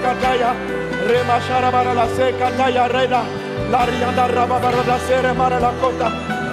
kataya. Rema sharabara la se kataya reda. La rianda rababara la sere mara la kota.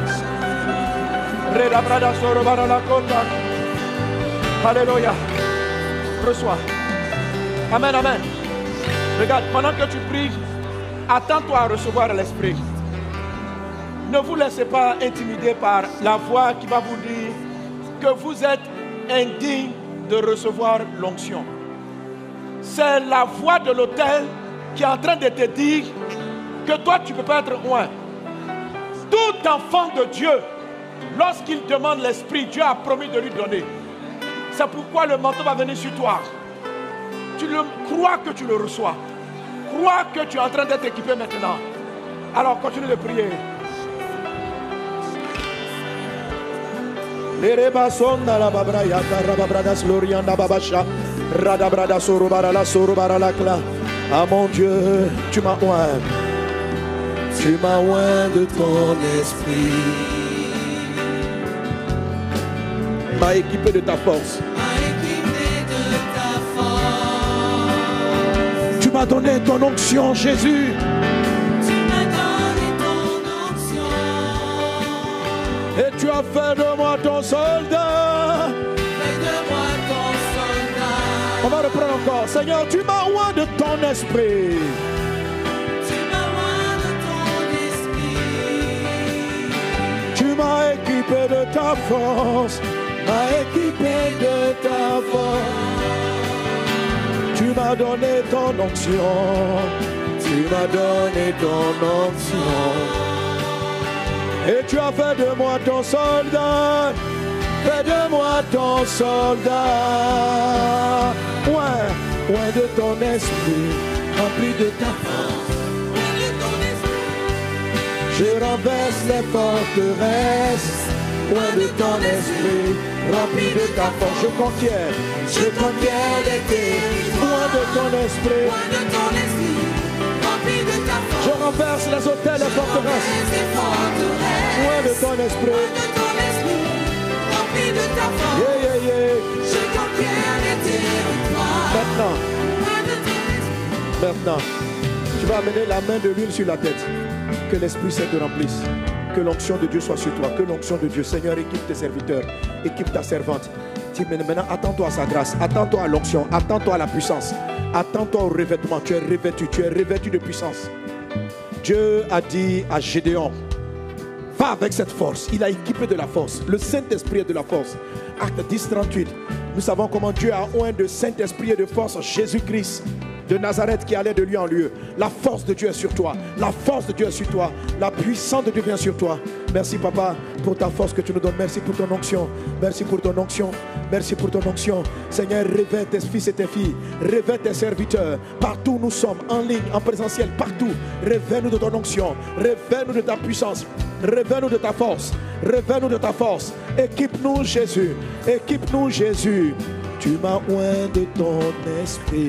Reda brada sorobara la kota. Alléluia. Reçois. Amen, amen. Regarde, pendant que tu pries, attends-toi à recevoir l'Esprit. Ne vous laissez pas intimider par la voix qui va vous dire que vous êtes indigne de recevoir l'onction. C'est la voix de l'autel qui est en train de te dire que toi tu ne peux pas être loin. Tout enfant de Dieu, lorsqu'il demande l'Esprit, Dieu a promis de lui donner. C'est pourquoi le manteau va venir sur toi. Tu le crois que tu le reçois. Crois que tu es en train d'être équipé maintenant. Alors continue de prier. Ah mon Dieu, tu m'as oint. Tu m'as oint de ton esprit. M'a équipé de ta force. Tu m'as donné ton onction, Jésus. Tu m'as donné ton onction. Et tu as fait de moi ton soldat. Fais de moi ton soldat. On va reprendre encore. Seigneur, tu m'as oint de ton esprit. Tu m'as oint de ton esprit. Tu m'as équipé de ta force. M'as équipé de ta force. Tu m'as donné ton onction. Tu m'as donné ton onction. Et tu as fait de moi ton soldat. Fais de moi ton soldat. Ouais, ouais de ton esprit, rempli de ta force. Oint de ton esprit. Je renverse les forteresses. Loin de ton esprit, rempli de ta force, je conquiers les territoires. Loin de ton esprit, Oint de ton esprit. Rempli de ta force. je renverse les hôtels et forteresses. Loin de ton esprit, Oint de ton esprit. Rempli de ta force. yeah, yeah, yeah. Je conquiers les territoires. Maintenant, tu vas amener la main de l'huile sur la tête. Que l'Esprit Saint te remplisse. Que l'onction de Dieu soit sur toi. Que l'onction de Dieu, Seigneur, équipe tes serviteurs. Équipe ta servante. Dis maintenant, attends-toi à sa grâce. Attends-toi à l'onction. Attends-toi à la puissance. Attends-toi au revêtement. Tu es revêtu de puissance. Dieu a dit à Gédéon, va avec cette force. Il a équipé de la force. Le Saint-Esprit est de la force. Acte 10, 38. Nous savons comment Dieu a oint de Saint-Esprit et de force Jésus-Christ de Nazareth qui allait de lieu en lieu. La force de Dieu est sur toi. La force de Dieu est sur toi. La puissance de Dieu vient sur toi. Merci papa pour ta force que tu nous donnes. Merci pour ton onction. Merci pour ton onction. Merci pour ton onction. Seigneur, révèle tes fils et tes filles. Révèle tes serviteurs. Partout où nous sommes, en ligne, en présentiel, partout. Révèle-nous de ton onction. Révèle-nous de ta puissance. Révèle-nous de ta force. Révèle-nous de ta force. Équipe-nous Jésus. Équipe-nous Jésus. Tu m'as oint de ton esprit.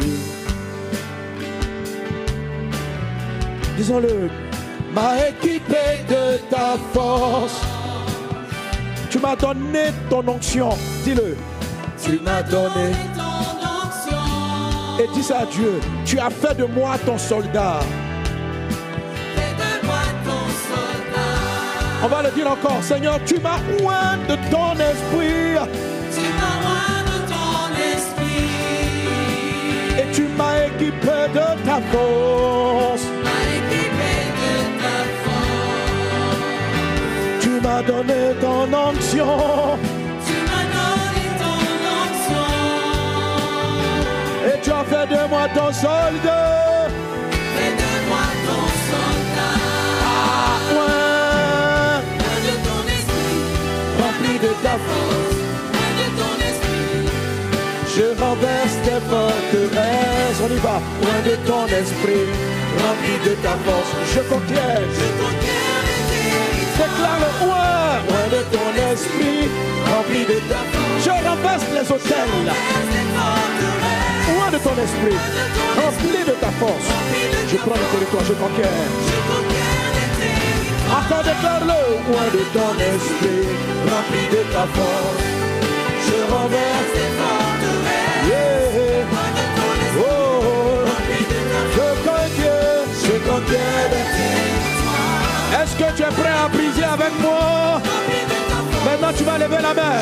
Disons-le, m'a équipé de ta force. Tu m'as donné ton onction. Dis-le. Tu m'as donné ton onction. Et dis ça à Dieu. Tu as fait de moi ton soldat. Fais de moi ton soldat. On va le dire encore. Seigneur, tu m'as oint de ton esprit. Tu m'as oint de ton esprit. Et tu m'as équipé de ta force. Tu m'as donné ton onction. Tu m'as donné ton onction. Et tu as fait de moi ton soldat. Fais de moi ton soldat. Ah, ouais. Oint de ton esprit. Rempli de ta force. Oint de ton esprit. Je renverse tes forteresses. On y va. Loin de ton esprit. Rempli de ta force. Je conquiers. Je conquiers les territoires. Déclare le oint. Loin de ton esprit. Rempli de ta force. Je renverse les hôtels. Loin de ton esprit. Rempli de ta force. Je prends le territoire. Je conquiers. Je conquiers les territoires. Encore déclare-le. Loin de ton esprit. Rempli de ta force. Je renverse. Les forteresses. Yeah. Oint de ton esprit. Oh. Rempli avec moi. Maintenant, tu vas lever la main.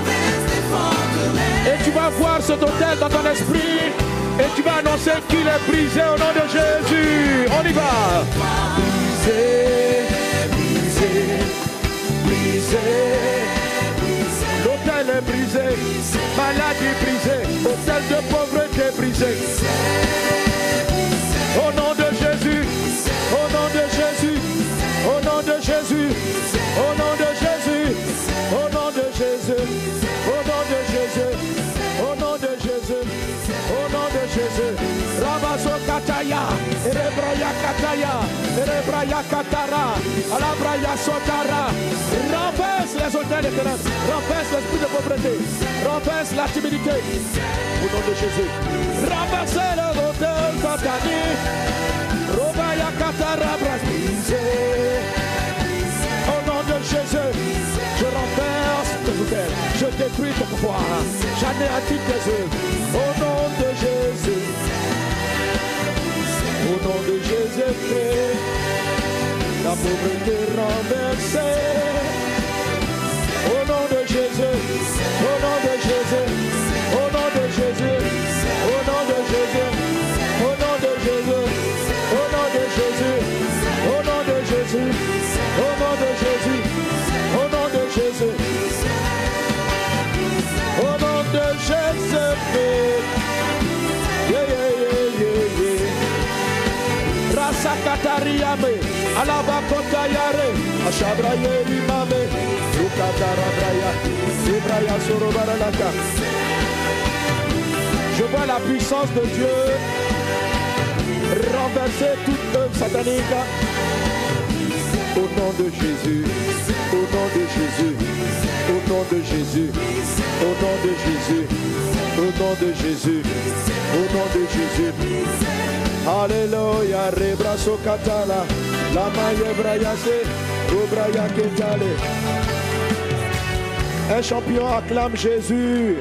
Et tu vas voir cet autel dans ton esprit. Et tu vas annoncer qu'il est brisé au nom de Jésus. On y va. Brisé, brisé, brisé. L'autel est brisé. Maladie brisée. Autel de pauvreté brisé. Au nom de Jésus. Au nom de Jésus. Au nom de Jésus. Au nom de Jésus. Au nom de Jésus. Au nom de Jésus. Au nom de Jésus. Au nom de Jésus. Rabaso Kataya. Rebraya Kataya. Rebraya Katara. Alabraya Sotara. Renverse les hôtels éternels. Renverse l'esprit de pauvreté. Renverse la timidité. Au nom de Jésus. Renverse les hôtels satanés. Robaya Katara brisé. Au nom de Jésus. Je renverse tes hôtels. Je détruis ton pouvoir. J'anéantis tes œuvres. Au nom de Jésus. Au nom de Jésus. La pauvreté renversée. Au nom de Jésus. Au nom de Jésus. Au nom de Jésus. Au nom de Jésus. Au nom de Jésus. Au nom de Jésus. Au nom de Jésus. Au nom de Jésus. Au nom de Jésus. Au nom de Jésus. Yeah, yeah, yeah, yeah, yeah. Rasa Katariame. Alaba Kotayare. Ashabraye Imame. Lukatara Braya. Ibraya Sorobaralaka. Je vois la puissance de Dieu renverser toute œuvre satanique. Au nom de Jésus, au nom de Jésus, au nom de Jésus, au nom de Jésus, au nom de Jésus, au nom de Jésus. Alléluia, rebraso katala, la maille brayase, obraya ketale. Un champion acclame Jésus.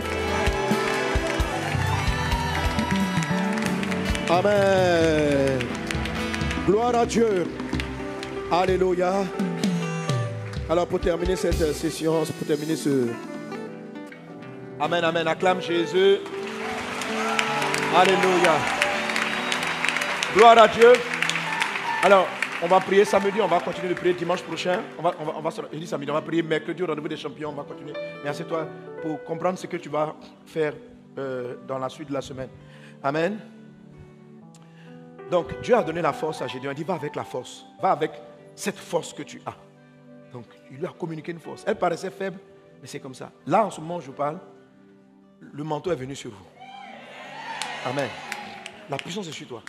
Amen. Gloire à Dieu. Alléluia. Alors pour terminer cette session, pour terminer ce... Amen, amen. Acclame Jésus. Alléluia. Gloire à Dieu. Alors, on va prier samedi, on va continuer de prier dimanche prochain. Je dis samedi, on va prier mercredi au rendez-vous des champions, on va continuer. Mais assieds-toi pour comprendre ce que tu vas faire dans la suite de la semaine. Amen. Donc, Dieu a donné la force à Gédéon. Il dit, va avec la force. Va avec cette force que tu as. Donc, il lui a communiqué une force. Elle paraissait faible, mais c'est comme ça. Là, en ce moment où je parle, le manteau est venu sur vous. Amen. La puissance est sur toi.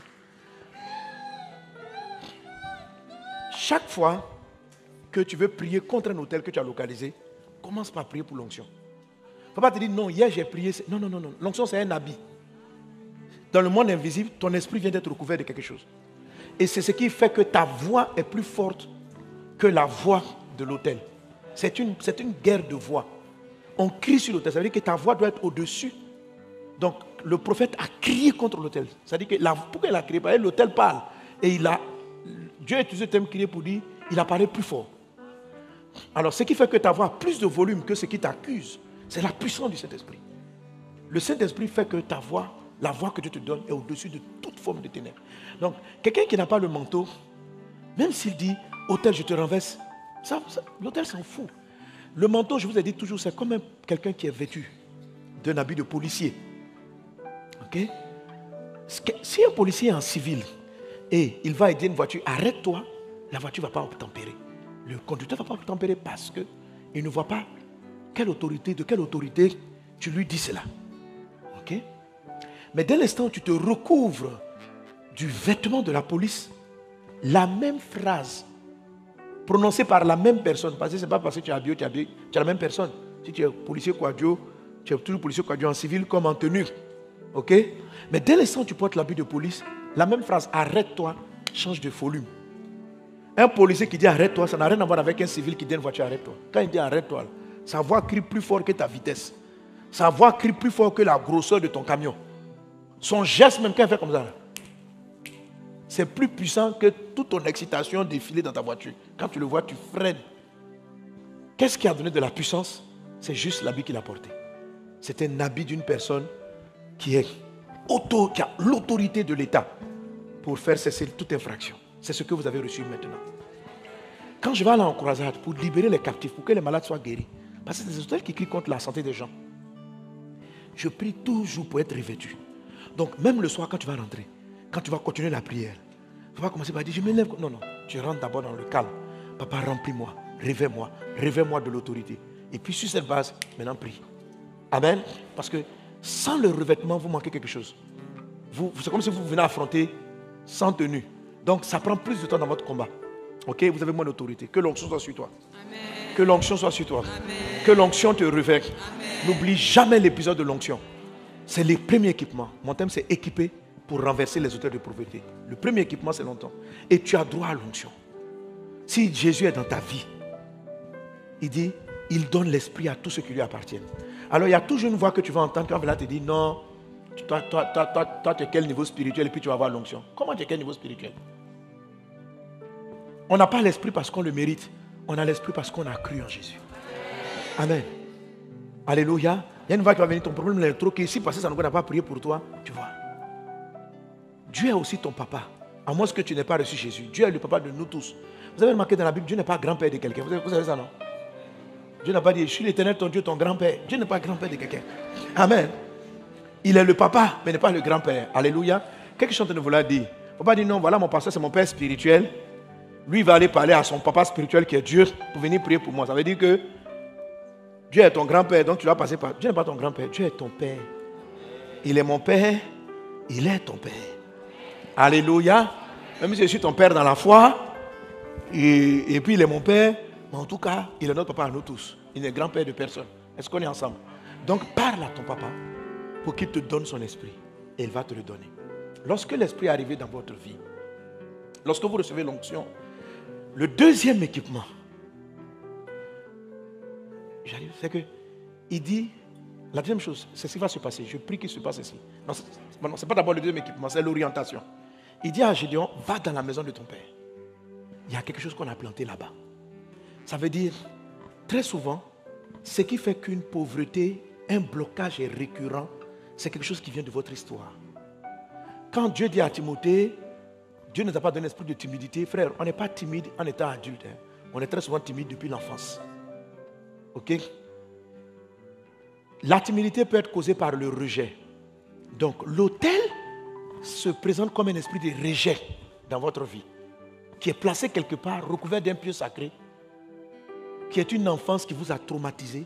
Chaque fois que tu veux prier contre un hôtel que tu as localisé, commence par prier pour l'onction. Il ne faut pas te dire, non, hier j'ai prié. Non, non, non, non. L'onction, c'est un habit. Dans le monde invisible, ton esprit vient d'être recouvert de quelque chose. Et c'est ce qui fait que ta voix est plus forte que la voix de l'autel. C'est une guerre de voix. On crie sur l'autel. Ça veut dire que ta voix doit être au-dessus. Donc, le prophète a crié contre l'autel. Ça veut dire que pourquoi il a crié? Parce que l'autel parle. Et Dieu a utilisé le terme crier pour dire, il a parlé plus fort. Alors, ce qui fait que ta voix a plus de volume que ce qui t'accuse, c'est la puissance du Saint-Esprit. Le Saint-Esprit fait que ta voix, la voix que Dieu te donne est au-dessus de toute forme de ténèbres. Donc, quelqu'un qui n'a pas le manteau, même s'il dit, autel, je te renverse, l'autel s'en fout. Le manteau, je vous ai dit toujours, c'est comme quelqu'un qui est vêtu d'un habit de policier. Ok? Si un policier est en civil et il va aider une voiture, arrête-toi, la voiture ne va pas obtempérer. Le conducteur ne va pas obtempérer parce qu'il ne voit pas de quelle autorité tu lui dis cela. Ok? Mais dès l'instant où tu te recouvres du vêtement de la police, la même phrase prononcée par la même personne, parce que ce n'est pas parce que tu es habillé, tu es la même personne. Si tu es policier quadio, tu es toujours policier quadio en civil comme en tenue. Ok? Mais dès l'instant où tu portes l'habit de police, la même phrase, arrête-toi, change de volume. Un policier qui dit arrête-toi, ça n'a rien à voir avec un civil qui dit à une voiture arrête-toi. Quand il dit arrête-toi, sa voix crie plus fort que ta vitesse. Sa voix crie plus fort que la grosseur de ton camion. Son geste, même quand il fait comme ça, c'est plus puissant que toute ton excitation défilée dans ta voiture. Quand tu le vois, tu freines. Qu'est-ce qui a donné de la puissance? C'est juste l'habit qu'il a porté. C'est un habit d'une personne qui a l'autorité de l'État pour faire cesser toute infraction. C'est ce que vous avez reçu maintenant. Quand je vais aller en croisade pour libérer les captifs, pour que les malades soient guéris, parce que c'est des hôtels qui crient contre la santé des gens, je prie toujours pour être revêtu. Donc même le soir quand tu vas rentrer, quand tu vas continuer la prière, tu vas commencer par dire, je me lève. Non, non, tu rentres d'abord dans le calme. Papa, remplis-moi, réveille-moi de l'autorité. Et puis sur cette base, maintenant prie. Amen. Parce que sans le revêtement, vous manquez quelque chose. C'est comme si vous venez affronter sans tenue. Donc ça prend plus de temps dans votre combat. Ok, vous avez moins d'autorité. Que l'onction soit sur toi. Amen. Que l'onction soit sur toi. Amen. Que l'onction te revêque. N'oublie jamais l'épisode de l'onction. C'est le premier équipement. Mon thème, c'est équiper pour renverser les auteurs de pauvreté. Le premier équipement, c'est l'onction. Et tu as droit à l'onction. Si Jésus est dans ta vie, il dit, il donne l'esprit à tous ceux qui lui appartiennent. Alors il y a toujours une voix que tu vas entendre quand elle te dit, non, toi, tu es quel niveau spirituel et puis tu vas avoir l'onction. Comment tu es quel niveau spirituel? On n'a pas l'esprit parce qu'on le mérite. On a l'esprit parce qu'on a cru en Jésus. Amen. Alléluia. Il y a une voix qui va venir, ton problème est trop que si parce que ça n'a pas prié pour toi, tu vois. Dieu est aussi ton papa. À moins que tu n'aies pas reçu Jésus. Dieu est le papa de nous tous. Vous avez remarqué dans la Bible, Dieu n'est pas grand-père de quelqu'un. Vous savez ça, non? Dieu n'a pas dit, je suis l'Éternel, ton Dieu, ton grand-père. Dieu n'est pas grand-père de quelqu'un. Amen. Il est le papa, mais n'est pas le grand-père. Alléluia. Quelque chose de vouloir dire. Il ne faut pas dire, non, voilà mon pasteur, c'est mon père spirituel. Lui, il va aller parler à son papa spirituel qui est Dieu pour venir prier pour moi. Ça veut dire que Dieu est ton grand-père, donc tu vas passer par... Dieu n'est pas ton grand-père, Dieu est ton père. Il est mon père, il est ton père. Alléluia. Même si je suis ton père dans la foi, et puis il est mon père, mais en tout cas, il est notre papa à nous tous. Il n'est grand-père de personne. Est-ce qu'on est ensemble? Donc parle à ton papa pour qu'il te donne son esprit. Et il va te le donner. Lorsque l'esprit est arrivé dans votre vie, lorsque vous recevez l'onction, le deuxième équipement, c'est que il dit, la deuxième chose, c'est ce qui va se passer. Je prie qu'il se passe ici. Non, ce n'est pas d'abord le deuxième équipement, c'est l'orientation. Il dit à Gédéon, va dans la maison de ton père. Il y a quelque chose qu'on a planté là-bas. Ça veut dire, très souvent, ce qui fait qu'une pauvreté, un blocage est récurrent, c'est quelque chose qui vient de votre histoire. Quand Dieu dit à Timothée, Dieu ne t'a pas donné un esprit de timidité. Frère, on n'est pas timide en étant adulte. Hein. On est très souvent timide depuis l'enfance. Ok? La timidité peut être causée par le rejet. Donc, l'autel se présente comme un esprit de rejet dans votre vie, qui est placé quelque part, recouvert d'un pieu sacré, qui est une enfance qui vous a traumatisé.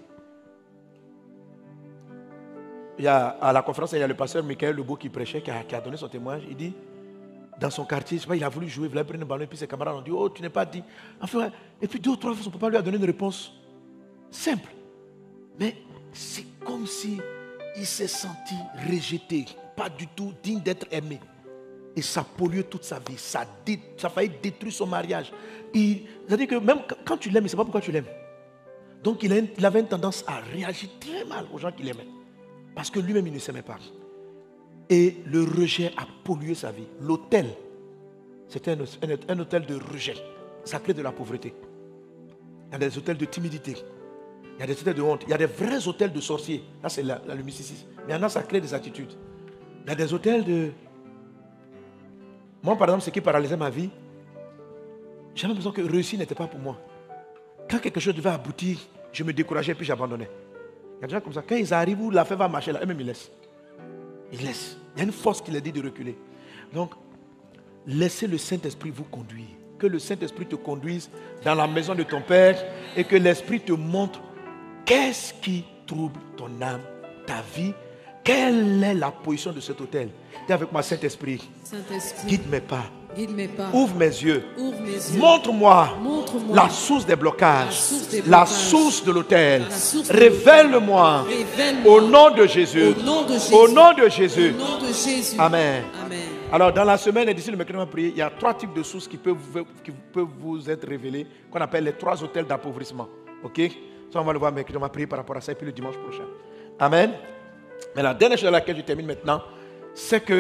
À la conférence, il y a le pasteur Michael Lebeau qui prêchait, qui a donné son témoignage. Il dit, dans son quartier, je sais pas, il a voulu jouer, il voulait prendre un ballon, et puis ses camarades ont dit, oh, tu n'es pas dit. Enfin, et puis 2 ou 3 fois, son papa lui a donné une réponse simple. Mais c'est comme si il s'est senti rejeté, pas du tout digne d'être aimé. Et ça pollue toute sa vie, ça a failli détruire son mariage. C'est-à-dire que même quand tu l'aimes, il ne sait pas pourquoi tu l'aimes. Donc il avait une tendance à réagir très mal aux gens qu'il aimait. Parce que lui-même, il ne s'aimait pas. Et le rejet a pollué sa vie. L'autel, c'était un autel de rejet, sacré de la pauvreté. Il y a des autels de timidité. Il y a des autels de honte. Il y a des vrais autels de sorciers. Là, c'est le mysticisme. Mais il y en a, ça crée des attitudes. Il y a des autels de... Moi, par exemple, ce qui paralysait ma vie, j'avais l'impression que réussir n'était pas pour moi. Quand quelque chose devait aboutir, je me décourageais et puis j'abandonnais. Il y a des gens comme ça. Quand ils arrivent où l'affaire va marcher, là, eux-mêmes, ils laissent. Ils laissent. Il y a une force qui les dit de reculer. Donc, laissez le Saint-Esprit vous conduire. Que le Saint-Esprit te conduise dans la maison de ton Père et que l'Esprit te montre qu'est-ce qui trouble ton âme, ta vie. Quelle est la position de cet autel? Dis avec moi, Saint-Esprit. Saint-Esprit, Guide mes pas. guide mes pas. Ouvre mes yeux. Ouvre mes yeux. Montre-moi Montre-moi la source des blocages, la la source source des blocages, de l'autel. la source de Révèle-moi Révèle-moi au nom de Jésus. au nom de Jésus. Au nom de Jésus. Au nom de Jésus. Amen. Amen. Alors, dans la semaine et d'ici le mercredi, on va prier. Il y a 3 types de sources qui peuvent vous être révélées, qu'on appelle les 3 autels d'appauvrissement. Ok? Ça, on va le voir mercredi. On va prier par rapport à ça et puis le dimanche prochain. Amen. Mais la dernière chose à laquelle je termine maintenant, c'est que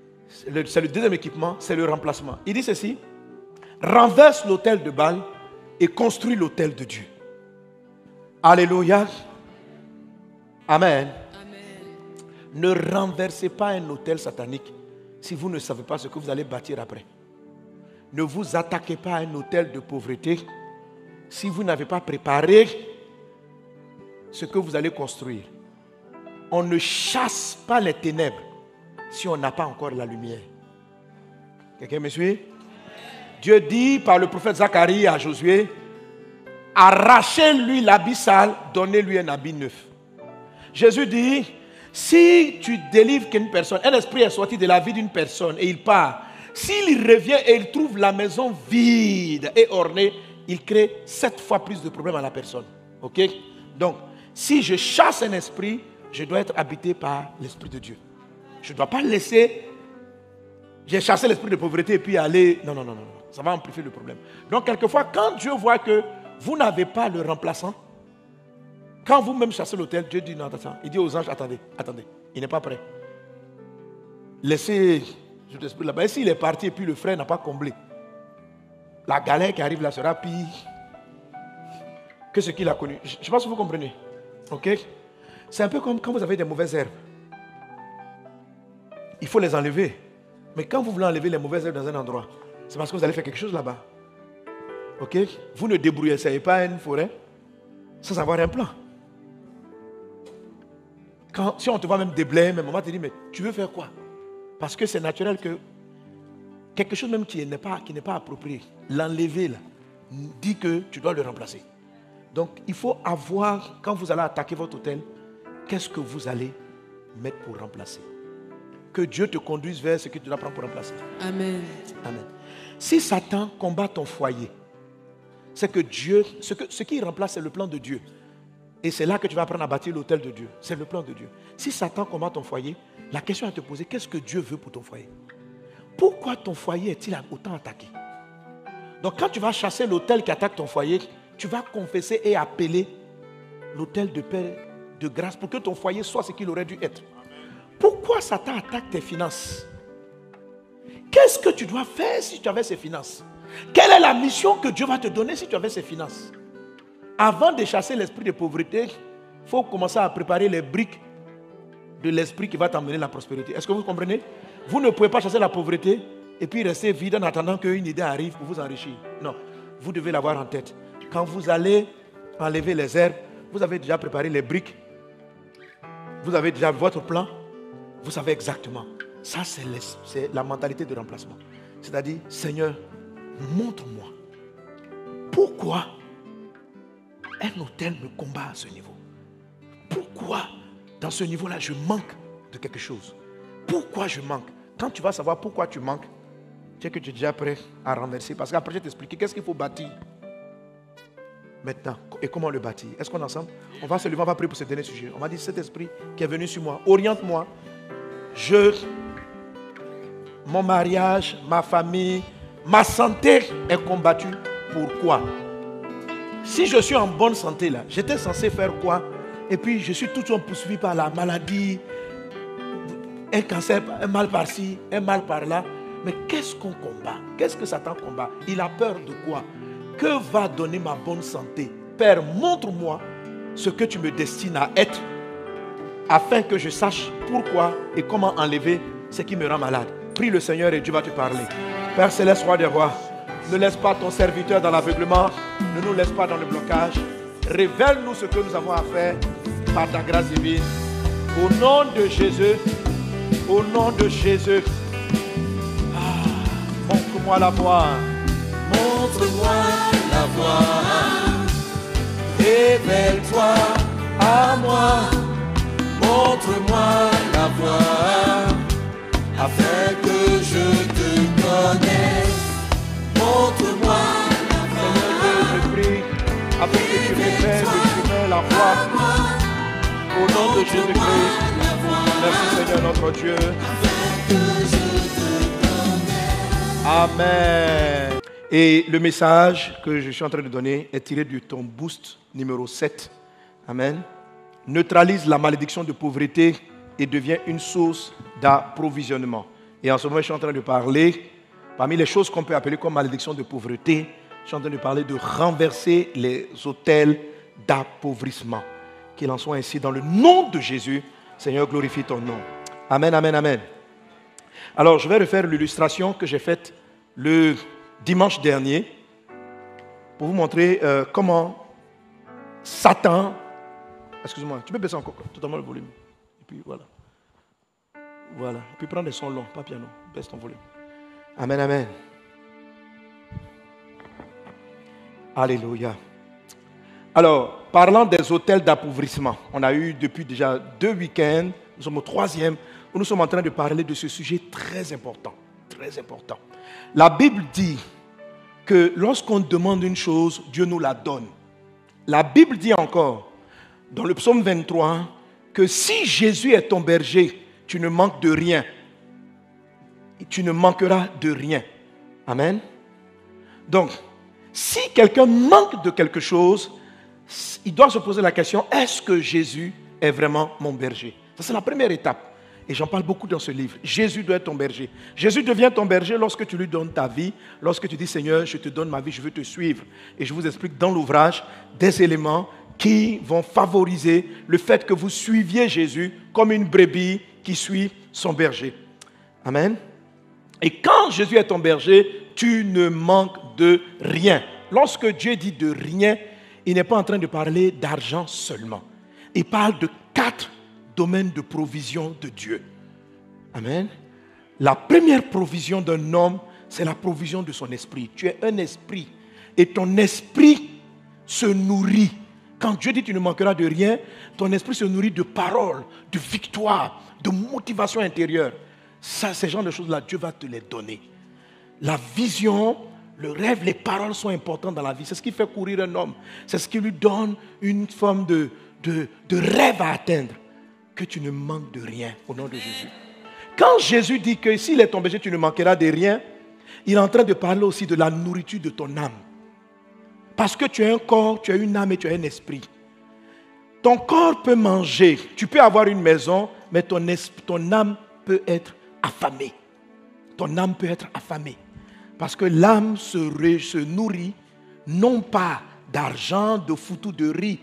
c'est le deuxième équipement, c'est le remplacement. Il dit ceci: renverse l'autel de Baal et construire l'autel de Dieu. Alléluia. Amen. Ne renversez pas un autel satanique si vous ne savez pas ce que vous allez bâtir après. Ne vous attaquez pas à un autel de pauvreté si vous n'avez pas préparé ce que vous allez construire. On ne chasse pas les ténèbres si on n'a pas encore la lumière. Quelqu'un me suit? Dieu dit par le prophète Zacharie à Josué, arrachez-lui l'habit sale, donnez-lui un habit neuf. Jésus dit, si tu délivres qu'une personne, un esprit est sorti de la vie d'une personne et il part, s'il revient et il trouve la maison vide et ornée, il crée 7 fois plus de problèmes à la personne. Ok? Donc, si je chasse un esprit, je dois être habité par l'Esprit de Dieu. Je ne dois pas laisser, j'ai chassé l'esprit de pauvreté et puis aller, non. Ça va amplifier le problème. Donc, quelquefois, quand Dieu voit que vous n'avez pas le remplaçant, quand vous-même chassez l'autel, Dieu dit non, attends. Il dit aux anges, attendez, il n'est pas prêt. Laissez cet esprit là-bas. Et s'il est parti et puis le frère n'a pas comblé, la galère qui arrive là sera pire que ce qu'il a connu. Je ne sais pas si vous comprenez. Ok? C'est un peu comme quand vous avez des mauvaises herbes. Il faut les enlever. Mais quand vous voulez enlever les mauvaises herbes dans un endroit, c'est parce que vous allez faire quelque chose là-bas. Ok? Vous ne débrouillez pas une forêt sans avoir un plan. Si on te voit même déblayer, même maman te dit, mais tu veux faire quoi? Parce que c'est naturel que quelque chose même qui n'est pas approprié, l'enlever là, dit que tu dois le remplacer. Donc il faut avoir, quand vous allez attaquer votre hôtel, qu'est-ce que vous allez mettre pour remplacer? Que Dieu te conduise vers ce que tu dois prendre pour remplacer. Amen. Amen. Si Satan combat ton foyer, c'est que Dieu, ce qui remplace, c'est le plan de Dieu. Et c'est là que tu vas apprendre à bâtir l'autel de Dieu. C'est le plan de Dieu. Si Satan combat ton foyer, la question à te poser, qu'est-ce que Dieu veut pour ton foyer? Pourquoi ton foyer est-il autant attaqué? Donc quand tu vas chasser l'autel qui attaque ton foyer, tu vas confesser et appeler l'autel de paix, de grâce, pour que ton foyer soit ce qu'il aurait dû être. Pourquoi Satan attaque tes finances? Qu'est-ce que tu dois faire si tu avais ces finances? Quelle est la mission que Dieu va te donner si tu avais ces finances? Avant de chasser l'esprit de pauvreté, il faut commencer à préparer les briques de l'esprit qui va t'emmener la prospérité. Est-ce que vous comprenez? Vous ne pouvez pas chasser la pauvreté et puis rester vide en attendant qu'une idée arrive pour vous enrichir. Non, vous devez l'avoir en tête. Quand vous allez enlever les herbes, vous avez déjà préparé les briques. Vous avez déjà votre plan. Vous savez exactement. Ça, c'est la mentalité de remplacement. C'est-à-dire, Seigneur, montre-moi pourquoi un hôtel me combat à ce niveau. Pourquoi, dans ce niveau-là, je manque de quelque chose? Pourquoi je manque? Quand tu vas savoir pourquoi tu manques, tu sais que tu es déjà prêt à renverser. Parce qu'après, je vais t'expliquer qu'est-ce qu'il faut bâtir maintenant et comment le bâtir. Est-ce qu'on est ensemble? On va se lever, on va prier pour ce dernier sujet. On m'a dit, cet esprit qui est venu sur moi, oriente-moi. Mon mariage, ma famille, ma santé est combattue. Pourquoi? Si je suis en bonne santé là, j'étais censé faire quoi? Et puis je suis tout le temps poursuivi par la maladie, un cancer, un mal par-ci, un mal par-là. Mais qu'est-ce qu'on combat? Qu'est-ce que Satan combat? Il a peur de quoi? Que va donner ma bonne santé? Père, montre-moi ce que tu me destines à être, afin que je sache pourquoi et comment enlever ce qui me rend malade. Prie le Seigneur et Dieu va te parler. Père Céleste, Roi des rois, ne laisse pas ton serviteur dans l'aveuglement, ne nous laisse pas dans le blocage. Révèle-nous ce que nous avons à faire par ta grâce divine. Au nom de Jésus, au nom de Jésus. Montre-moi la voie. Montre-moi la voie. Révèle-toi à moi. Montre-moi la voie. Afin que je te connaisse. Montre-moi la voie. Seigneur, je prie afin que tu révèles le chemin, la voie. Au nom de Jésus-Christ. Merci Seigneur notre Dieu. Amen. Et le message que je suis en train de donner est tiré du ton boost numéro 7. Amen. Neutralise la malédiction de pauvreté et devient une source d'approvisionnement. Et en ce moment, je suis en train de parler, parmi les choses qu'on peut appeler comme malédiction de pauvreté, Je suis en train de parler de renverser les autels d'appauvrissement. Qu'il en soit ainsi dans le nom de Jésus. Seigneur, glorifie ton nom. Amen, amen, amen. Alors, je vais refaire l'illustration que j'ai faite le dimanche dernier pour vous montrer comment Satan... Excuse-moi, tu peux baisser encore totalement le volume. Et puis voilà. Voilà. Et puis prends des sons longs, pas piano. Baisse ton volume. Amen, amen. Alléluia. Alors, parlant des hôtels d'appauvrissement, on a eu depuis déjà 2 week-ends, nous sommes au 3e, où nous sommes en train de parler de ce sujet très important. Très important. La Bible dit que lorsqu'on demande une chose, Dieu nous la donne. La Bible dit encore, dans le psaume 23, que si Jésus est ton berger, tu ne manques de rien. Tu ne manqueras de rien. Amen. Donc, si quelqu'un manque de quelque chose, il doit se poser la question, est-ce que Jésus est vraiment mon berger? Ça, c'est la première étape. Et j'en parle beaucoup dans ce livre. Jésus doit être ton berger. Jésus devient ton berger lorsque tu lui donnes ta vie, lorsque tu dis, Seigneur, je te donne ma vie, je veux te suivre. Et je vous explique dans l'ouvrage des éléments qui vont favoriser le fait que vous suiviez Jésus comme une brebis qui suit son berger. Amen. Et quand Jésus est ton berger, tu ne manques de rien. Lorsque Dieu dit de rien, il n'est pas en train de parler d'argent seulement. Il parle de 4 domaines de provision de Dieu. Amen. La première provision d'un homme, c'est la provision de son esprit. Tu es un esprit et ton esprit se nourrit. Quand Dieu dit tu ne manqueras de rien, ton esprit se nourrit de paroles, de victoire, de motivation intérieure. Ça, ces genres de choses-là, Dieu va te les donner. La vision, le rêve, les paroles sont importantes dans la vie. C'est ce qui fait courir un homme. C'est ce qui lui donne une forme de rêve à atteindre. Que tu ne manques de rien au nom de Jésus. Quand Jésus dit que s'il est ton berger, tu ne manqueras de rien, il est en train de parler aussi de la nourriture de ton âme. Parce que tu as un corps, tu as une âme et tu as un esprit. Ton corps peut manger, tu peux avoir une maison, mais ton âme peut être affamée. Ton âme peut être affamée. Parce que l'âme se nourrit non pas d'argent, de foutu, de riz,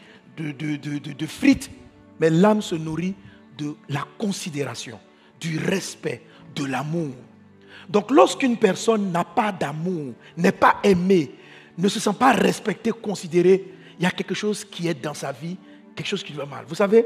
de frites, mais l'âme se nourrit de la considération, du respect, de l'amour. Donc lorsqu'une personne n'a pas d'amour, n'est pas aimée, ne se sent pas respectée, considérée, il y a quelque chose qui est dans sa vie, quelque chose qui va mal. Vous savez,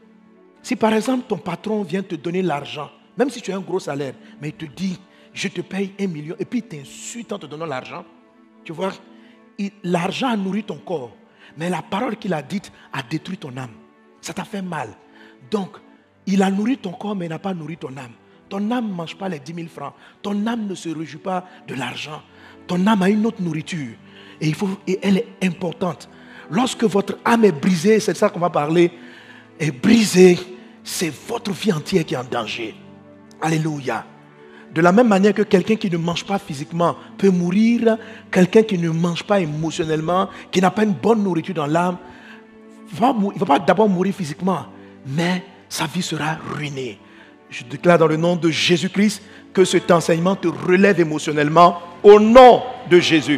si par exemple ton patron vient te donner l'argent, même si tu as un gros salaire, mais il te dit, je te paye 1 million, et puis il t'insulte en te donnant l'argent, tu vois, l'argent a nourri ton corps, mais la parole qu'il a dite a détruit ton âme. Ça t'a fait mal. Donc, il a nourri ton corps, mais il n'a pas nourri ton âme. Ton âme ne mange pas les 10 000 francs. Ton âme ne se réjouit pas de l'argent. Ton âme a une autre nourriture. Et elle est importante. Lorsque votre âme est brisée, c'est de ça qu'on va parler, est brisée, c'est votre vie entière qui est en danger. Alléluia. De la même manière que quelqu'un qui ne mange pas physiquement peut mourir, quelqu'un qui ne mange pas émotionnellement, qui n'a pas une bonne nourriture dans l'âme, il ne va pas d'abord mourir physiquement, mais sa vie sera ruinée. Je déclare dans le nom de Jésus-Christ que cet enseignement te relève émotionnellement au nom de Jésus.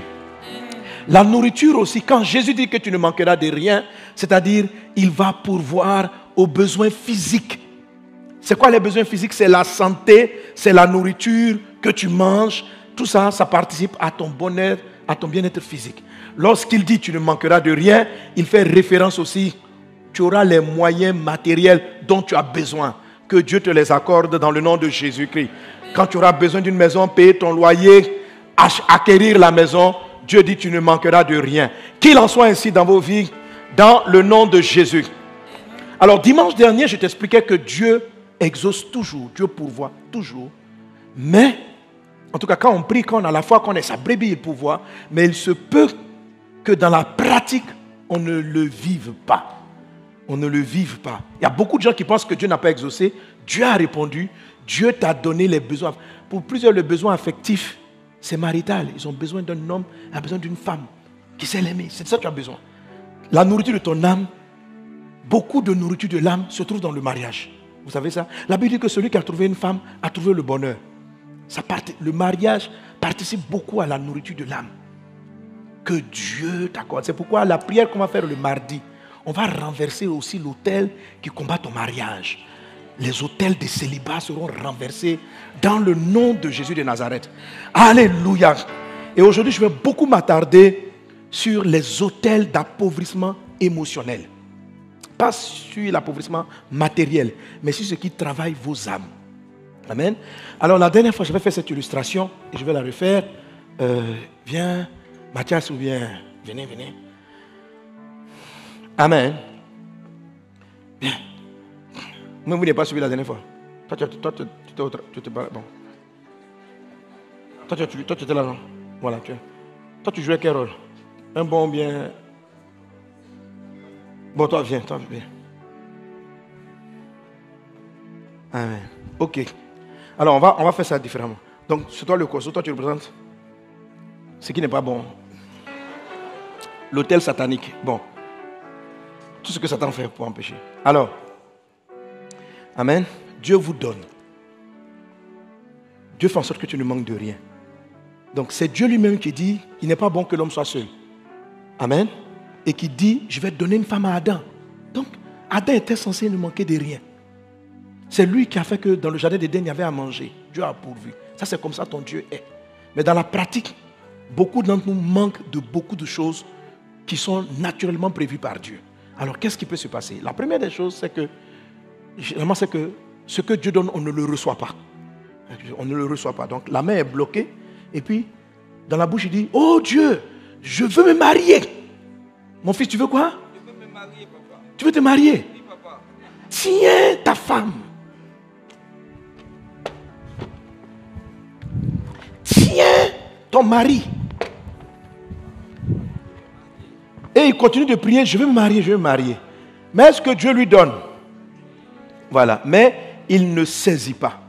La nourriture aussi, quand Jésus dit que tu ne manqueras de rien, c'est-à-dire il va pourvoir aux besoins physiques. C'est quoi les besoins physiques? C'est la santé, c'est la nourriture que tu manges. Tout ça, ça participe à ton bonheur, à ton bien-être physique. Lorsqu'il dit tu ne manqueras de rien, il fait référence aussi, tu auras les moyens matériels dont tu as besoin. Que Dieu te les accorde dans le nom de Jésus-Christ. Quand tu auras besoin d'une maison, payer ton loyer, acquérir la maison, Dieu dit tu ne manqueras de rien. Qu'il en soit ainsi dans vos vies, dans le nom de Jésus. Alors dimanche dernier, je t'expliquais que Dieu exauce toujours, Dieu pourvoit toujours. Mais, en tout cas quand on prie, quand on a la foi, quand on est sa brebis, il pourvoit. Mais il se peut que dans la pratique, on ne le vive pas. On ne le vive pas. Il y a beaucoup de gens qui pensent que Dieu n'a pas exaucé. Dieu a répondu. Dieu t'a donné les besoins. Pour plusieurs, le besoin affectif, c'est marital. Ils ont besoin d'un homme, ils ont besoin d'une femme qui sait l'aimer. C'est de ça que tu as besoin. La nourriture de ton âme, beaucoup de nourriture de l'âme se trouve dans le mariage. Vous savez ça? La Bible dit que celui qui a trouvé une femme a trouvé le bonheur. Le mariage participe beaucoup à la nourriture de l'âme. que Dieu t'accorde. C'est pourquoi la prière qu'on va faire le mardi, on va renverser aussi l'autel qui combat ton mariage. Les autels des célibats seront renversés dans le nom de Jésus de Nazareth. Alléluia. Et aujourd'hui, je vais beaucoup m'attarder sur les autels d'appauvrissement émotionnel. Pas sur l'appauvrissement matériel, mais sur ce qui travaille vos âmes. Amen. Alors la dernière fois, j'avais fait cette illustration et je vais la refaire. Viens, Mathias, ou bien, venez. Amen. Bien. Moi, vous n'avez pas suivi la dernière fois. Toi, tu étais bon. Toi, tu étais là, non? Voilà, toi, tu jouais quel rôle? Un bon, bien. Bon, toi, viens. Amen. Ok. Alors, on va faire ça différemment. Donc, c'est toi le corso, toi, tu représentes ce qui n'est pas bon. L'autel satanique. Bon. Tout ce que Satan fait pour empêcher. Alors, amen. Dieu vous donne. Dieu fait en sorte que tu ne manques de rien. Donc, c'est Dieu lui-même qui dit, il n'est pas bon que l'homme soit seul. Amen. Et qui dit, je vais donner une femme à Adam. Donc, Adam était censé ne manquer de rien. C'est lui qui a fait que dans le jardin d'Éden, il y avait à manger. Dieu a pourvu. Ça, c'est comme ça ton Dieu est. Mais dans la pratique, beaucoup d'entre nous manquent de beaucoup de choses qui sont naturellement prévues par Dieu. Alors, qu'est-ce qui peut se passer? La première des choses, c'est que ce que Dieu donne, on ne le reçoit pas. On ne le reçoit pas. Donc, la main est bloquée. Et puis, dans la bouche, il dit, oh Dieu, je veux me marier. Mon fils, tu veux quoi? Je veux me marier, papa. Tu veux te marier? Oui, papa. Tiens ta femme. Tiens ton mari. Et il continue de prier, je veux me marier. Mais est-ce que Dieu lui donne? Voilà. Mais il ne saisit pas.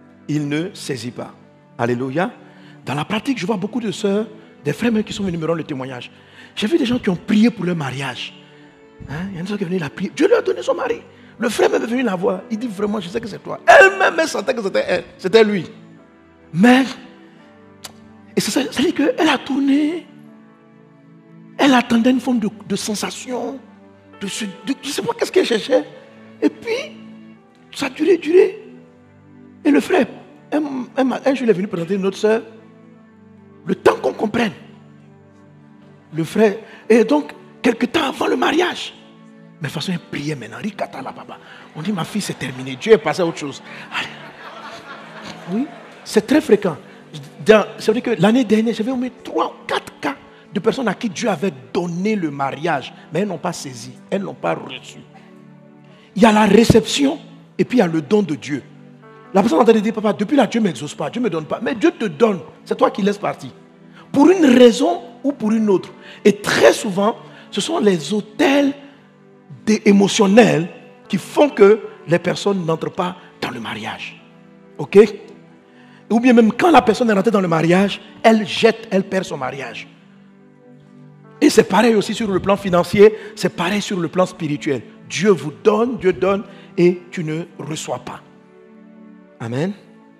Alléluia. Dans la pratique, je vois beaucoup de sœurs, des frères même qui sont venus me rendre le témoignage. J'ai vu des gens qui ont prié pour leur mariage. Il y a une sœur qui est venue la prier. Dieu lui a donné son mari. Le frère même est venu la voir. Il dit vraiment, je sais que c'est toi. Elle-même, elle sentait que c'était elle. C'était lui. Mais, et ça veut dire qu'elle a tourné. Elle attendait une forme de sensation. Je ne sais pas qu'est-ce qu'elle cherchait. Et puis, ça a duré. Et le frère, un jour, il est venu présenter une autre sœur. Le temps qu'on comprenne. Le frère, et donc, quelque temps avant le mariage. Mais de toute façon, il priait maintenant. Rikata la baba. On dit, ma fille, c'est terminé. Dieu est passé à autre chose. Allez. Oui, c'est très fréquent. Ça veut dire que l'année dernière, j'avais au moins 3 ou 4 cas de personnes à qui Dieu avait donné le mariage, mais elles n'ont pas saisi, elles n'ont pas reçu. Il y a la réception et puis il y a le don de Dieu. La personne est en train de dire, papa, depuis là, Dieu ne m'exauce pas, Dieu ne me donne pas. Mais Dieu te donne, c'est toi qui laisses partir. Pour une raison ou pour une autre. Et très souvent, ce sont les autels émotionnels qui font que les personnes n'entrent pas dans le mariage. Ok? Ou bien même quand la personne est rentrée dans le mariage, elle perd son mariage. Et c'est pareil aussi sur le plan financier, c'est pareil sur le plan spirituel. Dieu vous donne, Dieu donne et tu ne reçois pas. Amen.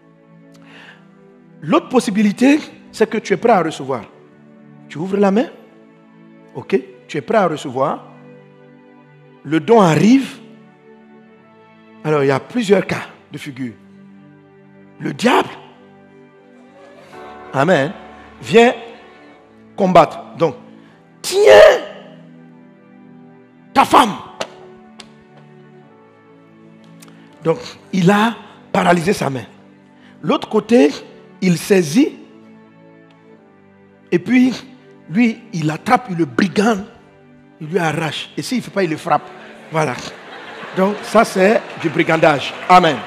L'autre possibilité, c'est que tu es prêt à recevoir. Tu ouvres la main, ok, tu es prêt à recevoir. Le don arrive. Alors il y a plusieurs cas de figure. Le diable, amen, vient combattre. Donc, tiens ta femme. Donc, il a paralysé sa main. L'autre côté, il saisit. Et puis, lui, il attrape, il le brigande. Il lui arrache. Et s'il ne fait pas, il le frappe. Voilà. Donc, ça, c'est du brigandage. Amen.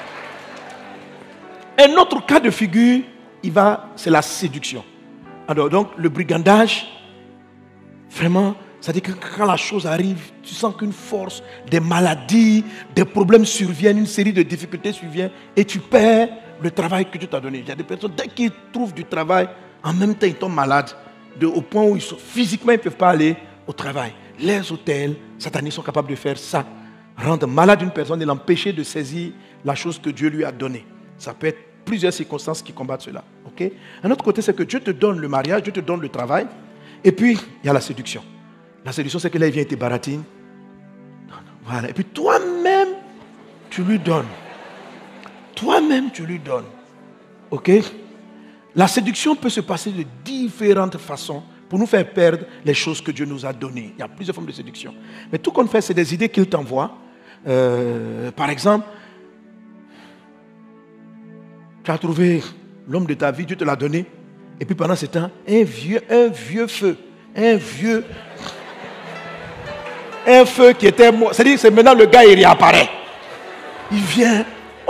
Un autre cas de figure, c'est la séduction. Alors, donc, le brigandage, vraiment, c'est-à-dire que quand la chose arrive, tu sens qu'une force, des maladies, des problèmes surviennent, une série de difficultés surviennent et tu perds le travail que Dieu t'a donné. Il y a des personnes, dès qu'ils trouvent du travail, en même temps, ils tombent malades, au point où physiquement, ils ne peuvent pas aller au travail. Les autels sataniques sont capables de faire ça, rendre malade une personne et l'empêcher de saisir la chose que Dieu lui a donnée. Ça peut être plusieurs circonstances qui combattent cela. Okay? Un autre côté, c'est que Dieu te donne le mariage, Dieu te donne le travail. Et puis, il y a la séduction. La séduction, c'est que là, il vient et te baratine. Voilà. Et puis, toi-même, tu lui donnes. Toi-même, tu lui donnes. OK? La séduction peut se passer de différentes façons pour nous faire perdre les choses que Dieu nous a données. Il y a plusieurs formes de séduction. Mais tout qu'on fait, c'est des idées qu'il t'envoie. Par exemple, tu as trouvé l'homme de ta vie, Dieu te l'a donné. Et puis pendant ce temps, un vieux feu. Un feu qui était mort. C'est-à-dire, c'est maintenant le gars, il réapparaît. Il vient.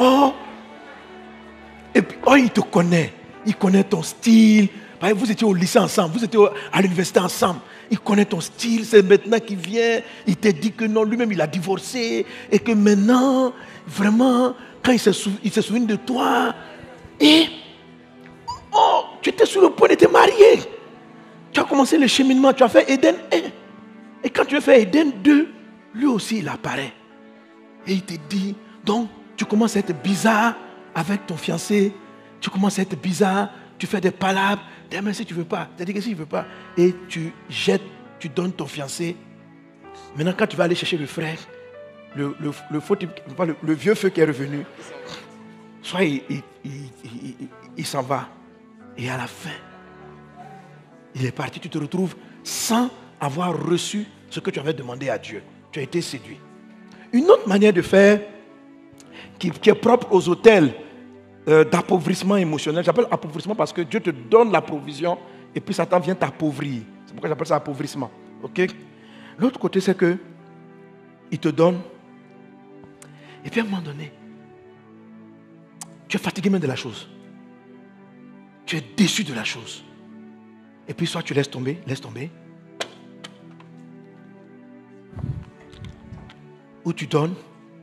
Et puis, il te connaît. Il connaît ton style. Vous étiez au lycée ensemble. Vous étiez à l'université ensemble. Il connaît ton style. C'est maintenant qu'il vient. Il te dit que non, lui-même, il a divorcé. Et que maintenant, vraiment, quand il se souvient de toi. Et, tu étais sur le point de te marier. Tu as commencé le cheminement. Tu as fait Éden 1. Et quand tu as fait Éden 2, lui aussi, il apparaît. Et il te dit, donc, tu commences à être bizarre avec ton fiancé. Tu commences à être bizarre. Tu fais des palabres. Mais si tu ne veux pas, tu dis que si tu ne veux pas. Et tu jettes, tu donnes ton fiancé. Maintenant, quand tu vas aller chercher le frère, le vieux feu qui est revenu, soit il s'en va. Et à la fin, il est parti. Tu te retrouves sans avoir reçu ce que tu avais demandé à Dieu. Tu as été séduit. Une autre manière de faire qui est propre aux hôtels d'appauvrissement émotionnel. J'appelle appauvrissement parce que Dieu te donne la provision et puis Satan vient t'appauvrir. C'est pourquoi j'appelle ça appauvrissement. Okay? L'autre côté, c'est que il te donne et puis à un moment donné, tu es fatigué même de la chose. Tu es déçu de la chose. Et puis soit tu laisses tomber. Ou tu donnes.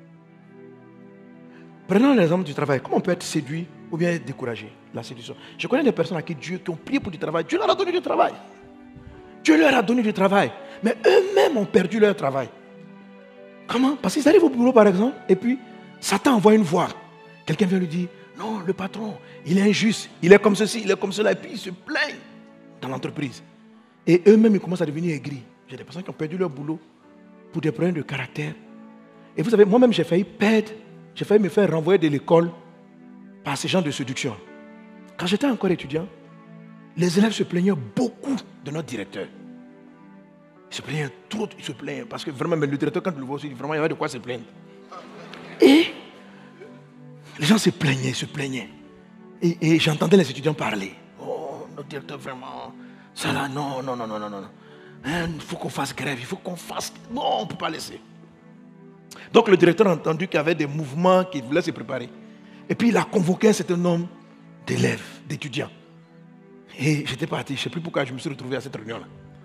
Prenons l'exemple du travail. Comment on peut être séduit ou bien être découragé? La séduction. Je connais des personnes qui ont prié pour du travail. Dieu leur a donné du travail. Dieu leur a donné du travail. Mais eux-mêmes ont perdu leur travail. Comment? Parce qu'ils arrivent au boulot par exemple. Et puis, Satan envoie une voix. Quelqu'un vient lui dire, non, le patron, il est injuste. Il est comme ceci, il est comme cela. Et puis, ils se plaignent dans l'entreprise. Et eux-mêmes, ils commencent à devenir aigris. J'ai des personnes qui ont perdu leur boulot pour des problèmes de caractère. Et vous savez, moi-même, j'ai failli me faire renvoyer de l'école par ces gens de séduction. Quand j'étais encore étudiant, les élèves se plaignaient beaucoup de notre directeur. Ils se plaignaient trop, parce que vraiment, le directeur, quand il le voit aussi, vraiment, il y avait de quoi se plaindre. Et les gens se plaignaient. Et j'entendais les étudiants parler. Oh, notre directeur, vraiment, ça là, non. Il faut qu'on fasse grève, non, on ne peut pas laisser. Donc le directeur a entendu qu'il y avait des mouvements qui voulaient se préparer. Et puis il a convoqué un certain nombre d'élèves, d'étudiants. Et j'étais parti, je ne sais plus pourquoi je me suis retrouvé à cette réunion-là.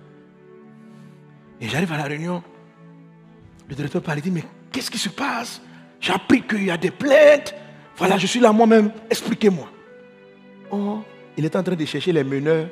Et j'arrive à la réunion, le directeur parle, il dit, mais qu'est-ce qui se passe? J'ai appris qu'il y a des plaintes. Voilà, je suis là moi-même, expliquez-moi. Oh, il est en train de chercher les meneurs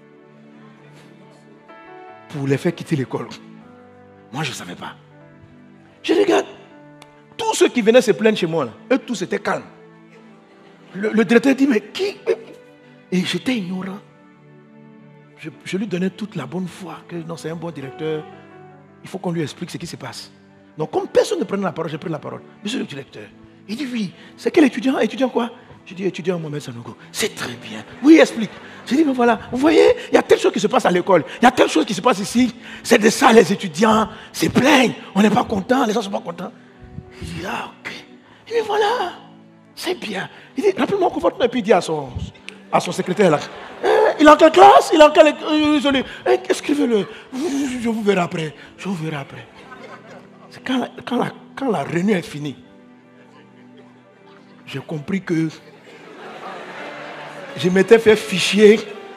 pour les faire quitter l'école. Moi, je ne savais pas. Je regarde, tous ceux qui venaient se plaindre chez moi, là, eux tous étaient calmes. Le directeur dit, mais qui? Et j'étais ignorant. Je lui donnais toute la bonne foi que non, c'est un bon directeur. Il faut qu'on lui explique ce qui se passe. Donc, comme personne ne prenait la parole, j'ai pris la parole. Monsieur le directeur, il dit oui. C'est quel étudiant? Étudiant quoi? Je dis étudiant Mohamed Sanogo. C'est très bien. Oui, explique. J'ai dit, mais voilà, vous voyez, il y a telle chose qui se passe à l'école. Il y a telle chose qui se passe ici. C'est de ça, les étudiants se plaignent. On n'est pas content, les gens ne sont pas contents. Il dit, ah, ok. Il dit, voilà, c'est bien. Il dit, rappelle-moi qu'on va et puis il dit à son secrétaire là. Il est en quelle classe? Il est en quelle école? Écrivez-le. Je vous verrai après. C'est quand la réunion est finie, j'ai compris que je m'étais fait fichier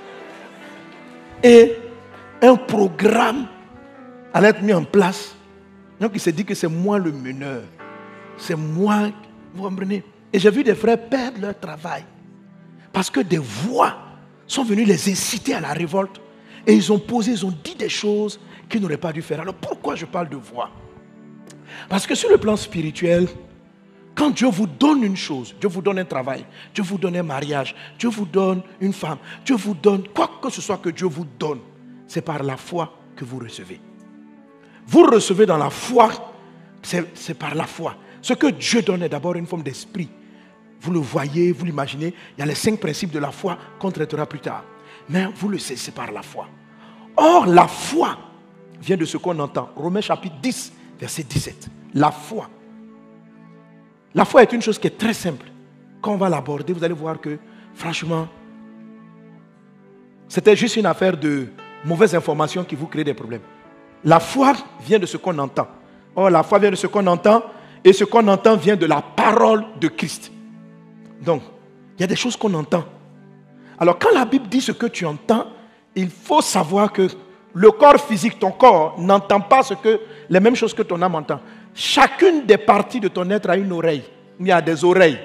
et un programme allait être mis en place. Donc il s'est dit que c'est moi le meneur. C'est moi, vous comprenez? Et j'ai vu des frères perdre leur travail parce que des voix sont venues les inciter à la révolte et ils ont dit des choses qu'ils n'auraient pas dû faire. Alors pourquoi je parle de voix? Parce que sur le plan spirituel, quand Dieu vous donne une chose, Dieu vous donne un travail, Dieu vous donne un mariage, Dieu vous donne une femme, Dieu vous donne quoi que ce soit que Dieu vous donne, c'est par la foi que vous recevez. Vous recevez dans la foi, c'est par la foi. Ce que Dieu donne est d'abord une forme d'esprit. Vous le voyez, vous l'imaginez. Il y a les 5 principes de la foi qu'on traitera plus tard. Mais vous le savez, c'est par la foi. Or, la foi vient de ce qu'on entend. Romains chapitre 10, verset 17. La foi. La foi est une chose qui est très simple. Quand on va l'aborder, vous allez voir que, franchement, c'était juste une affaire de mauvaise information qui vous crée des problèmes. La foi vient de ce qu'on entend. Or, la foi vient de ce qu'on entend, et ce qu'on entend vient de la parole de Christ. Donc, il y a des choses qu'on entend. Alors, quand la Bible dit ce que tu entends, il faut savoir que le corps physique, ton corps, n'entend pas les mêmes choses que ton âme entend. Chacune des parties de ton être a une oreille. Il y a des oreilles.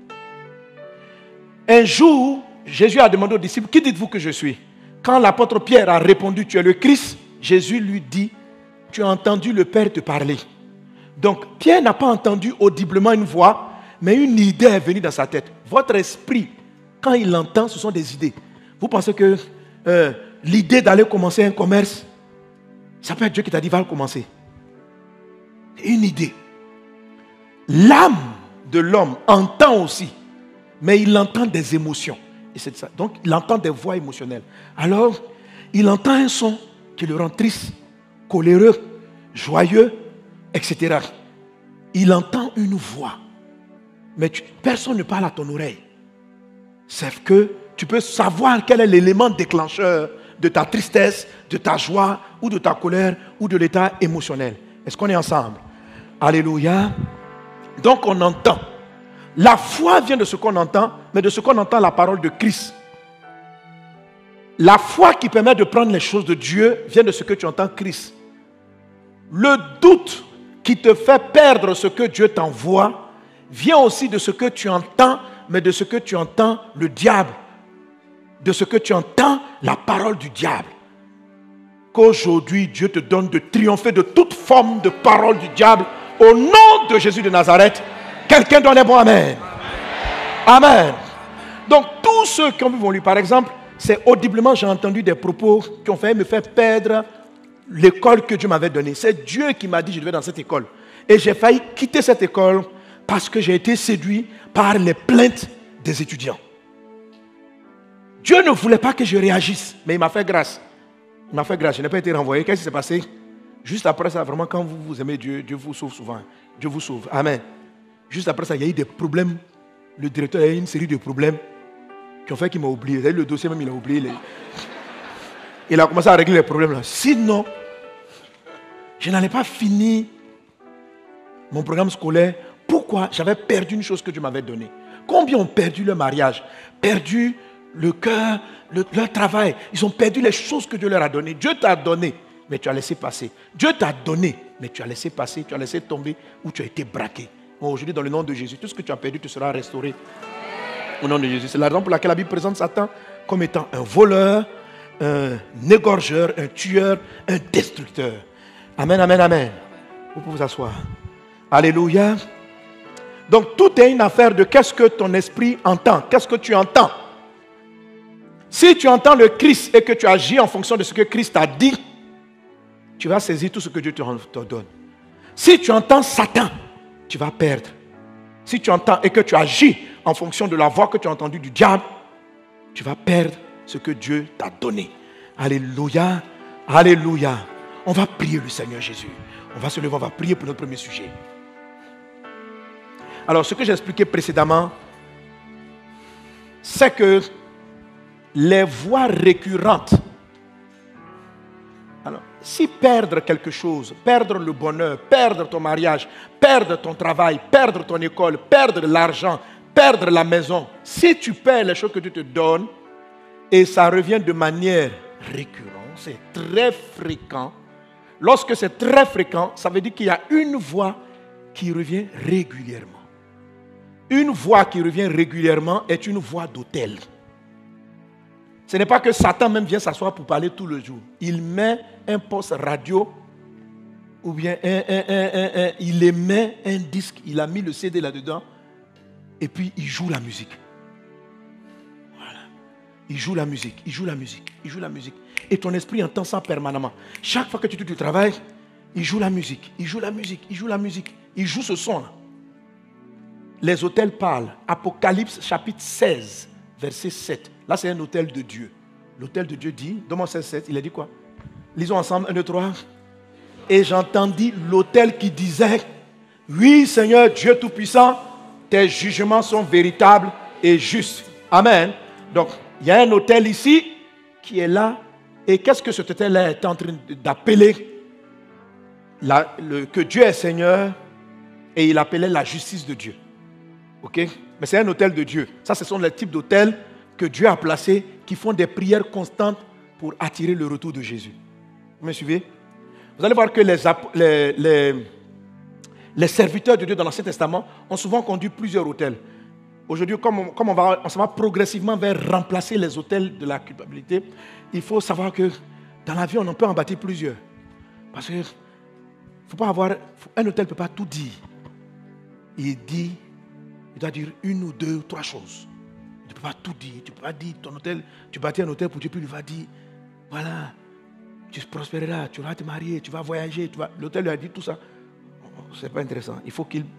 Un jour, Jésus a demandé aux disciples, qui dites-vous que je suis? Quand l'apôtre Pierre a répondu, tu es le Christ, Jésus lui dit, tu as entendu le Père te parler. Donc, Pierre n'a pas entendu audiblement une voix, mais une idée est venue dans sa tête. Votre esprit, quand il l'entend, ce sont des idées. Vous pensez que l'idée d'aller commencer un commerce, ça peut être Dieu qui t'a dit, va le commencer. Une idée. L'âme de l'homme entend aussi, mais il entend des émotions. Et c'est ça. Donc, il entend des voix émotionnelles. Alors, il entend un son qui le rend triste, coléreux, joyeux, etc. Il entend une voix. Mais personne ne parle à ton oreille. C'est que tu peux savoir quel est l'élément déclencheur de ta tristesse, de ta joie, ou de ta colère, ou de l'état émotionnel. Est-ce qu'on est ensemble? Alléluia. Donc on entend. La foi vient de ce qu'on entend, mais de ce qu'on entend la parole de Christ. La foi qui permet de prendre les choses de Dieu vient de ce que tu entends Christ. Le doute qui te fait perdre ce que Dieu t'envoie vient aussi de ce que tu entends, mais de ce que tu entends le diable. De ce que tu entends la parole du diable. Qu'aujourd'hui Dieu te donne de triompher de toute forme de parole du diable au nom de Jésus de Nazareth. Quelqu'un donne un bon amen. Amen. Donc tous ceux qui ont vu vont lui, par exemple, c'est audiblement j'ai entendu des propos qui ont failli me faire perdre l'école que Dieu m'avait donnée. C'est Dieu qui m'a dit je devais dans cette école. Et j'ai failli quitter cette école parce que j'ai été séduit par les plaintes des étudiants. Dieu ne voulait pas que je réagisse, mais il m'a fait grâce. Il m'a fait grâce, je n'ai pas été renvoyé. Qu'est-ce qui s'est passé? Juste après ça, vraiment, quand vous aimez Dieu, Dieu vous sauve souvent. Dieu vous sauve. Amen. Juste après ça, il y a eu des problèmes. Le directeur a eu une série de problèmes qui ont fait qu'il m'a oublié. Vous avez le dossier même, il a oublié. Il a commencé à régler les problèmes là. Sinon, je n'allais pas finir mon programme scolaire. Pourquoi? J'avais perdu une chose que Dieu m'avait donnée. Combien ont perdu leur mariage, perdu le cœur, leur travail. Ils ont perdu les choses que Dieu leur a données. Dieu t'a donné, mais tu as laissé passer. Dieu t'a donné, mais tu as laissé passer, tu as laissé tomber ou tu as été braqué. Bon, aujourd'hui, dans le nom de Jésus, tout ce que tu as perdu te sera restauré au nom de Jésus. C'est la raison pour laquelle la Bible présente Satan comme étant un voleur, un égorgeur, un tueur, un destructeur. Amen, amen, amen. Vous pouvez vous asseoir. Alléluia. Donc, tout est une affaire de qu'est-ce que ton esprit entend. Qu'est-ce que tu entends? Si tu entends le Christ et que tu agis en fonction de ce que Christ t'a dit, tu vas saisir tout ce que Dieu te donne. Si tu entends Satan, tu vas perdre. Si tu entends et que tu agis en fonction de la voix que tu as entendue du diable, tu vas perdre ce que Dieu t'a donné. Alléluia, alléluia. On va prier le Seigneur Jésus. On va se lever, on va prier pour notre premier sujet. Alors, ce que j'ai expliqué précédemment, c'est que les voies récurrentes. Alors, si perdre quelque chose, perdre le bonheur, perdre ton mariage, perdre ton travail, perdre ton école, perdre l'argent, perdre la maison, si tu perds les choses que Dieu te donne, et ça revient de manière récurrente, c'est très fréquent. Lorsque c'est très fréquent, ça veut dire qu'il y a une voix qui revient régulièrement. Une voix qui revient régulièrement est une voix d'autel. Ce n'est pas que Satan même vient s'asseoir pour parler tout le jour. Il met un poste radio ou bien il émet un disque, il a mis le CD là-dedans et puis il joue la musique. Voilà. il joue la musique, il joue la musique, il joue la musique. Et ton esprit entend ça permanemment. Chaque fois que tu travailles, il joue la musique, il joue la musique, il joue la musique. Il joue ce son-là. Les autels parlent. Apocalypse chapitre 16, verset 7. Là, c'est un autel de Dieu. L'autel de Dieu dit, dans mon 16, 7, il a dit quoi? Lisons ensemble, 1, 2, 3. Et j'entendis l'autel qui disait, oui, Seigneur Dieu Tout-Puissant, tes jugements sont véritables et justes. Amen. Donc, il y a un autel ici qui est là. Et qu'est-ce que cet autel-là est en train d'appeler? Que Dieu est Seigneur, et il appelait la justice de Dieu. Ok? Mais c'est un autel de Dieu. Ça, ce sont les types d'autels que Dieu a placés qui font des prières constantes pour attirer le retour de Jésus. Vous me suivez? Vous allez voir que les serviteurs de Dieu dans l'Ancien Testament ont souvent conduit plusieurs autels. Aujourd'hui, comme on s'en va progressivement vers remplacer les autels de la culpabilité, il faut savoir que dans la vie, on en peut en bâtir plusieurs. Parce que faut pas avoir, un autel ne peut pas tout dire. Il doit dire une ou deux ou trois choses. Il ne peut pas tout dire. Tu ne peux pas dire ton hôtel, tu bâtis un hôtel pour Dieu, puis il va dire, voilà, tu prospéreras, tu vas te marier, tu vas voyager. L'hôtel lui a dit tout ça. Ce n'est pas intéressant. Il faut qu'il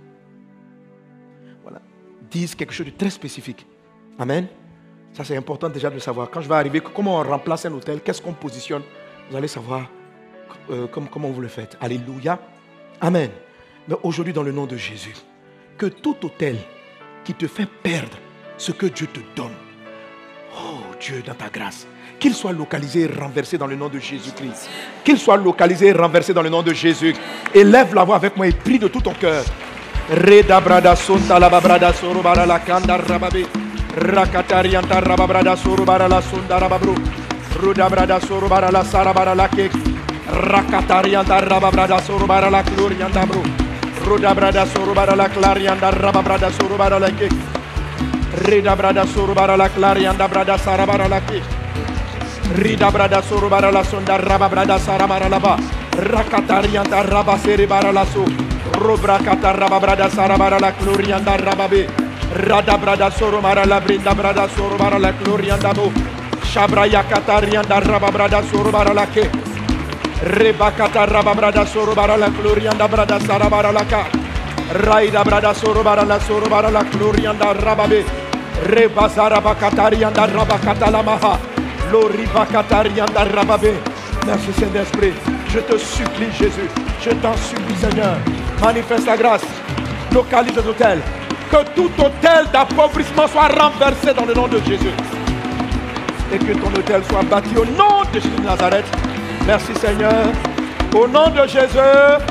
dise quelque chose de très spécifique. Amen. Ça, c'est important déjà de savoir. Quand je vais arriver, comment on remplace un hôtel, qu'est-ce qu'on positionne, vous allez savoir comment vous le faites. Alléluia. Amen. Mais aujourd'hui, dans le nom de Jésus, que tout hôtel qui te fait perdre ce que Dieu te donne, oh Dieu, dans ta grâce, qu'il soit localisé et renversé dans le nom de Jésus-Christ. Qu'il soit localisé et renversé dans le nom de Jésus. Élève la voix avec moi et prie de tout ton cœur. Reda brada sonta la babrada sorobara la kanda rababe. Rakatarianta rababrada sorobara la sonda rababro. Ruda brada sorobara la sarabara la kek. Rakatarianta rababrada sorobara la glorianda bro. Ruda brada sorobara la clarianda rababrada sorobara la kek. Reda brada sorobara la clarianda brada sarabara la kek. Rida brada sorobara la sonda rababrada sarabara la ba. Rakatarianta rabaserebara la so. Robrakata rababrada sarabara la glorianda rababe. Rada brada soromara la brinda brada sorobara la glorianda bo. Shabraya katarianda rababrada sorobara la ke. Rebakata rababrada sorobara la glorianda brada sarabara la ka. Raida brada sorobara la glorianda rababe. Rebazara bakatarianda rabakata la maha. Loribakatarianda rababe. Merci Saint-Esprit. Je te supplie Jésus. Je t'en supplie Seigneur. Manifeste ta grâce. Localise les hôtels. Que tout hôtel d'appauvrissement soit renversé dans le nom de Jésus. Et que ton hôtel soit bâti au nom de Jésus de Nazareth. Merci Seigneur. Au nom de Jésus.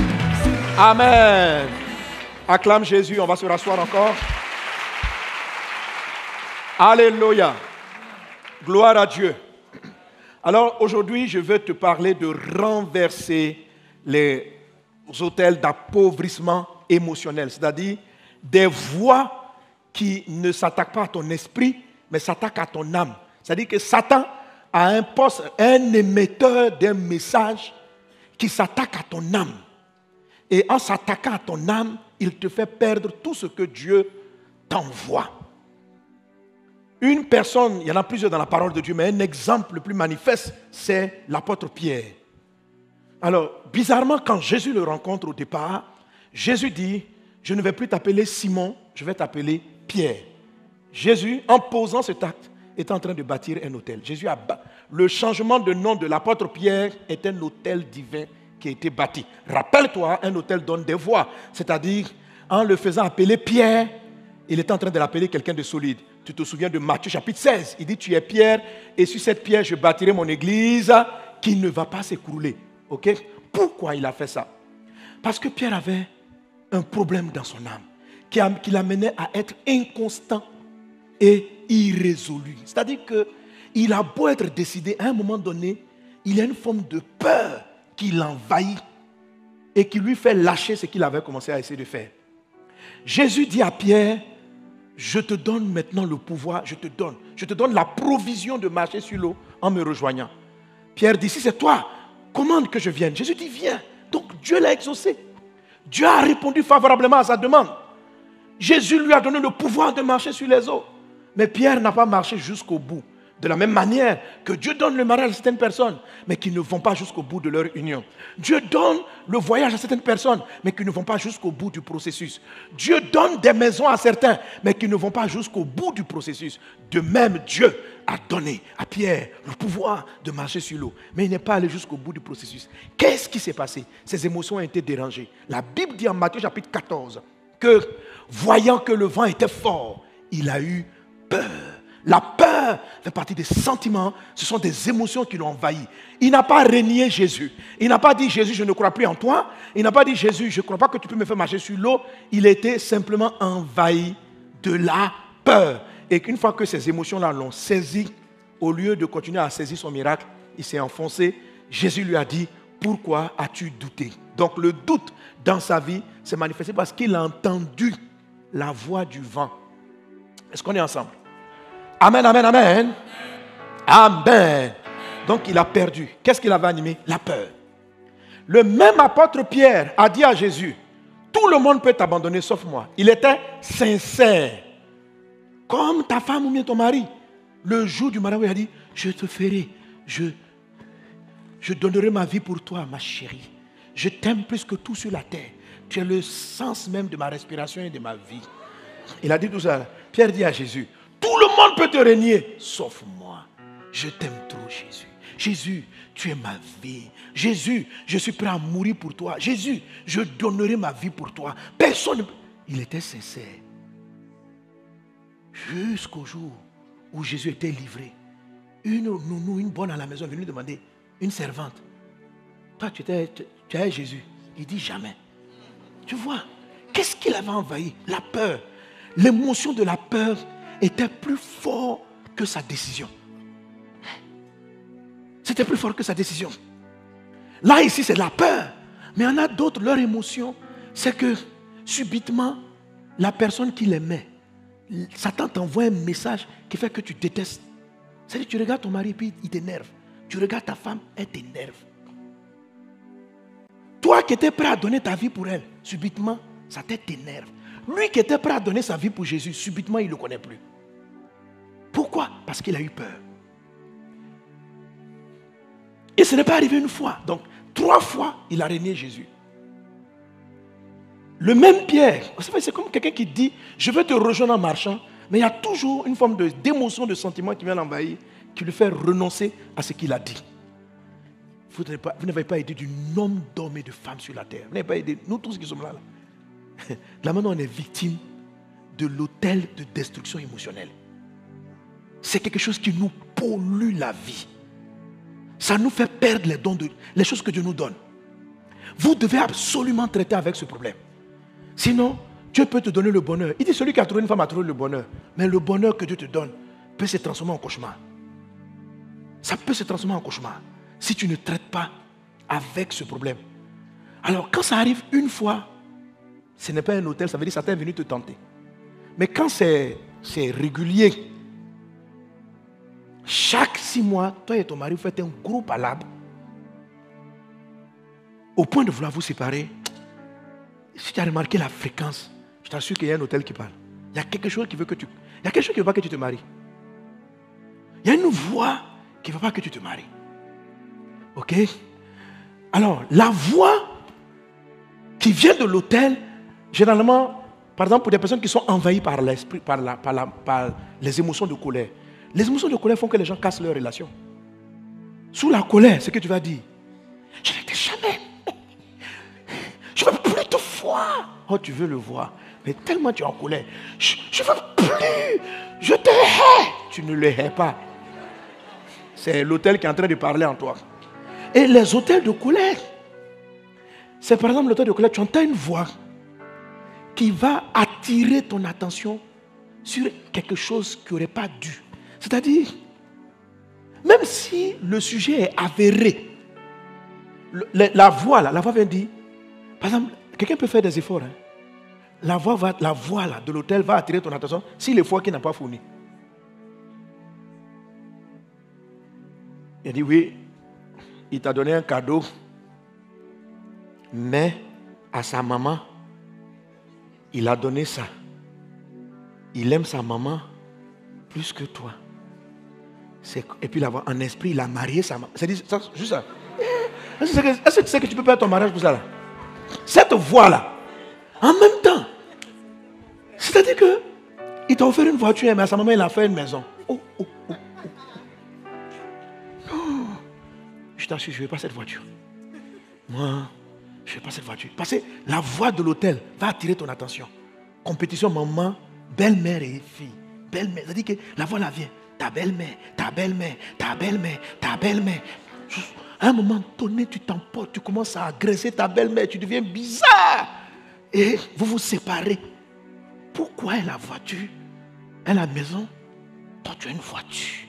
Amen. Acclame Jésus. On va se rasseoir encore. Alléluia. Gloire à Dieu. Alors aujourd'hui, je veux te parler de renverser les hôtels d'appauvrissement émotionnel, c'est-à-dire des voix qui ne s'attaquent pas à ton esprit, mais s'attaquent à ton âme. C'est-à-dire que Satan a un poste, un émetteur d'un message qui s'attaque à ton âme. Et en s'attaquant à ton âme, il te fait perdre tout ce que Dieu t'envoie. Une personne, il y en a plusieurs dans la parole de Dieu, mais un exemple le plus manifeste, c'est l'apôtre Pierre. Alors, bizarrement, quand Jésus le rencontre au départ, Jésus dit, je ne vais plus t'appeler Simon, je vais t'appeler Pierre. Jésus, en posant cet acte, est en train de bâtir un autel. Le changement de nom de l'apôtre Pierre est un autel divin qui a été bâti. Rappelle-toi, un autel donne des voix. C'est-à-dire, en le faisant appeler Pierre, il est en train de l'appeler quelqu'un de solide. Tu te souviens de Matthieu chapitre 16. Il dit, tu es Pierre, et sur cette pierre, je bâtirai mon église qui ne va pas s'écrouler. Okay? Pourquoi il a fait ça? Parce que Pierre avait un problème dans son âme qui l'amenait à être inconstant et irrésolu. C'est-à-dire qu'il a beau être décidé, à un moment donné, il y a une forme de peur qui l'envahit et qui lui fait lâcher ce qu'il avait commencé à essayer de faire. Jésus dit à Pierre, je te donne maintenant le pouvoir, je te donne la provision de marcher sur l'eau en me rejoignant. Pierre dit, si c'est toi, commande que je vienne. Jésus dit, viens. Donc Dieu l'a exaucé. Dieu a répondu favorablement à sa demande. Jésus lui a donné le pouvoir de marcher sur les eaux. Mais Pierre n'a pas marché jusqu'au bout. De la même manière que Dieu donne le mariage à certaines personnes, mais qui ne vont pas jusqu'au bout de leur union. Dieu donne le voyage à certaines personnes, mais qui ne vont pas jusqu'au bout du processus. Dieu donne des maisons à certains, mais qui ne vont pas jusqu'au bout du processus. De même, Dieu a donné à Pierre le pouvoir de marcher sur l'eau, mais il n'est pas allé jusqu'au bout du processus. Qu'est-ce qui s'est passé? Ses émotions ont été dérangées. La Bible dit en Matthieu chapitre 14 que, voyant que le vent était fort, il a eu peur. La peur fait partie des sentiments, ce sont des émotions qui l'ont envahi. Il n'a pas renié Jésus. Il n'a pas dit Jésus, je ne crois plus en toi. Il n'a pas dit Jésus, je ne crois pas que tu peux me faire marcher sur l'eau. Il était simplement envahi de la peur. Et qu'une fois que ces émotions-là l'ont saisi, au lieu de continuer à saisir son miracle, il s'est enfoncé. Jésus lui a dit, pourquoi as-tu douté? Donc le doute dans sa vie s'est manifesté parce qu'il a entendu la voix du vent. Est-ce qu'on est ensemble? Amen, amen, amen. Amen. Donc il a perdu. Qu'est-ce qu'il avait animé? La peur. Le même apôtre Pierre a dit à Jésus, tout le monde peut t'abandonner sauf moi. Il était sincère. Comme ta femme ou bien ton mari. Le jour du mariage, il a dit, je te ferai, je donnerai ma vie pour toi, ma chérie. Je t'aime plus que tout sur la terre. Tu es le sens même de ma respiration et de ma vie. Il a dit tout ça. Pierre dit à Jésus, tout le monde peut te régner, sauf moi. Je t'aime trop, Jésus. Jésus, tu es ma vie. Jésus, je suis prêt à mourir pour toi. Jésus, je donnerai ma vie pour toi. Personne. Il était sincère. Jusqu'au jour où Jésus était livré. Une nounou, une bonne à la maison, est venue demander, une servante. Toi, tu es Jésus. Il dit jamais. Tu vois, qu'est-ce qu'il avait envahi? La peur. L'émotion de la peur était plus fort que sa décision. C'était plus fort que sa décision. Là, ici, c'est la peur. Mais il y en a d'autres, leur émotion, c'est que subitement, la personne qui l'aimait, Satan t'envoie un message qui fait que tu détestes. C'est-à-dire, tu regardes ton mari et puis il t'énerve. Tu regardes ta femme, elle t'énerve. Toi qui étais prêt à donner ta vie pour elle, subitement, sa tête t'énerve. Lui qui était prêt à donner sa vie pour Jésus, subitement, il ne le connaît plus. Pourquoi? Parce qu'il a eu peur. Et ce n'est pas arrivé une fois. Donc, 3 fois, il a régné Jésus. Le même Pierre, c'est comme quelqu'un qui dit, je vais te rejoindre en marchant, mais il y a toujours une forme d'émotion, de sentiment qui vient l'envahir, qui lui fait renoncer à ce qu'il a dit. Vous n'avez pas aidé du nombre d'hommes et de femmes sur la terre. Vous n'avez pas aidé, nous tous qui sommes là. Là maintenant, on est victime de l'autel de destruction émotionnelle. C'est quelque chose qui nous pollue la vie. Ça nous fait perdre les choses que Dieu nous donne. Vous devez absolument traiter avec ce problème. Sinon, Dieu peut te donner le bonheur. Il dit, celui qui a trouvé une femme a trouvé le bonheur. Mais le bonheur que Dieu te donne peut se transformer en cauchemar. Ça peut se transformer en cauchemar si tu ne traites pas avec ce problème. Alors, quand ça arrive une fois, ce n'est pas un hôtel, ça veut dire que Satan est venu te tenter. Mais quand c'est régulier, chaque 6 mois, toi et ton mari, vous faites un gros palabre au point de vouloir vous séparer. Si tu as remarqué la fréquence, je t'assure qu'il y a un hôtel qui parle. Il y a quelque chose qui veut que tu... Il y a quelque chose qui ne veut pas que tu te maries. Il y a une voix qui ne veut pas que tu te maries. Ok? Alors, la voix qui vient de l'hôtel, généralement, par exemple, pour des personnes qui sont envahies par l'esprit, par les émotions de colère. Les émotions de colère font que les gens cassent leurs relations. Sous la colère, ce que tu vas dire, je n'étais jamais. Je ne veux plus te voir. Oh, tu veux le voir. Mais tellement tu es en colère. Je ne veux plus. Je te hais. Tu ne le hais pas. C'est l'autel qui est en train de parler en toi. Et les autels de colère, c'est par exemple l'autel de colère, tu entends une voix qui va attirer ton attention sur quelque chose qui n'aurait pas dû. C'est-à-dire, même si le sujet est avéré, la voix vient dire, par exemple, quelqu'un peut faire des efforts. Hein? La voix de l'autel va attirer ton attention si l'effort qui n'a pas fourni. Il dit oui, il t'a donné un cadeau, mais à sa maman, il a donné ça. Il aime sa maman plus que toi. Et puis en esprit, il a marié sa maman. C'est juste ça. Est-ce que tu sais que tu peux perdre ton mariage pour ça là? Cette voix-là, en même temps, c'est-à-dire que il t'a offert une voiture, mais à sa maman, il a fait une maison. Oh. Non. Je t'assure, je ne veux pas cette voiture. Moi, je ne veux pas cette voiture. Parce que la voix de l'hôtel va attirer ton attention. Compétition maman, belle-mère et fille. Belle-mère, c'est-à-dire que la voix là vient. Ta belle-mère, ta belle-mère, ta belle-mère, ta belle-mère. À un moment donné, tu t'emportes, tu commences à agresser ta belle-mère, tu deviens bizarre. Et vous vous séparez. Pourquoi elle a la voiture? Elle a la maison. Toi, tu as une voiture.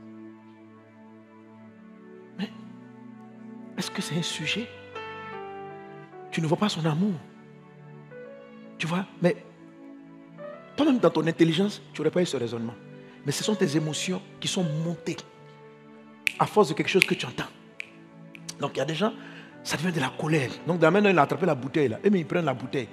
Mais est-ce que c'est un sujet? Tu ne vois pas son amour. Tu vois? Mais toi-même, dans ton intelligence, tu n'aurais pas eu ce raisonnement. Mais ce sont tes émotions qui sont montées à force de quelque chose que tu entends. Donc il y a des gens, ça devient de la colère. Donc maintenant, il a attrapé la bouteille là. Et mais ils prennent la bouteille.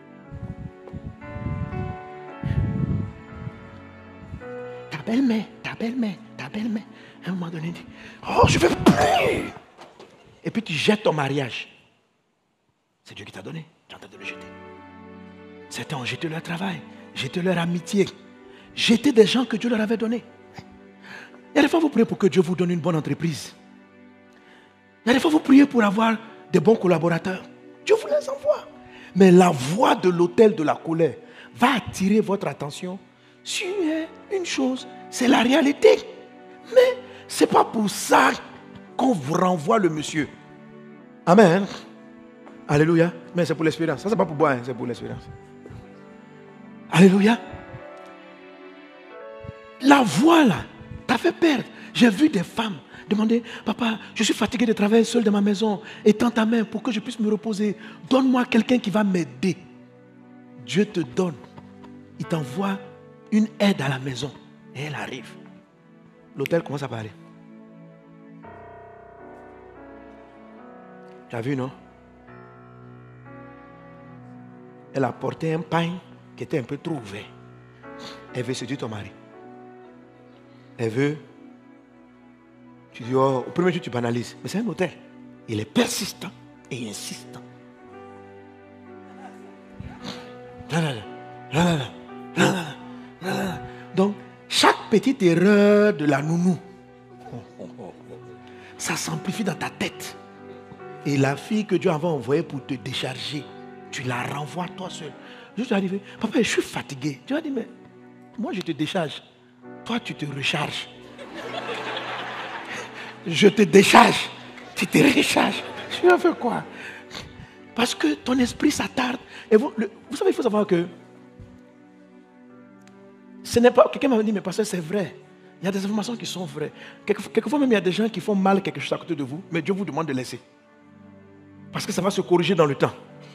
Ta belle-mère, ta belle-mère, ta belle-mère. À un moment donné, il dit, oh, je ne veux plus. Et puis tu jettes ton mariage. C'est Dieu qui t'a donné. Tu es en train de le jeter. Certains ont jeté leur travail, jeté leur amitié, jeté des gens que Dieu leur avait donnés. Il y a des fois, vous priez pour que Dieu vous donne une bonne entreprise. Il y a des fois, vous priez pour avoir des bons collaborateurs. Dieu vous les envoie. Mais la voix de l'autel de la colère va attirer votre attention sur une chose, c'est la réalité. Mais ce n'est pas pour ça qu'on vous renvoie le monsieur. Amen. Alléluia. Mais c'est pour l'espérance. Ça, ce n'est pas pour boire, c'est pour l'espérance. Alléluia. La voix là t'a fait perdre. J'ai vu des femmes demander, papa, je suis fatigué de travailler seul dans ma maison. Étends ta main pour que je puisse me reposer. Donne-moi quelqu'un qui va m'aider. Dieu te donne. Il t'envoie une aide à la maison. Et elle arrive. L'hôtel commence à parler. Tu as vu, non? Elle a porté un pain qui était un peu trop ouvert. Elle veut séduire ton mari. Elle veut. Tu dis, oh, au premier jour, tu banalises. Mais c'est un hôtel. Il est persistant et insistant. Donc, chaque petite erreur de la nounou, ça s'amplifie dans ta tête. Et la fille que Dieu avait envoyée pour te décharger, tu la renvoies toi seul. Je suis arrivé, papa, je suis fatigué. Tu vas dire, mais moi je te décharge. Toi tu te recharges. Je te décharge. Tu te recharges. Je vais faire quoi? Parce que ton esprit s'attarde. Et vous savez, il faut savoir que ce n'est pas. Quelqu'un m'a dit, mais pasteur, c'est vrai. Il y a des informations qui sont vraies. Quelquefois même, il y a des gens qui font mal quelque chose à côté de vous, mais Dieu vous demande de laisser. Parce que ça va se corriger dans le temps.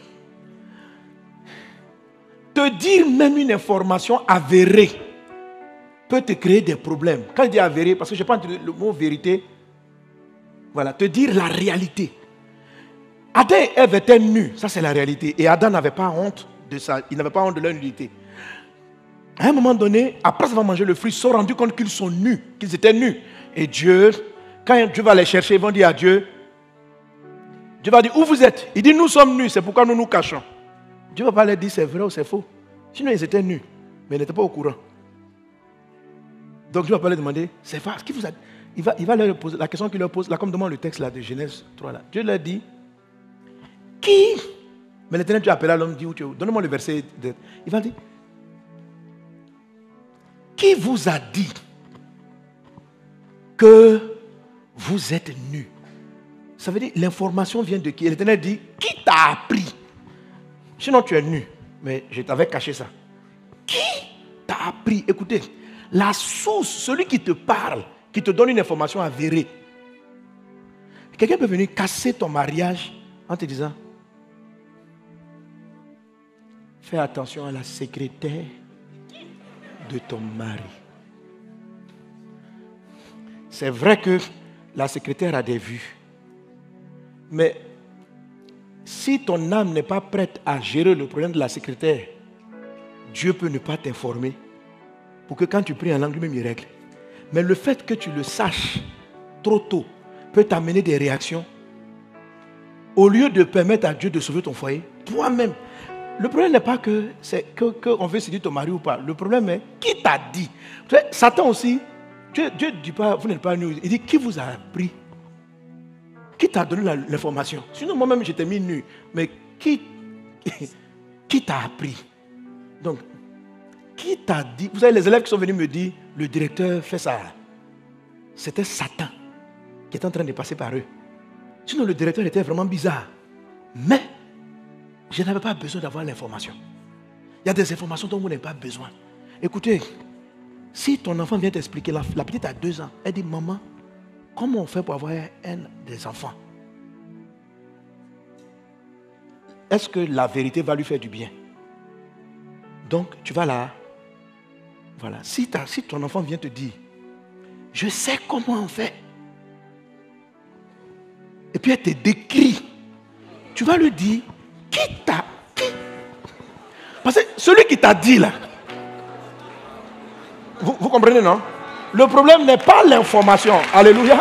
Te dire même une information avérée peut te créer des problèmes. Quand je dis avérée, parce que je pense le mot vérité, voilà, te dire la réalité. Adam et Ève étaient nus, ça c'est la réalité. Et Adam n'avait pas honte de ça, il n'avait pas honte de leur nudité. À un moment donné, après avoir mangé le fruit, ils se sont rendus compte qu'ils sont nus, qu'ils étaient nus. Et Dieu, quand Dieu va les chercher, ils vont dire à Dieu, Dieu va dire, où vous êtes? Il dit, nous sommes nus, c'est pourquoi nous nous cachons. Dieu ne va pas leur dire c'est vrai ou c'est faux. Sinon, ils étaient nus, mais ils n'étaient pas au courant. Donc, Dieu ne va pas leur demander, c'est vrai, ce qu'il vous a dit. Il va leur poser la question qu'il leur pose, là, comme demande le texte là, de Genèse 3. Là. Dieu leur dit, qui? Mais l'Éternel Dieu appela l'homme, dit, donne-moi le verset. Il va dire, qui vous a dit que vous êtes nus? Ça veut dire, l'information vient de qui? L'Éternel dit, qui t'a appris? Sinon tu es nu, mais je t'avais caché ça. Qui t'a appris? Écoutez, la source, celui qui te parle, qui te donne une information avérée. Quelqu'un peut venir casser ton mariage en te disant, fais attention à la secrétaire de ton mari. C'est vrai que la secrétaire a des vues. Mais si ton âme n'est pas prête à gérer le problème de la secrétaire, Dieu peut ne pas t'informer pour que quand tu pries en langue, lui-même il règle. Mais le fait que tu le saches trop tôt peut t'amener des réactions. Au lieu de permettre à Dieu de sauver ton foyer, toi-même. Le problème n'est pas que on veut séduire ton mari ou pas. Le problème est qui t'a dit. Tu sais, Satan aussi, Dieu ne dit pas, vous n'êtes pas nu. Il dit qui vous a appris. Qui t'a donné l'information? Sinon, moi-même, j'étais mis nu. Mais qui t'a appris? Donc, qui t'a dit? Vous savez, les élèves qui sont venus me dire, le directeur fait ça. C'était Satan qui était en train de passer par eux. Sinon, le directeur était vraiment bizarre. Mais, je n'avais pas besoin d'avoir l'information. Il y a des informations dont vous n'avez pas besoin. Écoutez, si ton enfant vient t'expliquer, la petite a 2 ans, elle dit, maman, comment on fait pour avoir des enfants? Est-ce que la vérité va lui faire du bien? Donc, tu vas là. Voilà. Si ton enfant vient te dire, je sais comment on fait. Et puis elle te décrit. Tu vas lui dire, qui? Parce que celui qui t'a dit là, vous comprenez, non? Le problème n'est pas l'information. Alléluia.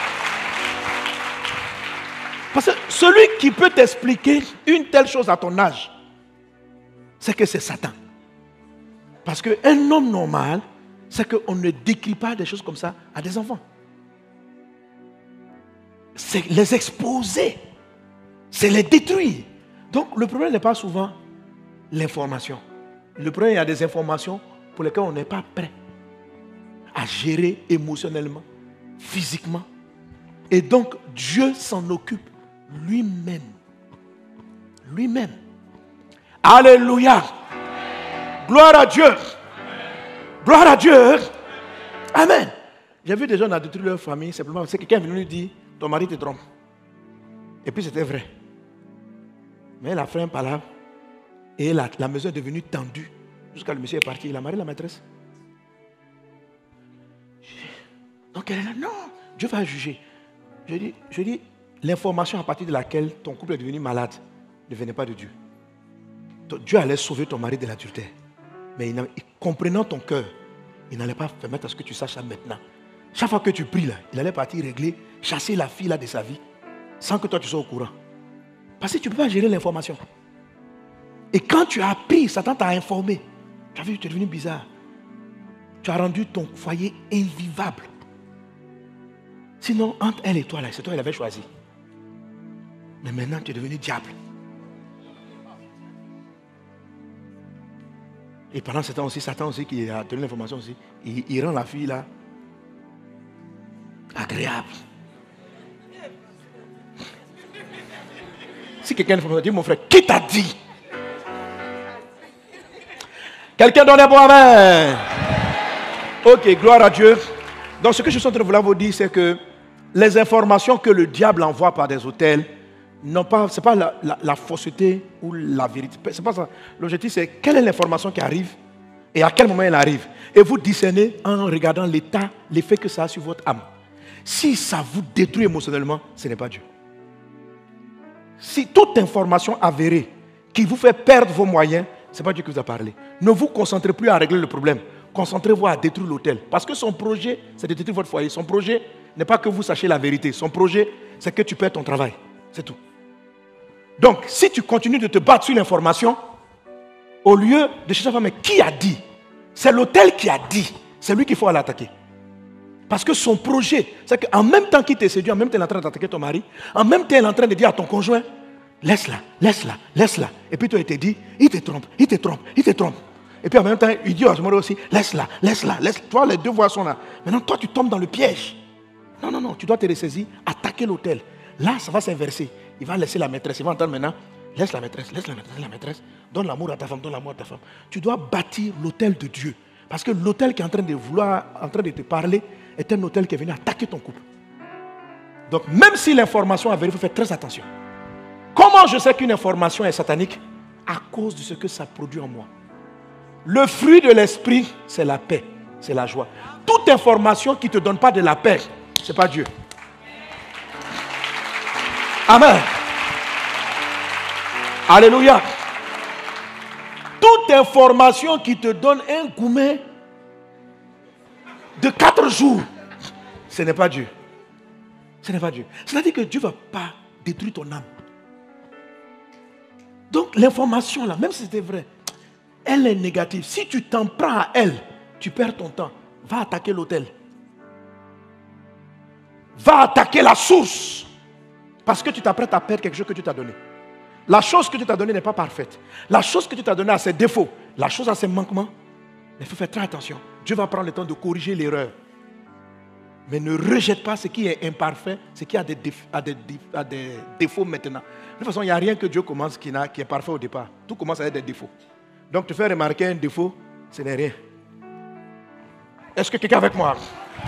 Parce que celui qui peut t'expliquer une telle chose à ton âge, c'est que c'est Satan. Parce qu'un homme normal, c'est qu'on ne décrit pas des choses comme ça à des enfants. C'est les exposer. C'est les détruire. Donc le problème n'est pas souvent l'information. Le problème, il y a des informations pour lesquelles on n'est pas prêt à gérer émotionnellement, physiquement. Et donc Dieu s'en occupe lui-même. Lui-même. Alléluia. Gloire à Dieu. Gloire à Dieu. Amen. J'ai vu des gens qui ont détruit leur famille simplement parce que quelqu'un est venu lui dire, ton mari te trompe. Et puis c'était vrai. Mais elle a fait un palabre. Et la maison est devenue tendue. Jusqu'à le monsieur est parti. Il a marié la maîtresse. Donc elle est là, non, Dieu va juger. Je dis, l'information à partir de laquelle ton couple est devenu malade ne venait pas de Dieu. Dieu allait sauver ton mari de l'adultère. Mais comprenant ton cœur, il n'allait pas permettre à ce que tu saches ça maintenant. Chaque fois que tu pries là, il allait partir régler, chasser la fille là de sa vie, sans que toi tu sois au courant. Parce que tu ne peux pas gérer l'information. Et quand tu as appris, Satan t'a informé. Tu as vu, tu es devenu bizarre. Tu as rendu ton foyer invivable. Sinon, entre elle et toi, là, c'est toi qui l'avais choisi. Mais maintenant, tu es devenu diable. Et pendant ce temps aussi, Satan aussi, qui a donné l'information aussi, il rend la fille là agréable. Si quelqu'un me dit, mon frère, qui t'a dit? Quelqu'un donne un bon amen. Ok, gloire à Dieu. Donc ce que je suis en train de vouloir vous dire, c'est que les informations que le diable envoie par des hôtels, ce n'est pas la fausseté ou la vérité. C'est pas ça. L'objectif, c'est quelle est l'information qui arrive et à quel moment elle arrive. Et vous discernez en regardant l'état, l'effet que ça a sur votre âme. Si ça vous détruit émotionnellement, ce n'est pas Dieu. Si toute information avérée qui vous fait perdre vos moyens, ce n'est pas Dieu qui vous a parlé. Ne vous concentrez plus à régler le problème. Concentrez-vous à détruire l'hôtel. Parce que son projet, c'est de détruire votre foyer. Son projet n'est pas que vous sachiez la vérité. Son projet, c'est que tu perds ton travail. C'est tout. Donc, si tu continues de te battre sur l'information, au lieu de chercher à voir, mais qui a dit? C'est l'hôtel qui a dit. C'est lui qu'il faut aller attaquer. Parce que son projet, c'est qu'en même temps qu'il te séduit, en même temps il est en train d'attaquer ton mari, en même temps il est en train de dire à ton conjoint, laisse-la, laisse-la, laisse-la. Et puis toi il te dit, il te trompe, il te trompe, il te trompe. Et puis en même temps, il dit à ce moment aussi, laisse-la, laisse-la, laisse-la. Toi, les deux voix sont là. Maintenant, toi, tu tombes dans le piège. Non, non, non, tu dois te ressaisir, attaquer l'hôtel. Là, ça va s'inverser. Il va laisser la maîtresse. Il va entendre maintenant, laisse la maîtresse, laisse la maîtresse, laisse la maîtresse. Donne l'amour à ta femme, donne l'amour à ta femme. Tu dois bâtir l'hôtel de Dieu. Parce que l'hôtel qui est en train de te parler, est un hôtel qui est venu attaquer ton couple. Donc, même si l'information avérée, il faut faire très attention. Comment je sais qu'une information est satanique? À cause de ce que ça produit en moi. Le fruit de l'esprit, c'est la paix, c'est la joie. Toute information qui ne te donne pas de la paix, ce n'est pas Dieu. Amen. Alléluia. Toute information qui te donne un gourmet, de 4 jours, ce n'est pas Dieu. Ce n'est pas Dieu. C'est-à-dire que Dieu ne va pas détruire ton âme. Donc l'information là, même si c'était vrai, elle est négative. Si tu t'en prends à elle, tu perds ton temps. Va attaquer l'autel. Va attaquer la source. Parce que tu t'apprêtes à perdre quelque chose que Dieu t'a donné. La chose que Dieu t'a donnée n'est pas parfaite. La chose que Dieu t'a donnée a ses défauts. La chose a ses manquements. Il faut faire très attention. Dieu va prendre le temps de corriger l'erreur. Mais ne rejette pas ce qui est imparfait, ce qui a des défauts maintenant. De toute façon, il n'y a rien que Dieu commence qui est parfait au départ. Tout commence avec des défauts. Donc, te faire remarquer un défaut, ce n'est rien. Est-ce que quelqu'un est avec moi?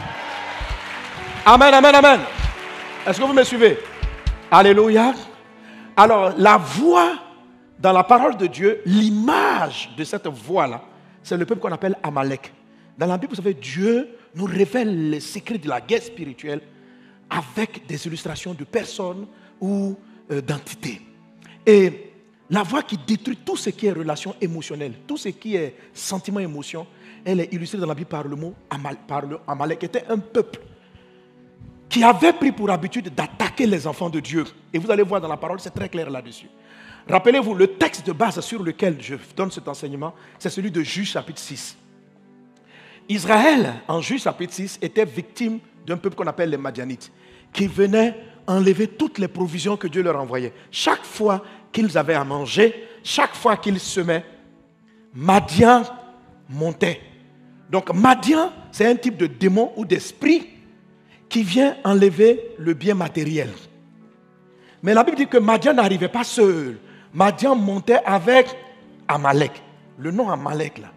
Amen, amen, amen. Est-ce que vous me suivez? Alléluia. Alors, la voix dans la parole de Dieu, l'image de cette voix-là, c'est le peuple qu'on appelle Amalek. Dans la Bible, vous savez, Dieu nous révèle les secrets de la guerre spirituelle avec des illustrations de personnes ou d'entités. Et la voix qui détruit tout ce qui est relation émotionnelle, tout ce qui est sentiment, émotion, elle est illustrée dans la Bible par le mot Amalek, qui était un peuple qui avait pris pour habitude d'attaquer les enfants de Dieu. Et vous allez voir dans la parole, c'est très clair là-dessus. Rappelez-vous, le texte de base sur lequel je donne cet enseignement, c'est celui de Juge chapitre 6. Israël, en Juge chapitre 6, était victime d'un peuple qu'on appelle les Madianites, qui venaient enlever toutes les provisions que Dieu leur envoyait. Chaque fois qu'ils avaient à manger, chaque fois qu'ils semaient, Madian montait. Donc Madian, c'est un type de démon ou d'esprit qui vient enlever le bien matériel. Mais la Bible dit que Madian n'arrivait pas seul. Madian montait avec Amalek. Le nom Amalek, là,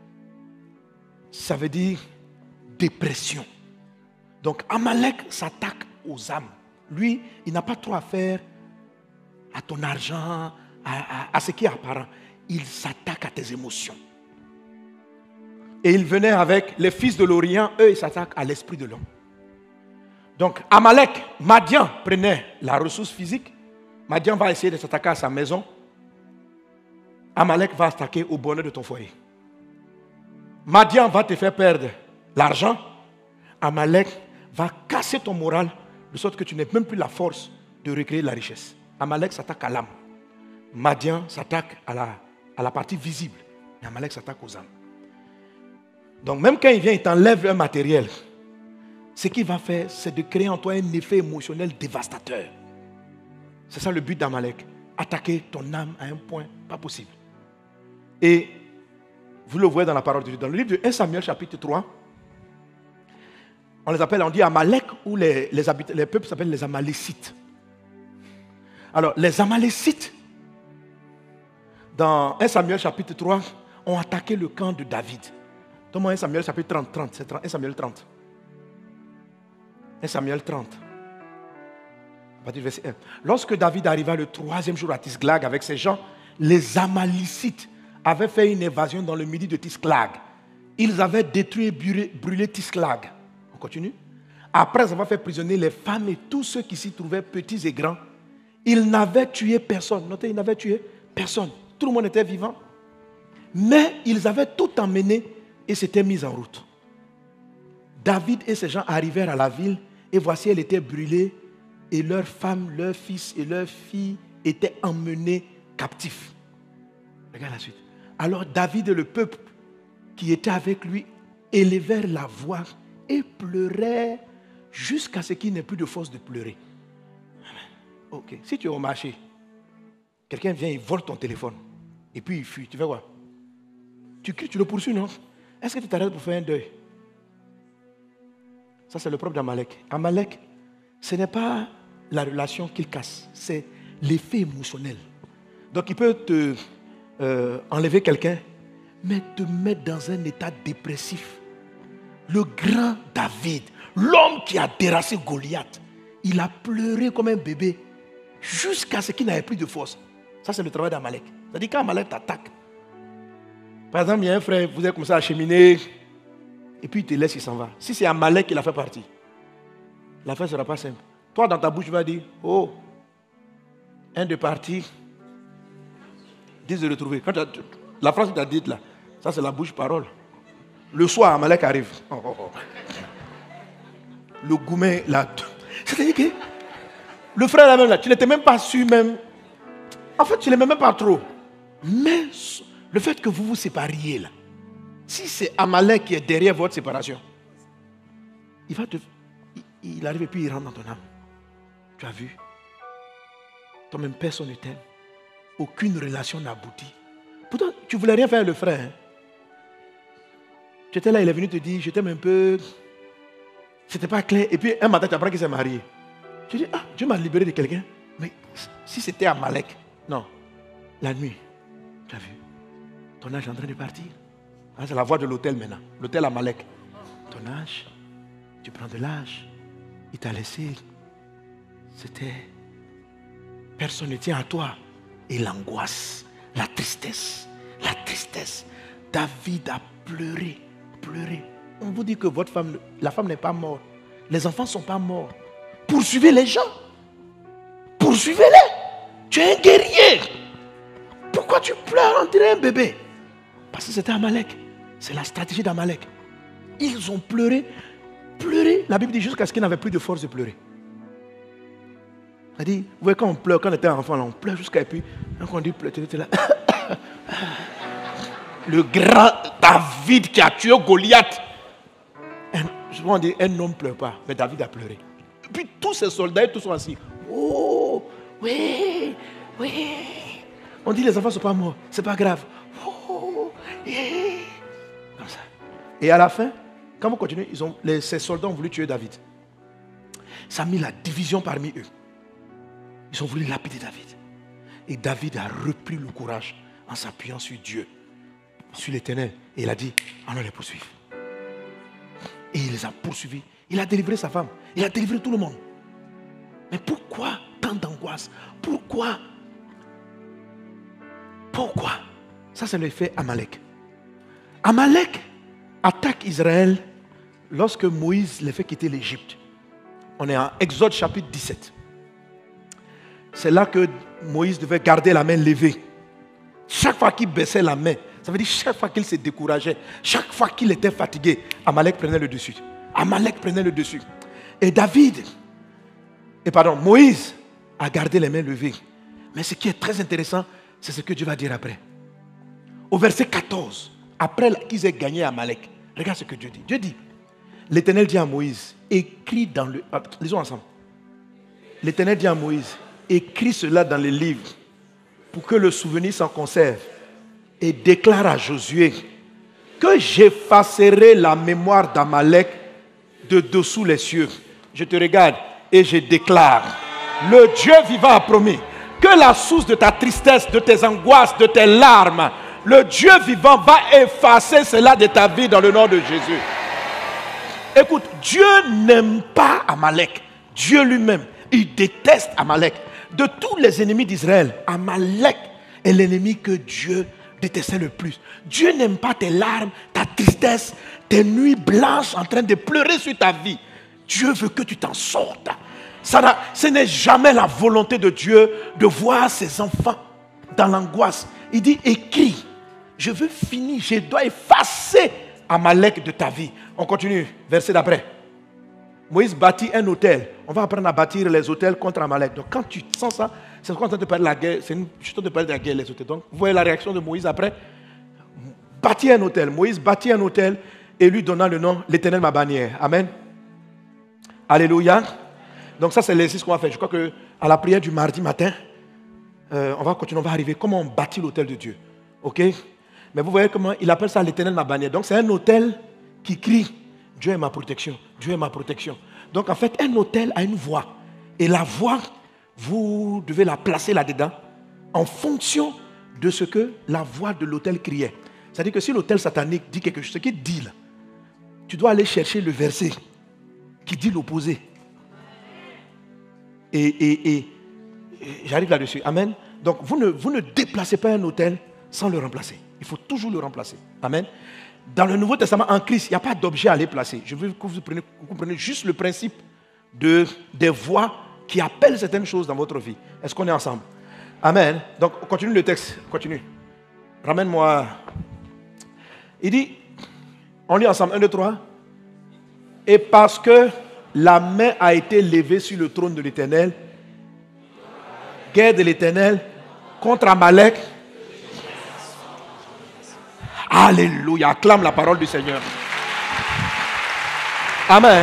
ça veut dire dépression. Donc Amalek s'attaque aux âmes. Lui, il n'a pas trop à faire à ton argent, à ce qui est apparent. Il s'attaque à tes émotions. Et il venait avec les fils de l'Orient, eux, ils s'attaquent à l'esprit de l'homme. Donc Amalek, Madian prenait la ressource physique. Madian va essayer de s'attaquer à sa maison. Amalek va s'attaquer au bonheur de ton foyer. Madian va te faire perdre l'argent. Amalek va casser ton moral de sorte que tu n'aies même plus la force de recréer la richesse. Amalek s'attaque à l'âme. Madian s'attaque à la partie visible. Et Amalek s'attaque aux âmes. Donc même quand il vient, il t'enlève un matériel. Ce qu'il va faire, c'est de créer en toi un effet émotionnel dévastateur. C'est ça le but d'Amalek. Attaquer ton âme à un point pas possible. Et vous le voyez dans la parole de Dieu. Dans le livre de 1 Samuel chapitre 3, on dit Amalek, ou les peuples s'appellent les Amalécites. Alors, les Amalécites, dans 1 Samuel chapitre 3, ont attaqué le camp de David. Donne-moi 1 Samuel chapitre 30, c'est 1 Samuel 30. 1 Samuel 30. À partir du verset 1. Lorsque David arriva le 3e jour à Tisclag avec ses gens, les Amalécites avaient fait une évasion dans le midi de Tisclag. Ils avaient détruit et brûlé Tisclag. On continue. Après avoir fait prisonnier les femmes et tous ceux qui s'y trouvaient, petits et grands, ils n'avaient tué personne. Notez, ils n'avaient tué personne. Tout le monde était vivant. Mais ils avaient tout emmené et s'étaient mis en route. David et ses gens arrivèrent à la ville et voici, elle était brûlée et leurs femmes, leurs fils et leurs filles étaient emmenés captifs. Regarde la suite. Alors David et le peuple qui était avec lui élevèrent la voix et pleurèrent jusqu'à ce qu'il n'ait plus de force de pleurer. Ok. Si tu es au marché, quelqu'un vient, il vole ton téléphone et puis il fuit. Tu fais quoi? Tu cries, tu le poursuis, non? Est-ce que tu t'arrêtes pour faire un deuil? Ça, c'est le propre d'Amalek. Amalek, ce n'est pas la relation qu'il casse, c'est l'effet émotionnel. Donc, il peut te enlever quelqu'un, mais te mettre dans un état dépressif. Le grand David, l'homme qui a terrassé Goliath, il a pleuré comme un bébé jusqu'à ce qu'il n'avait plus de force. Ça, c'est le travail d'Amalek. C'est-à-dire quand Amalek t'attaque, par exemple, il y a un frère, vous avez commencé à cheminer, et puis il te laisse, il s'en va. Si c'est Amalek qui l'a fait partie, l'affaire ne sera pas simple. Toi, dans ta bouche, tu vas dire, oh, un de parti, 10 de retrouver. Quand la phrase que tu as dite là, ça c'est la bouche-parole. Le soir, Amalek arrive. Le gourmet, là. C'est-à-dire que le frère là même là, tu n'étais même pas sûr même. En fait, tu ne l'aimais même pas trop. Mais le fait que vous vous sépariez là, si c'est Amalek qui est derrière votre séparation, il arrive et puis il rentre dans ton âme. Tu as vu? Toi-même, personne ne t'aime. Aucune relation n'aboutit. Pourtant, tu ne voulais rien faire le frère. Hein? Tu étais là, il est venu te dire, je t'aime un peu. C'était pas clair. Et puis un matin, tu apprends qu'il s'est marié. Tu dis, ah, Dieu m'a libéré de quelqu'un. Mais si c'était Amalek, non. La nuit, tu as vu, ton âge est en train de partir. Ah, c'est la voix de l'hôtel maintenant. L'hôtel Amalek. Ton âge, tu prends de l'âge. Il t'a laissé. C'était... Personne ne tient à toi. Et l'angoisse, la tristesse. David a pleuré. On vous dit que votre femme, la femme n'est pas morte. Les enfants ne sont pas morts. Poursuivez les gens. Poursuivez-les. Tu es un guerrier. Pourquoi tu pleures en tirant un bébé? Parce que c'était Amalek. C'est la stratégie d'Amalek. Ils ont pleuré. La Bible dit jusqu'à ce qu'ils n'avaient plus de force de pleurer. Elle dit, vous voyez quand on pleure, quand on était enfant, là, on pleure jusqu'à... Et puis, quand on dit pleurer, tu es là. Le grand David qui a tué Goliath. Souvent on dit, un homme ne pleure pas, mais David a pleuré. Et puis tous ces soldats, tous sont assis. Oh, oui. On dit, les enfants ne sont pas morts, c'est pas grave. Oh, yeah. Comme ça. Et à la fin, quand vous continuez, ces soldats ont voulu tuer David. Ça a mis la division parmi eux. Ils ont voulu lapider David. Et David a repris le courage en s'appuyant sur Dieu, sur l'Éternel. Et il a dit, allons les poursuivre. Et il les a poursuivis. Il a délivré sa femme. Il a délivré tout le monde. Mais pourquoi tant d'angoisse? Pourquoi? Ça, c'est l'effet Amalek. Amalek attaque Israël lorsque Moïse les fait quitter l'Égypte. On est en Exode chapitre 17. C'est là que Moïse devait garder la main levée. Chaque fois qu'il baissait la main, ça veut dire chaque fois qu'il se décourageait, chaque fois qu'il était fatigué, Amalek prenait le dessus. Et Moïse a gardé les mains levées. Mais ce qui est très intéressant, c'est ce que Dieu va dire après. Au verset 14, après qu'ils aient gagné Amalek, regarde ce que Dieu dit. Dieu dit, l'Éternel dit à Moïse, écris dans le... Lisons ensemble. L'Éternel dit à Moïse, écris cela dans les livres pour que le souvenir s'en conserve. Et déclare à Josué que j'effacerai la mémoire d'Amalek de dessous les cieux. Je te regarde et je déclare, le Dieu vivant a promis que la source de ta tristesse, de tes angoisses, de tes larmes, le Dieu vivant va effacer cela de ta vie dans le nom de Jésus. Écoute, Dieu n'aime pas Amalek. Dieu lui-même, il déteste Amalek. De tous les ennemis d'Israël, Amalek est l'ennemi que Dieu détestait le plus. Dieu n'aime pas tes larmes, ta tristesse, tes nuits blanches en train de pleurer sur ta vie. Dieu veut que tu t'en sortes. Ce n'est jamais la volonté de Dieu de voir ses enfants dans l'angoisse. Il dit, écris, je veux finir, je dois effacer Amalek de ta vie. On continue, verset d'après. Moïse bâtit un autel. On va apprendre à bâtir les autels contre Amalek. Donc quand tu sens ça, c'est quand on te parle de la guerre. Je suis en train de parler de la guerre, les autels. Donc vous voyez la réaction de Moïse après. Bâtit un autel. Moïse bâtit un autel et lui donna le nom l'Éternel ma bannière. Amen. Alléluia. Donc ça c'est l'exercice qu'on va faire. Je crois qu'à la prière du mardi matin, on va continuer, on va arriver. Comment on bâtit l'autel de Dieu. Ok? Mais vous voyez comment il appelle ça l'Éternel ma bannière. Donc c'est un autel qui crie, Dieu est ma protection, Dieu est ma protection. Donc en fait, un autel a une voix. Et la voix, vous devez la placer là-dedans en fonction de ce que la voix de l'autel criait. C'est-à-dire que si l'autel satanique dit quelque chose, ce qu'il dit là, tu dois aller chercher le verset qui dit l'opposé. Et j'arrive là-dessus. Amen. Donc vous ne déplacez pas un autel sans le remplacer. Il faut toujours le remplacer. Amen. Dans le Nouveau Testament, en Christ, il n'y a pas d'objet à aller placer. Je veux que vous compreniez juste le principe des voix qui appellent certaines choses dans votre vie. Est-ce qu'on est ensemble? Amen. Donc, on continue le texte. Continue. Ramène-moi. Il dit, On lit ensemble. 1, 2, 3. Et parce que la main a été levée sur le trône de l'Éternel, guerre de l'Éternel contre Amalek. Alléluia. Acclame la parole du Seigneur. Amen.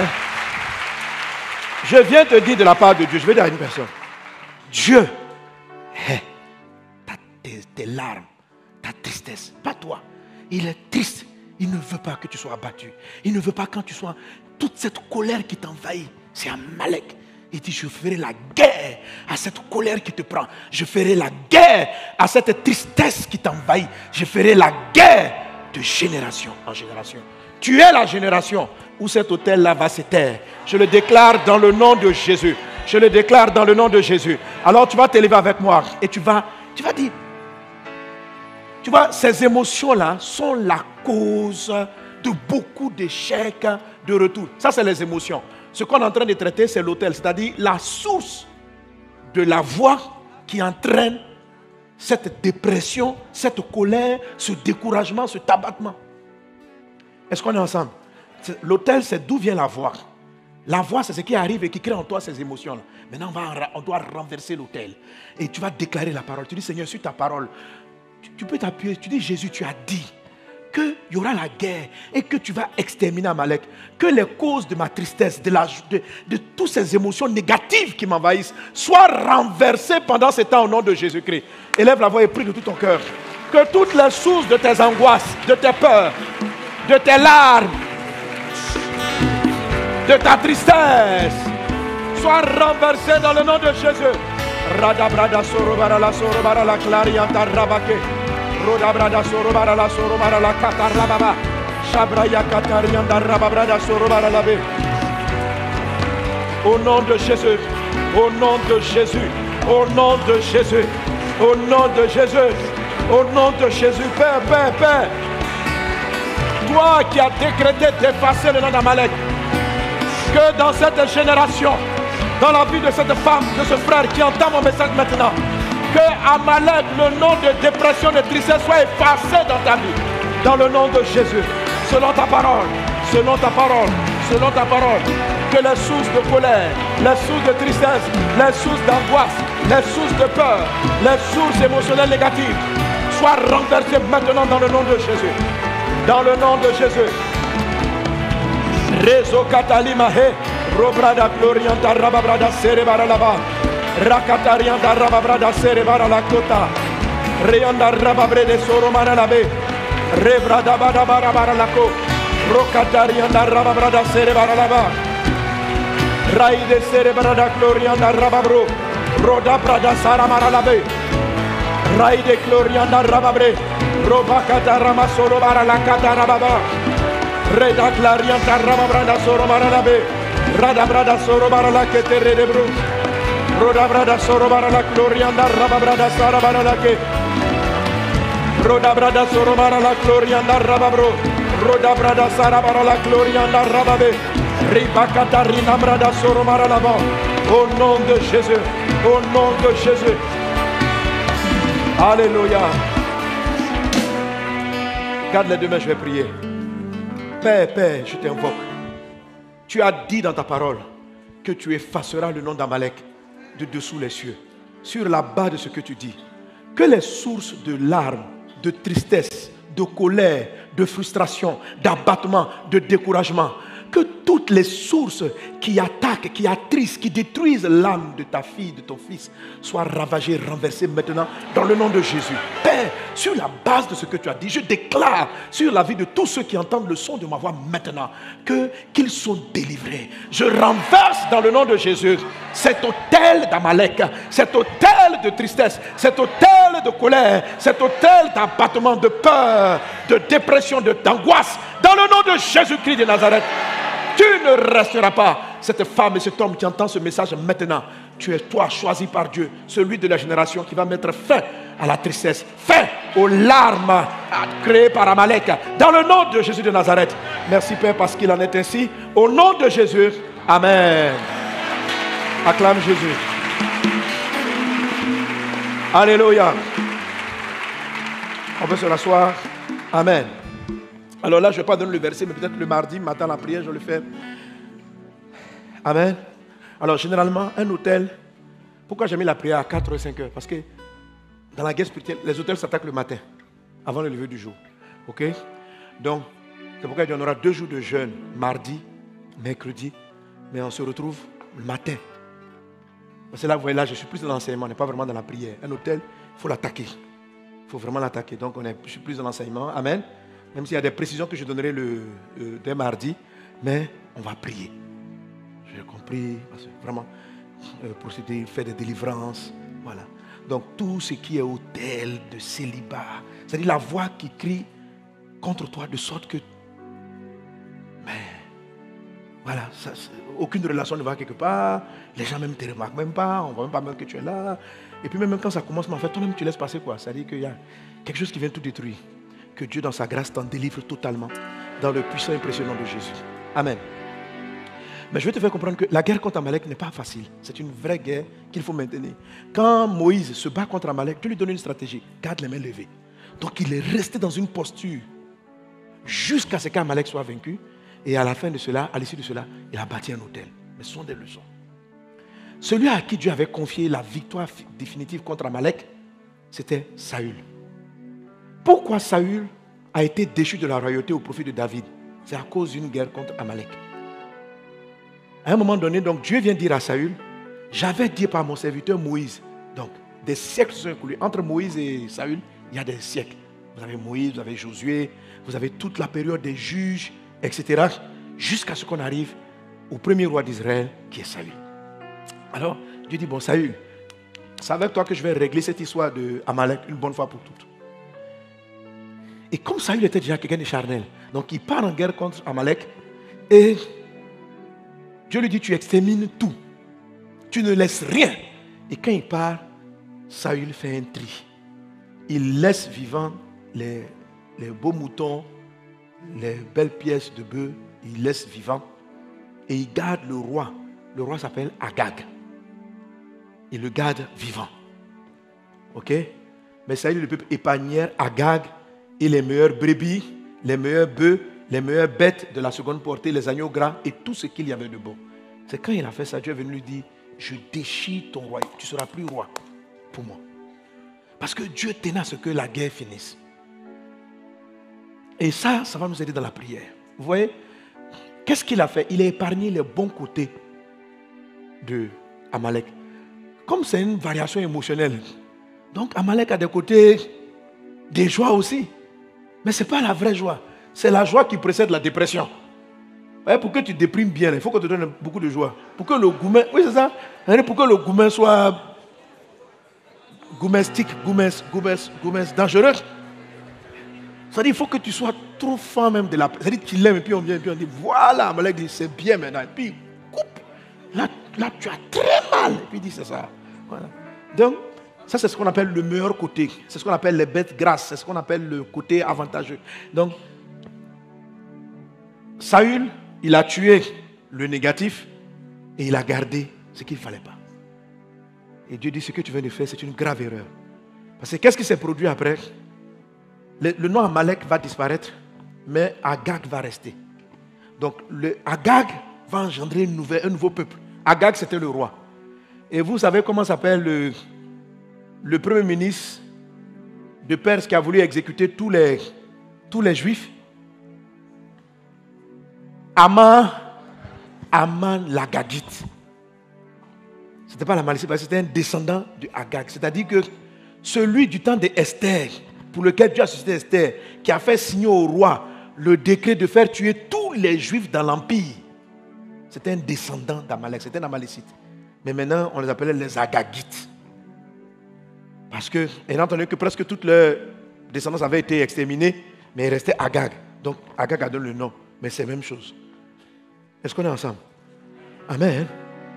Je viens te dire de la part de Dieu, je vais dire à une personne, Dieu hait tes larmes, ta tristesse, pas toi. Il est triste. Il ne veut pas que tu sois abattu. Il ne veut pas quand tu sois... Toute cette colère qui t'envahit, c'est Amalek. Il dit, je ferai la guerre à cette colère qui te prend. Je ferai la guerre à cette tristesse qui t'envahit. Je ferai la guerre de génération en génération. Tu es la génération où cet autel-là va se taire. Je le déclare dans le nom de Jésus. Je le déclare dans le nom de Jésus. Alors tu vas t'élever avec moi et tu vas dire, tu vois, ces émotions-là sont la cause de beaucoup d'échecs de retour. Ça, c'est les émotions. Ce qu'on est en train de traiter, c'est l'autel, c'est-à-dire la source de la voix qui entraîne cette dépression, cette colère, ce découragement, cet abattement. Est-ce qu'on est ensemble? L'autel, c'est d'où vient la voix. La voix, c'est ce qui arrive et qui crée en toi ces émotions-là. Maintenant, on doit renverser l'autel. Et tu vas déclarer la parole. Tu dis, Seigneur, sur ta parole, tu peux t'appuyer. Tu dis, Jésus, tu as dit qu'il y aura la guerre et que tu vas exterminer Amalek. Que les causes de ma tristesse, de toutes ces émotions négatives qui m'envahissent, soient renversées pendant ce temps au nom de Jésus-Christ. Élève la voix et prie de tout ton cœur. Que toutes les sources de tes angoisses, de tes peurs, de tes larmes, de ta tristesse, soient renversées dans le nom de Jésus. Radabrada sorobara la sorobara la clarianta rabake. Rodabrada sorobara la sorobara la katarababa. Shabraya katarianda rababrada sorobara la be. Au nom de Jésus, au nom de Jésus, au nom de Jésus, au nom de Jésus, au nom de Jésus, Père, Père, Père. Toi qui as décrété d'effacer le nom d'Amalek, que dans cette génération, dans la vie de cette femme, de ce frère qui entend mon message maintenant, que Amalek, le nom de dépression, de tristesse, soit effacé dans ta vie. Dans le nom de Jésus, selon ta parole, selon ta parole, selon ta parole, que les sources de colère, les sources de tristesse, les sources d'angoisse, les sources de peur, les sources émotionnelles négatives soient renversées maintenant dans le nom de Jésus. Dans le nom de Jésus. Rezo Katalimahe, Robrada Glorianta Rababrada Serebara Laba, Rakatarianta Rababrada Serebara La Kota, Reanda Rababrede Soromana Labe, Rebrada Badabara Baralaco, Rokatarianta Rababrada Serebara Laba, Raide Serebrada Glorianta Rababro, Roda Brada Saramara Labe, Raide Glorianta Rababre, Robakata Ramasoro Bara La Katarababa. Reda Clarianta Ramabrada Soromara Labe, Radabrada Sorobara La Ketere de Bru, Rodabrada Sorobara La Glorianda Rababrada Sarabara La Ke, Rodabrada Soromara La Glorianda Rababro, Rodabrada Sarabara La Glorianda Rababe, Ribakata Rinabrada Soromara Laba, au nom de Jésus, au nom de Jésus. Alléluia. Garde les deux mains, je vais prier. Père, Père, je t'invoque. Tu as dit dans ta parole que tu effaceras le nom d'Amalek de dessous les cieux. Sur la base de ce que tu dis, que les sources de larmes, de tristesse, de colère, de frustration, d'abattement, de découragement, que toutes les sources qui attaquent, qui attristent, qui détruisent l'âme de ta fille, de ton fils, soient ravagées, renversées maintenant dans le nom de Jésus. Père, sur la base de ce que tu as dit, je déclare sur la vie de tous ceux qui entendent le son de ma voix maintenant qu'ils sont délivrés. Je renverse dans le nom de Jésus cet autel d'Amalek, cet autel de tristesse, cet autel de colère, cet autel d'abattement, de peur, de dépression, d'angoisse, dans le nom de Jésus-Christ de Nazareth. Tu ne resteras pas. Cette femme et cet homme qui entend ce message maintenant, tu es toi choisi par Dieu, celui de la génération qui va mettre fin à la tristesse, fin aux larmes créées par Amalek, dans le nom de Jésus de Nazareth. Merci Père parce qu'il en est ainsi. Au nom de Jésus, Amen. Acclame Jésus. Alléluia. On peut se rasseoir. Amen. Alors là, je ne vais pas donner le verset, mais peut-être le mardi matin, la prière, je vais le faire. Amen. Alors, généralement, un hôtel, pourquoi j'ai mis la prière à 4 h 5 h? Parce que dans la guerre spirituelle, les hôtels s'attaquent le matin, avant le lever du jour. OK? Donc, c'est pourquoi il y en aura 2 jours de jeûne, mardi, mercredi, mais on se retrouve le matin. Parce que là, vous voyez, là, je suis plus dans l'enseignement, on n'est pas vraiment dans la prière. Un hôtel, il faut l'attaquer. Il faut vraiment l'attaquer. Donc, je suis plus dans l'enseignement. Amen. Même s'il y a des précisions que je donnerai dès mardi, mais on va prier. J'ai compris, parce que vraiment, procéder, faire des délivrances, voilà. Donc tout ce qui est hôtel de célibat, c'est-à-dire la voix qui crie contre toi de sorte que, mais voilà, aucune relation ne va quelque part, les gens même ne te remarquent même pas, on ne voit même pas même que tu es là. Et puis même quand ça commence, en fait, toi-même tu laisses passer quoi. C'est-à-dire qu'il y a quelque chose qui vient tout détruire. Que Dieu dans sa grâce t'en délivre totalement dans le puissant et impressionnant de Jésus. Amen. Mais je vais te faire comprendre que la guerre contre Amalek n'est pas facile. C'est une vraie guerre qu'il faut maintenir. Quand Moïse se bat contre Amalek, Dieu lui donne une stratégie. Garde les mains levées. Donc il est resté dans une posture jusqu'à ce qu'Amalek soit vaincu. Et à la fin de cela, à l'issue de cela, il a bâti un autel. Mais ce sont des leçons. Celui à qui Dieu avait confié la victoire définitive contre Amalek, c'était Saül. Pourquoi Saül a été déchu de la royauté au profit de David? C'est à cause d'une guerre contre Amalek. À un moment donné, donc Dieu vient dire à Saül, j'avais dit par mon serviteur Moïse. Donc, des siècles se sont écoulés. Entre Moïse et Saül, il y a des siècles. Vous avez Moïse, vous avez Josué, vous avez toute la période des juges, etc. Jusqu'à ce qu'on arrive au premier roi d'Israël, qui est Saül. Alors, Dieu dit, bon Saül, c'est avec toi que je vais régler cette histoire de Amalek une bonne fois pour toutes. Et comme Saül était déjà quelqu'un de charnel, donc il part en guerre contre Amalek et Dieu lui dit, tu extermines tout. Tu ne laisses rien. Et quand il part, Saül fait un tri. Il laisse vivant les beaux moutons, les belles pièces de bœuf, il laisse vivant. Et il garde le roi. Le roi s'appelle Agag. Il le garde vivant. Ok? Mais Saül ne peut épargner Agag et les meilleures brebis, les meilleurs bœufs, les meilleures bêtes de la seconde portée, les agneaux gras et tout ce qu'il y avait de beau. C'est quand il a fait ça, Dieu est venu lui dire, je déchire ton royaume, tu ne seras plus roi pour moi. Parce que Dieu tenait à ce que la guerre finisse. Et ça va nous aider dans la prière. Vous voyez, qu'est-ce qu'il a fait? Il a épargné les bons côtés de Amalek. Comme c'est une variation émotionnelle, donc Amalek a des côtés, des joies aussi. Mais ce n'est pas la vraie joie. C'est la joie qui précède la dépression. Pour que tu déprimes bien, il faut que tu donnes beaucoup de joie. Pour que le gourmet, oui c'est ça, pour que le gourmet soit gourmestique, gourmet dangereux. C'est-à-dire il faut que tu sois trop fan même de la... C'est-à-dire tu l'aimes et puis on vient et puis on dit, voilà, Amalek dit, c'est bien maintenant. Et puis, coupe. Là tu as très mal. Et puis il dit, c'est ça. Voilà. Donc, ça c'est ce qu'on appelle le meilleur côté. C'est ce qu'on appelle les bêtes grasses. C'est ce qu'on appelle le côté avantageux. Donc, Saül, il a tué le négatif et il a gardé ce qu'il ne fallait pas. Et Dieu dit, ce que tu viens de faire, c'est une grave erreur. Parce que qu'est-ce qui s'est produit après? Le nom Amalek va disparaître, mais Agag va rester. Donc, Agag va engendrer un nouveau peuple. Agag, c'était le roi. Et vous savez comment s'appelle le premier ministre de Perse qui a voulu exécuter tous les juifs? Aman l'Agagite. Ce n'était pas la malice, c'était un descendant de Agag. C'est-à-dire que celui du temps d'Esther, pour lequel Dieu a suscité Esther, qui a fait signer au roi le décret de faire tuer tous les juifs dans l'empire, c'était un descendant d'Amalek, c'était un Amalécite. Mais maintenant, on les appelait les Agagites. Parce que, ayant entendu que presque toute leur descendance avait été exterminée, mais il restait Agag. Donc, Agag a donné le nom, mais c'est la même chose. Est-ce qu'on est ensemble? Amen.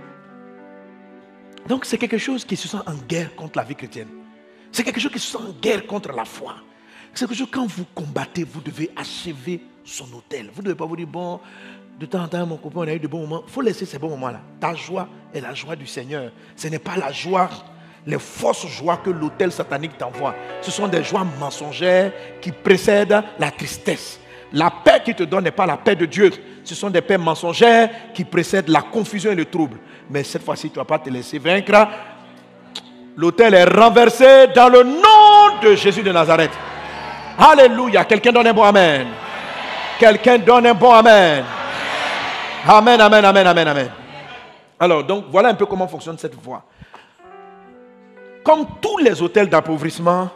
Donc, c'est quelque chose qui se sent en guerre contre la vie chrétienne. C'est quelque chose qui se sent en guerre contre la foi. C'est quelque chose, quand vous combattez, vous devez achever son autel. Vous ne devez pas vous dire, bon, de temps en temps, mon copain, on a eu de bons moments. Il faut laisser ces bons moments-là. Ta joie est la joie du Seigneur. Ce n'est pas la joie, les fausses joies que l'autel satanique t'envoie. Ce sont des joies mensongères qui précèdent la tristesse. La paix qu'il te donne n'est pas la paix de Dieu. Ce sont des paix mensongères qui précèdent la confusion et le trouble. Mais cette fois-ci, tu ne vas pas te laisser vaincre. L'autel est renversé dans le nom de Jésus de Nazareth. Alléluia. Quelqu'un donne un bon amen. Quelqu'un donne un bon amen. Amen, amen, amen, amen, amen. Alors, donc, voilà un peu comment fonctionne cette voie. Comme tous les autels d'appauvrissement,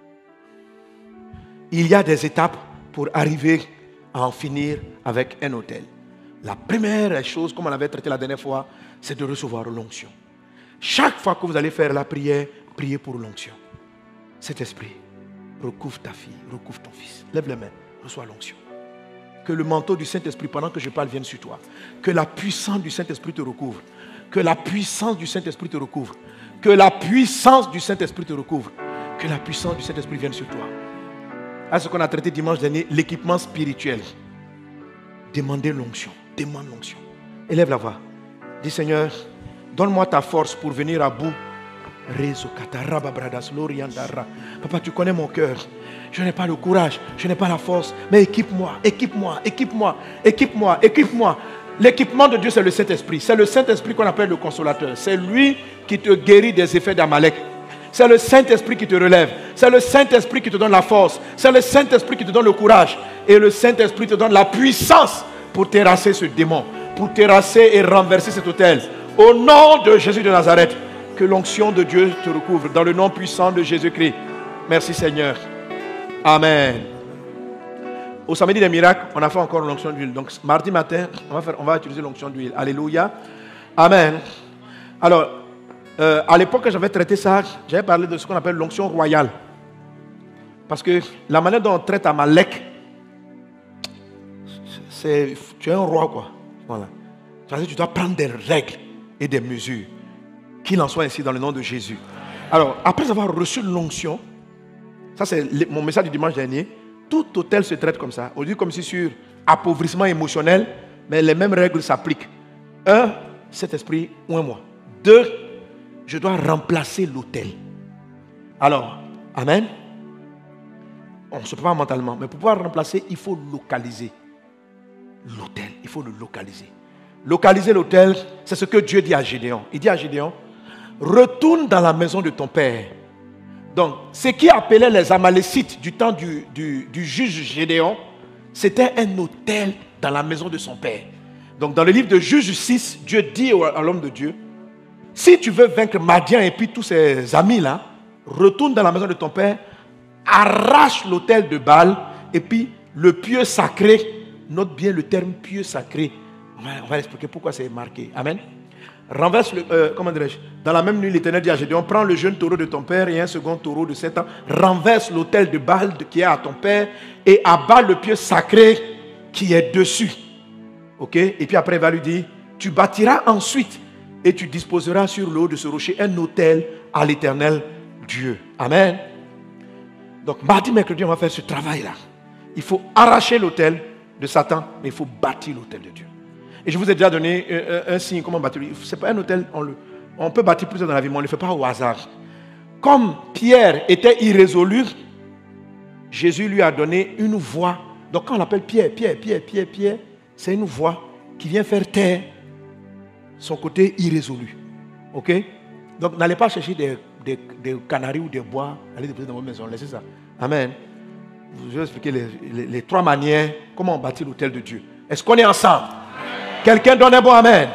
il y a des étapes pour arriver à en finir avec un autel. La première chose, comme on l'avait traité la dernière fois, c'est de recevoir l'onction. Chaque fois que vous allez faire la prière, priez pour l'onction. Cet esprit, recouvre ta fille, recouvre ton fils. Lève les mains, reçois l'onction. Que le manteau du Saint-Esprit, pendant que je parle, vienne sur toi. Que la puissance du Saint-Esprit te recouvre. Que la puissance du Saint-Esprit te recouvre. Que la puissance du Saint-Esprit te recouvre. Que la puissance du Saint-Esprit vienne sur toi. À ce qu'on a traité dimanche dernier, l'équipement spirituel. Demandez l'onction. Demande l'onction. Élève la voix. Dis Seigneur, donne-moi ta force pour venir à bout. Papa, tu connais mon cœur. Je n'ai pas le courage, je n'ai pas la force. Mais équipe-moi, équipe-moi, équipe-moi, équipe-moi, équipe-moi. L'équipement de Dieu, c'est le Saint-Esprit. C'est le Saint-Esprit qu'on appelle le consolateur. C'est lui qui te guérit des effets d'Amalek. C'est le Saint-Esprit qui te relève. C'est le Saint-Esprit qui te donne la force. C'est le Saint-Esprit qui te donne le courage. Et le Saint-Esprit te donne la puissance pour terrasser ce démon, pour terrasser et renverser cet autel. Au nom de Jésus de Nazareth, que l'onction de Dieu te recouvre. Dans le nom puissant de Jésus-Christ. Merci Seigneur. Amen. Au samedi des miracles, on a fait encore l'onction d'huile. Donc mardi matin, on va utiliser l'onction d'huile. Alléluia. Amen. Alors, à l'époque que j'avais traité ça, j'avais parlé de ce qu'on appelle l'onction royale. Parce que la manière dont on traite Amalek, c'est tu es un roi quoi. Voilà. C'est-à-dire que tu dois prendre des règles et des mesures. Qu'il en soit ainsi dans le nom de Jésus. Alors, après avoir reçu l'onction, ça c'est mon message du dimanche dernier, tout autel se traite comme ça. On dit comme si sur appauvrissement émotionnel, mais les mêmes règles s'appliquent. 1, cet esprit ou un moi. 2, je dois remplacer l'autel. Alors, amen. On ne se peut pas mentalement, mais pour pouvoir remplacer, il faut localiser l'autel. Il faut le localiser. Localiser l'autel, c'est ce que Dieu dit à Gédéon. Il dit à Gédéon, retourne dans la maison de ton père. Donc, ce qui appelait les Amalécites du temps du juge Gédéon, c'était un autel dans la maison de son père. Donc, dans le livre de Juge 6, Dieu dit à l'homme de Dieu, si tu veux vaincre Madian et puis tous ses amis-là, retourne dans la maison de ton père, arrache l'autel de Baal et puis le pieu sacré, note bien le terme pieu sacré. On va expliquer pourquoi c'est marqué. Amen. Renverse comment dirais-je? Dans la même nuit, l'Éternel dit à Gédéon, prends le jeune taureau de ton père et un second taureau de 7 ans, renverse l'autel de Baal qui est à ton père et abat le pieu sacré qui est dessus. Ok? Et puis après, il va lui dire, tu bâtiras ensuite et tu disposeras sur le haut de ce rocher un autel à l'Éternel Dieu. Amen. Donc, mardi, mercredi, on va faire ce travail-là. Il faut arracher l'autel de Satan, mais il faut bâtir l'autel de Dieu. Et je vous ai déjà donné un signe, comment bâtir. Ce n'est pas un autel, on peut bâtir plusieurs dans la vie, mais on ne le fait pas au hasard. Comme Pierre était irrésolu, Jésus lui a donné une voix. Donc quand on l'appelle Pierre, c'est une voix qui vient faire taire son côté irrésolu. Ok? Donc n'allez pas chercher des canaris ou des bois, allez déposer dans votre maison, laissez ça. Amen. Je vais expliquer les 3 manières, comment on bâtit l'autel de Dieu. Est-ce qu'on est ensemble? Quelqu'un donne un bon amen.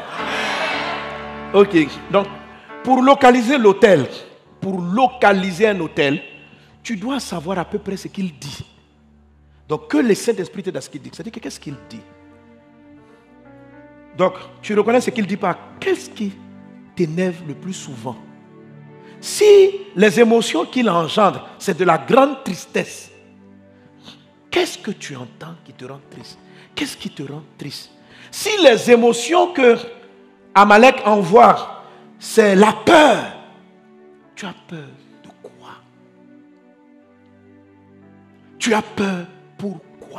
Ok. Donc, pour localiser l'autel, pour localiser un autel, tu dois savoir à peu près ce qu'il dit. Donc, que le Saint-Esprit te donne ce qu'il dit. C'est-à-dire, qu'est-ce qu'il dit? Donc, tu reconnais ce qu'il dit pas. Qu'est-ce qui t'énerve le plus souvent? Si les émotions qu'il engendre, c'est de la grande tristesse, qu'est-ce que tu entends qui te rend triste? Qu'est-ce qui te rend triste? Si les émotions que Amalek envoie, c'est la peur, tu as peur de quoi? Tu as peur pourquoi?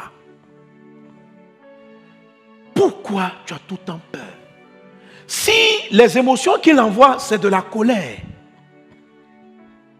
Pourquoi tu as tout le temps peur? Si les émotions qu'il envoie, c'est de la colère,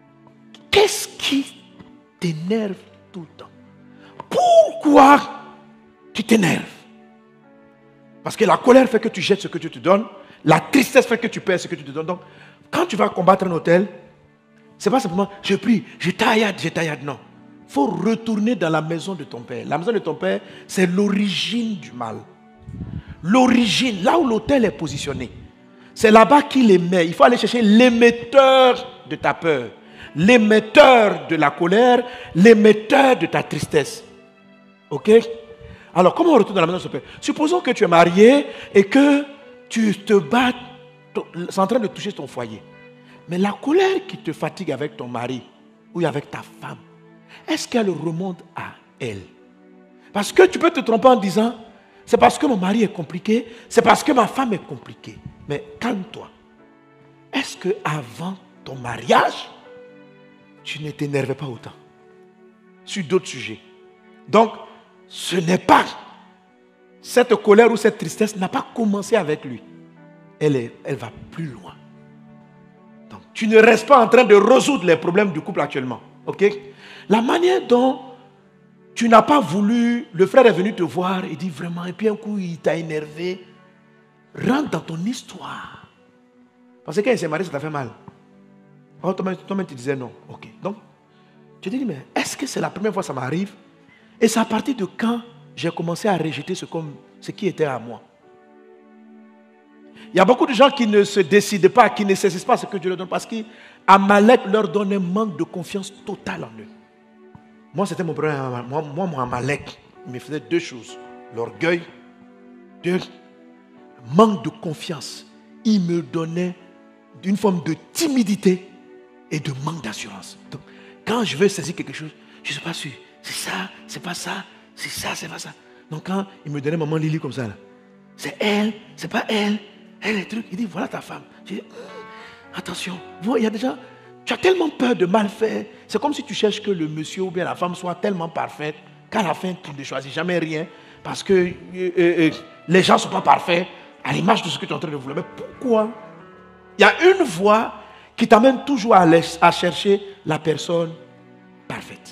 qu'est-ce qui t'énerve tout le temps? Pourquoi tu t'énerves. Parce que la colère fait que tu jettes ce que Dieu te donne. La tristesse fait que tu perds ce que tu te donnes. Donc, quand tu vas combattre un hôtel, ce n'est pas simplement je prie, je taillade. Non. Il faut retourner dans la maison de ton père. La maison de ton père, c'est l'origine du mal. L'origine, là où l'autel est positionné. C'est là-bas qu'il émet. Il faut aller chercher l'émetteur de ta peur, l'émetteur de la colère, l'émetteur de ta tristesse. Ok? Alors, comment on retourne dans la maison de son père? Supposons que tu es marié et que tu te bats, c'est en train de toucher ton foyer. Mais la colère qui te fatigue avec ton mari ou avec ta femme, est-ce qu'elle remonte à elle? Parce que tu peux te tromper en disant, c'est parce que mon mari est compliqué, c'est parce que ma femme est compliquée. Mais calme-toi. Est-ce qu'avant ton mariage, tu ne t'énervais pas autant sur d'autres sujets? Donc, ce n'est pas, cette colère ou cette tristesse n'a pas commencé avec lui. Elle va plus loin. Donc, tu ne restes pas en train de résoudre les problèmes du couple actuellement. Ok? La manière dont tu n'as pas voulu, le frère est venu te voir et dit vraiment, et puis un coup il t'a énervé, rentre dans ton histoire. Parce que quand il s'est marié, ça t'a fait mal. Oh, toi-même tu disais non. Ok. Donc, tu te dis, mais est-ce que c'est la première fois que ça m'arrive? Et c'est à partir de quand j'ai commencé à rejeter ce qui était à moi. Il y a beaucoup de gens qui ne se décident pas, qui ne saisissent pas ce que Dieu leur donne, parce qu'Amalek leur donne un manque de confiance totale en eux. Moi, c'était mon problème. Moi, mon Amalek, il me faisait deux choses. L'orgueil, manque de confiance. Il me donnait une forme de timidité et de manque d'assurance. Donc, quand je veux saisir quelque chose, je ne suis pas sûr. C'est ça, c'est pas ça, c'est ça, c'est pas ça. Donc quand il me donnait maman Lily comme ça, là, c'est elle, c'est pas elle, elle est truc. Il dit voilà ta femme. Je dis attention, il y a des gens, tu as tellement peur de mal faire. C'est comme si tu cherches que le monsieur ou bien la femme soit tellement parfaite qu'à la fin tu ne choisis jamais rien parce que les gens ne sont pas parfaits à l'image de ce que tu es en train de vouloir. Mais pourquoi? Il y a une voie qui t'amène toujours à chercher la personne parfaite.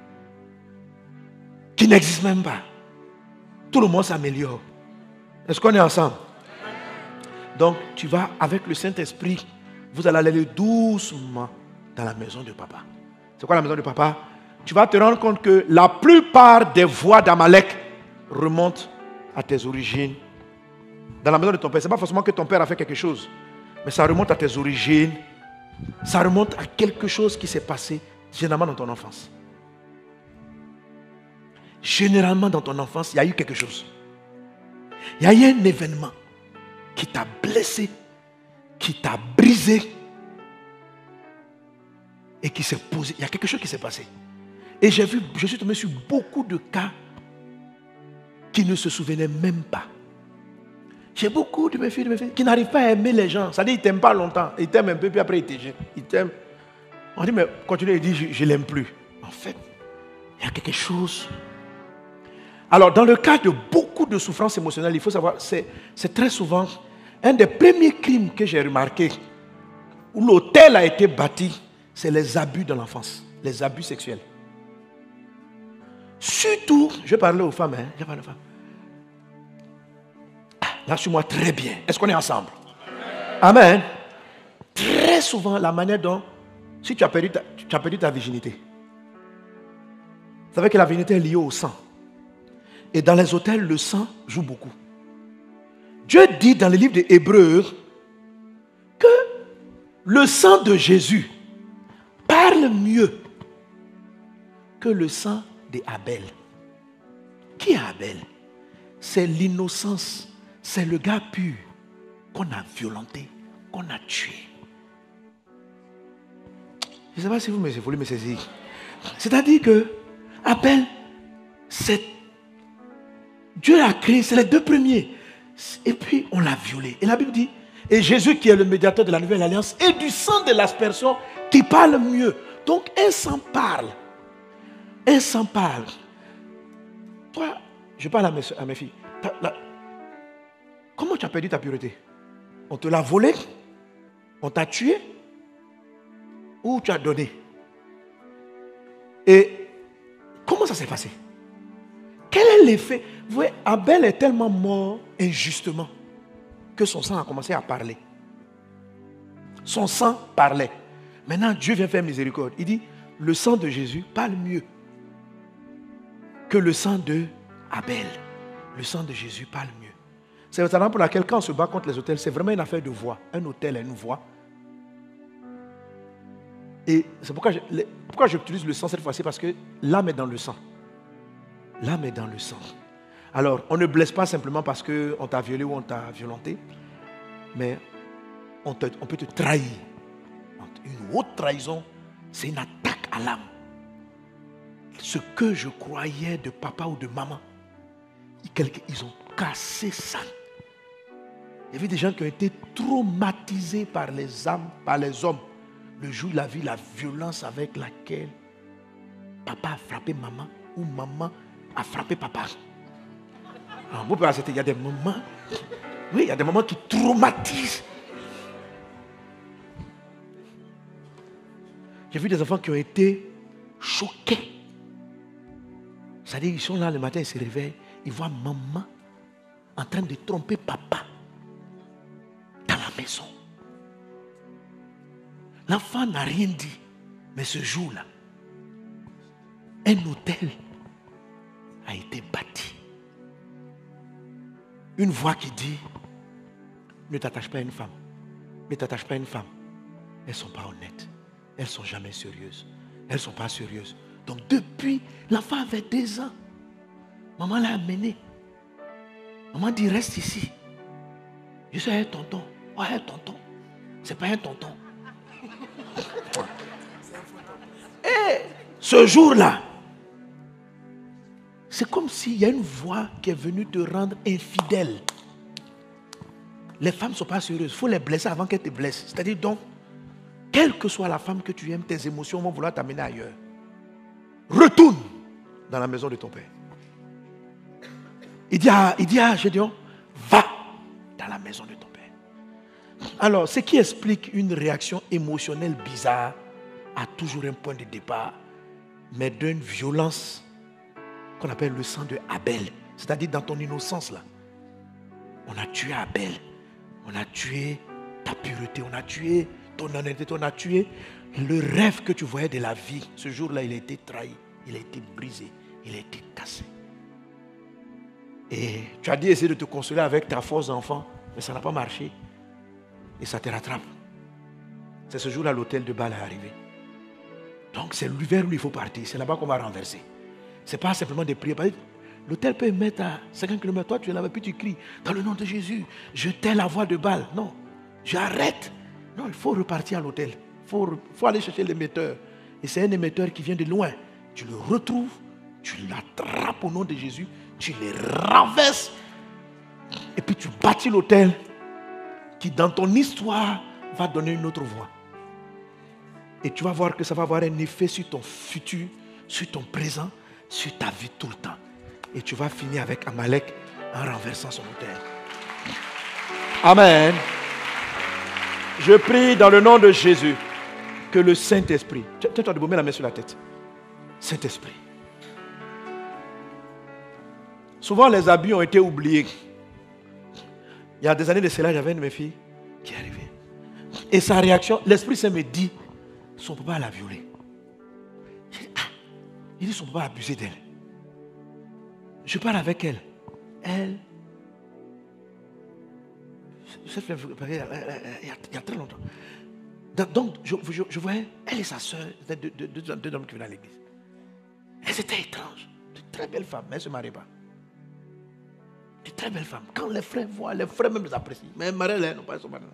Qui n'existe même pas. Tout le monde s'améliore. Est-ce qu'on est ensemble? Donc, tu vas avec le Saint-Esprit, vous allez aller doucement dans la maison de papa. C'est quoi la maison de papa? Tu vas te rendre compte que la plupart des voies d'Amalek remontent à tes origines. Dans la maison de ton père, ce n'est pas forcément que ton père a fait quelque chose, mais ça remonte à tes origines. Ça remonte à quelque chose qui s'est passé généralement dans ton enfance. Généralement dans ton enfance, il y a eu quelque chose. Il y a eu un événement qui t'a blessé, qui t'a brisé et qui s'est posé. Il y a quelque chose qui s'est passé. Et je suis tombé sur beaucoup de cas qui ne se souvenaient même pas. J'ai beaucoup de mes filles qui n'arrivent pas à aimer les gens. C'est-à-dire qu'ils ne t'aiment pas longtemps. Ils t'aiment un peu, puis après ils t'aiment. On dit, mais continue, il dit, je ne l'aime plus. En fait, il y a quelque chose. Alors, dans le cas de beaucoup de souffrances émotionnelles, il faut savoir, c'est très souvent un des premiers crimes que j'ai remarqué, où l'autel a été bâti, c'est les abus de l'enfance, les abus sexuels. Surtout, je vais parler aux femmes, je vais parler aux femmes. Là, suis-moi très bien. Est-ce qu'on est ensemble? Amen. Très souvent, la manière dont, si tu as perdu ta virginité, vous savez que la virginité est liée au sang. Et dans les hôtels, le sang joue beaucoup. Dieu dit dans le livre des Hébreux que le sang de Jésus parle mieux que le sang d'Abel. Qui est Abel? C'est l'innocence. C'est le gars pur qu'on a violenté, qu'on a tué. Je ne sais pas si vous voulez me saisir. C'est-à-dire que Abel, Dieu l'a créé, c'est les deux premiers. Et puis on l'a violé. Et la Bible dit, et Jésus qui est le médiateur de la nouvelle alliance, et du sang de l'aspersion qui parle mieux. Donc un sang parle. Un sang parle. Toi, je parle à mes filles. Comment tu as perdu ta pureté? On te l'a volé? On t'a tué? Ou tu as donné? Et comment ça s'est passé? Quel est l'effet. Vous voyez, Abel est tellement mort injustement que son sang a commencé à parler. Son sang parlait. Maintenant, Dieu vient faire miséricorde. Il dit, le sang de Jésus parle mieux que le sang de Abel. Le sang de Jésus parle mieux. C'est la raison pour laquelle quand on se bat contre les autels, c'est vraiment une affaire de voix. Un autel a une voix. Et c'est pourquoi j'utilise le sang cette fois-ci, parce que l'âme est dans le sang. L'âme est dans le sang. Alors, on ne blesse pas simplement parce qu'on t'a violé ou on t'a violenté, mais on peut te trahir. Une haute trahison, c'est une attaque à l'âme. Ce que je croyais de papa ou de maman, ils ont cassé ça. Il y avait des gens qui ont été traumatisés par les âmes, par les hommes. Le jour où il a vu la violence avec laquelle papa a frappé maman ou maman a frappé papa. Il y a des moments, oui, il y a des moments qui traumatisent. J'ai vu des enfants qui ont été choqués. C'est-à-dire qu'ils sont là le matin, ils se réveillent, ils voient maman en train de tromper papa dans la maison. L'enfant n'a rien dit, mais ce jour-là, un hôtel a été bâti. Une voix qui dit, ne t'attache pas à une femme. Ne t'attache pas à une femme. Elles ne sont pas honnêtes. Elles ne sont jamais sérieuses. Elles ne sont pas sérieuses. Donc depuis, l'enfant avait 2 ans. Maman l'a amené. Maman dit, reste ici. Je suis un tonton. Oh, un tonton. C'est pas un tonton. Et ce jour-là, c'est comme s'il y a une voix qui est venue te rendre infidèle. Les femmes ne sont pas sérieuses. Il faut les blesser avant qu'elles te blessent. C'est-à-dire donc, quelle que soit la femme que tu aimes, tes émotions vont vouloir t'amener ailleurs. Retourne dans la maison de ton père. Il dit à Gédéon, va dans la maison de ton père. Alors, ce qui explique une réaction émotionnelle bizarre a toujours un point de départ, mais d'une violence qu'on appelle le sang de Abel. C'est-à-dire dans ton innocence là. On a tué Abel. On a tué ta pureté. On a tué ton honnêteté. On a tué le rêve que tu voyais de la vie. Ce jour-là, il a été trahi. Il a été brisé. Il a été cassé. Et tu as dit essayer de te consoler avec ta force d'enfant, mais ça n'a pas marché. Et ça te rattrape. C'est ce jour-là l'hôtel de Baal est arrivé. Donc c'est vers où il faut partir. C'est là-bas qu'on va renverser. Ce n'est pas simplement des prières. L'hôtel peut mettre à 50 km. Toi, tu es là-bas, puis tu cries, dans le nom de Jésus, je tais la voix de Baal. Non, j'arrête. Non, il faut repartir à l'hôtel. Il faut aller chercher l'émetteur. Et c'est un émetteur qui vient de loin. Tu le retrouves, tu l'attrapes au nom de Jésus, tu les renverses. Et puis tu bâtis l'hôtel qui, dans ton histoire, va donner une autre voix. Et tu vas voir que ça va avoir un effet sur ton futur, sur ton présent, sur ta vie tout le temps. Et tu vas finir avec Amalek en renversant son hôtel. Amen. Je prie dans le nom de Jésus que le Saint-Esprit, tiens-toi debout, mets la main sur la tête. Saint-Esprit. Souvent les habits ont été oubliés. Il y a des années de cela, j'avais une de mes filles qui est arrivée. Et sa réaction, l'Esprit Saint me dit, son papa l'a violée. Il dit, son papa a abusé d'elle. Je parle avec elle. Elle, il y a très longtemps. Donc, je voyais, elle et sa soeur, deux hommes qui venaient à l'église. Elles étaient étranges. De très belles femmes, mais elles ne se mariaient pas. De très belles femmes. Quand les frères voient, les frères même les apprécient. Mais elles mariées, elles n'ont pas son mari.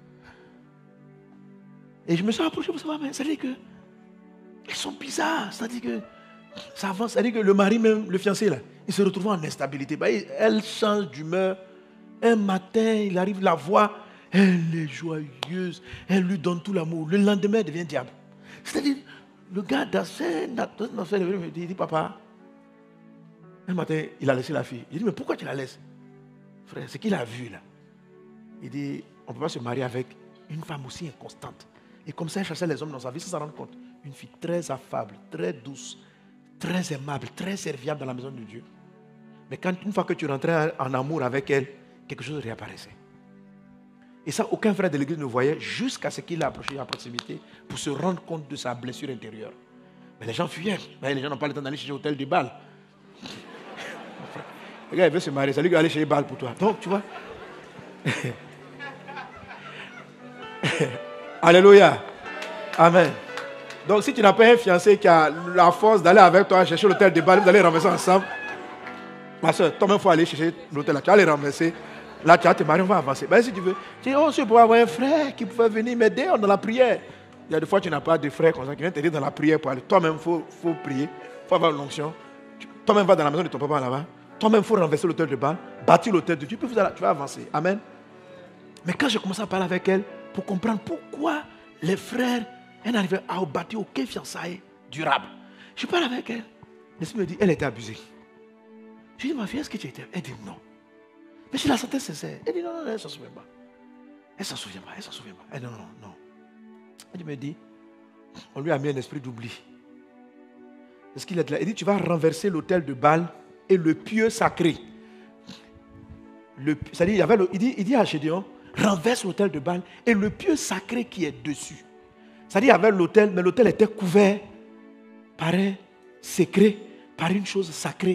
Et je me suis approché pour savoir, mais ça veut dire que elles sont bizarres. C'est-à-dire que ça avance. C'est-à-dire que le mari, même le fiancé, là, il se retrouve en instabilité. Elle change d'humeur. Un matin, il arrive, la voix, elle est joyeuse. Elle lui donne tout l'amour. Le lendemain, elle devient diable. C'est-à-dire, le gars il dit, papa, un matin, il a laissé la fille. Il dit, mais pourquoi tu la laisses? Frère, c'est qu'il a vu là. Il dit, on ne peut pas se marier avec une femme aussi inconstante. Et comme ça, il chassait les hommes dans sa vie sans s'en rendre compte. Une fille très affable, très douce, très aimable, très serviable dans la maison de Dieu. Mais quand, une fois que tu rentrais en amour avec elle, quelque chose réapparaissait. Et ça, aucun frère de l'église ne voyait jusqu'à ce qu'il l'a approché à proximité pour se rendre compte de sa blessure intérieure. Mais les gens fuyaient. Mais les gens n'ont pas le temps d'aller chercher l'hôtel de Bâle. Le gars, il veut se marier. C'est lui qui va aller chercher Bâle pour toi. Donc, tu vois. Alléluia. Amen. Donc, si tu n'as pas un fiancé qui a la force d'aller avec toi chercher l'hôtel de Bâle, vous allez renverser ensemble. Ma soeur, toi-même, il faut aller chercher l'hôtel là. Tu vas aller renverser. Là, tu vas te marier, on va avancer. Ben, si tu veux, tu dis, oh, je pourrais avoir un frère qui pouvait venir m'aider dans la prière. Il y a des fois, tu n'as pas de frère comme ça qui vient t'aider dans la prière pour aller. Toi-même, il faut prier. Il faut avoir l'onction. Toi-même, va dans la maison de ton papa là-bas. Toi-même, il faut renverser l'autel de Bâle, bâtir l'autel de Dieu. Puis tu vas avancer. Amen. Mais quand j'ai commencé à parler avec elle, pour comprendre pourquoi les frères, elles n'arrivaient à bâtir aucun fiançailles durable. Je parle avec elle. L'Esprit me dit, elle était abusée. Je dis, ma fille, est-ce que tu étais? Elle dit non. Mais je la sentais sincère. Elle dit non, elle ne s'en souvient pas. Elle ne s'en souvient pas, elle ne s'en souvient pas. Elle dit non. Elle me dit, on lui a mis un esprit d'oubli. Est-ce qu'il est là? Il dit, tu vas renverser l'autel de Bâle et le pieu sacré. C'est-à-dire, il dit à Gédéon, renverse l'autel de Bâle et le pieu sacré qui est dessus. C'est-à-dire, il y avait l'autel, mais l'autel était couvert par un secret, par une chose sacrée.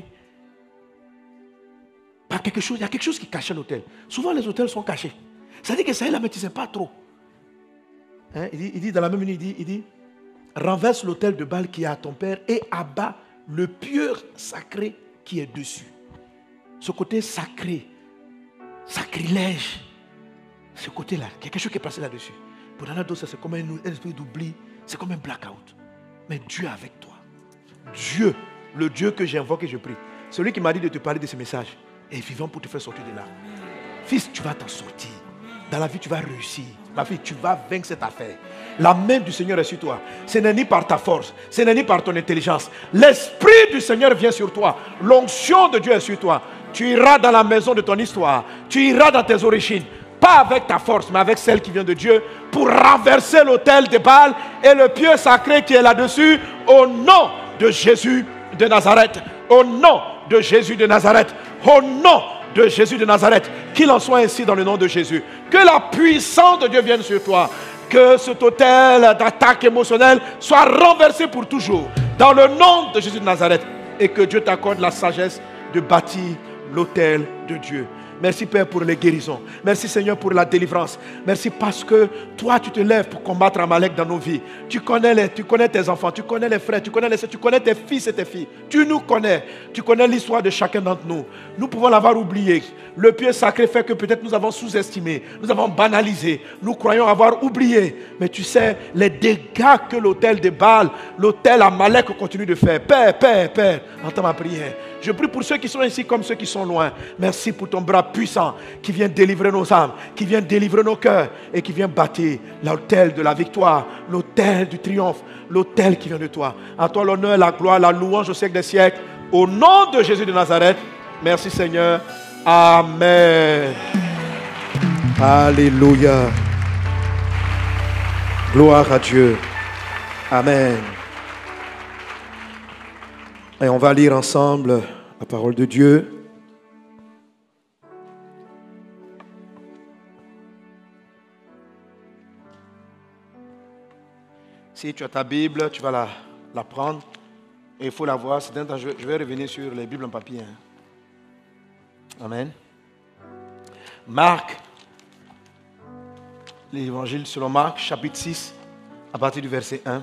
Par quelque chose, il y a quelque chose qui cachait l'autel. Souvent, les autels sont cachés. C'est-à-dire que ça, il ne la maîtrisait pas trop. Hein? Il dit dans la même minute, il dit, renverse l'autel de Bâle qui est à ton père et abat le pieu sacré qui est dessus. Ce côté sacré, sacrilège, ce côté-là, quelque chose qui est passé là-dessus. Pour l'un d'autres, c'est comme un esprit d'oubli, c'est comme un blackout. Mais Dieu est avec toi. Dieu, le Dieu que j'invoque et je prie, celui qui m'a dit de te parler de ce message, est vivant pour te faire sortir de là. Fils, tu vas t'en sortir. Dans la vie, tu vas réussir. Ma fille, tu vas vaincre cette affaire. La main du Seigneur est sur toi. Ce n'est ni par ta force, ce n'est ni par ton intelligence. L'Esprit du Seigneur vient sur toi. L'onction de Dieu est sur toi. Tu iras dans la maison de ton histoire. Tu iras dans tes origines. Pas avec ta force, mais avec celle qui vient de Dieu, pour renverser l'autel de Bâle et le pieu sacré qui est là-dessus, au nom de Jésus de Nazareth. Au nom de Jésus de Nazareth. Au nom de Jésus de Nazareth. Qu'il en soit ainsi dans le nom de Jésus. Que la puissance de Dieu vienne sur toi. Que cet autel d'attaque émotionnelle soit renversé pour toujours. Dans le nom de Jésus de Nazareth. Et que Dieu t'accorde la sagesse de bâtir l'autel de Dieu. Merci Père pour les guérisons. Merci Seigneur pour la délivrance. Merci parce que toi tu te lèves pour combattre Amalek dans nos vies. Tu connais tes enfants, tu connais les frères, tu connais les sœurs, tu connais tes fils et tes filles. Tu nous connais. Tu connais l'histoire de chacun d'entre nous. Nous pouvons l'avoir oublié. Le pieu sacré fait que peut-être nous avons sous-estimé, nous avons banalisé, nous croyons avoir oublié. Mais tu sais, les dégâts que l'autel de Bâle, l'autel Amalek continue de faire. Père, entends ma prière. Je prie pour ceux qui sont ici comme ceux qui sont loin. Merci pour ton bras puissant qui vient délivrer nos âmes, qui vient délivrer nos cœurs et qui vient bâtir l'autel de la victoire, l'autel du triomphe, l'autel qui vient de toi. À toi l'honneur, la gloire, la louange au siècle des siècles. Au nom de Jésus de Nazareth. Merci Seigneur. Amen. Alléluia. Gloire à Dieu. Amen. Et on va lire ensemble la parole de Dieu. Si tu as ta Bible, tu vas la prendre. Et il faut la voir. Je vais revenir sur les Bibles en papier. Amen. Marc, l'évangile selon Marc, chapitre 6, à partir du verset 1.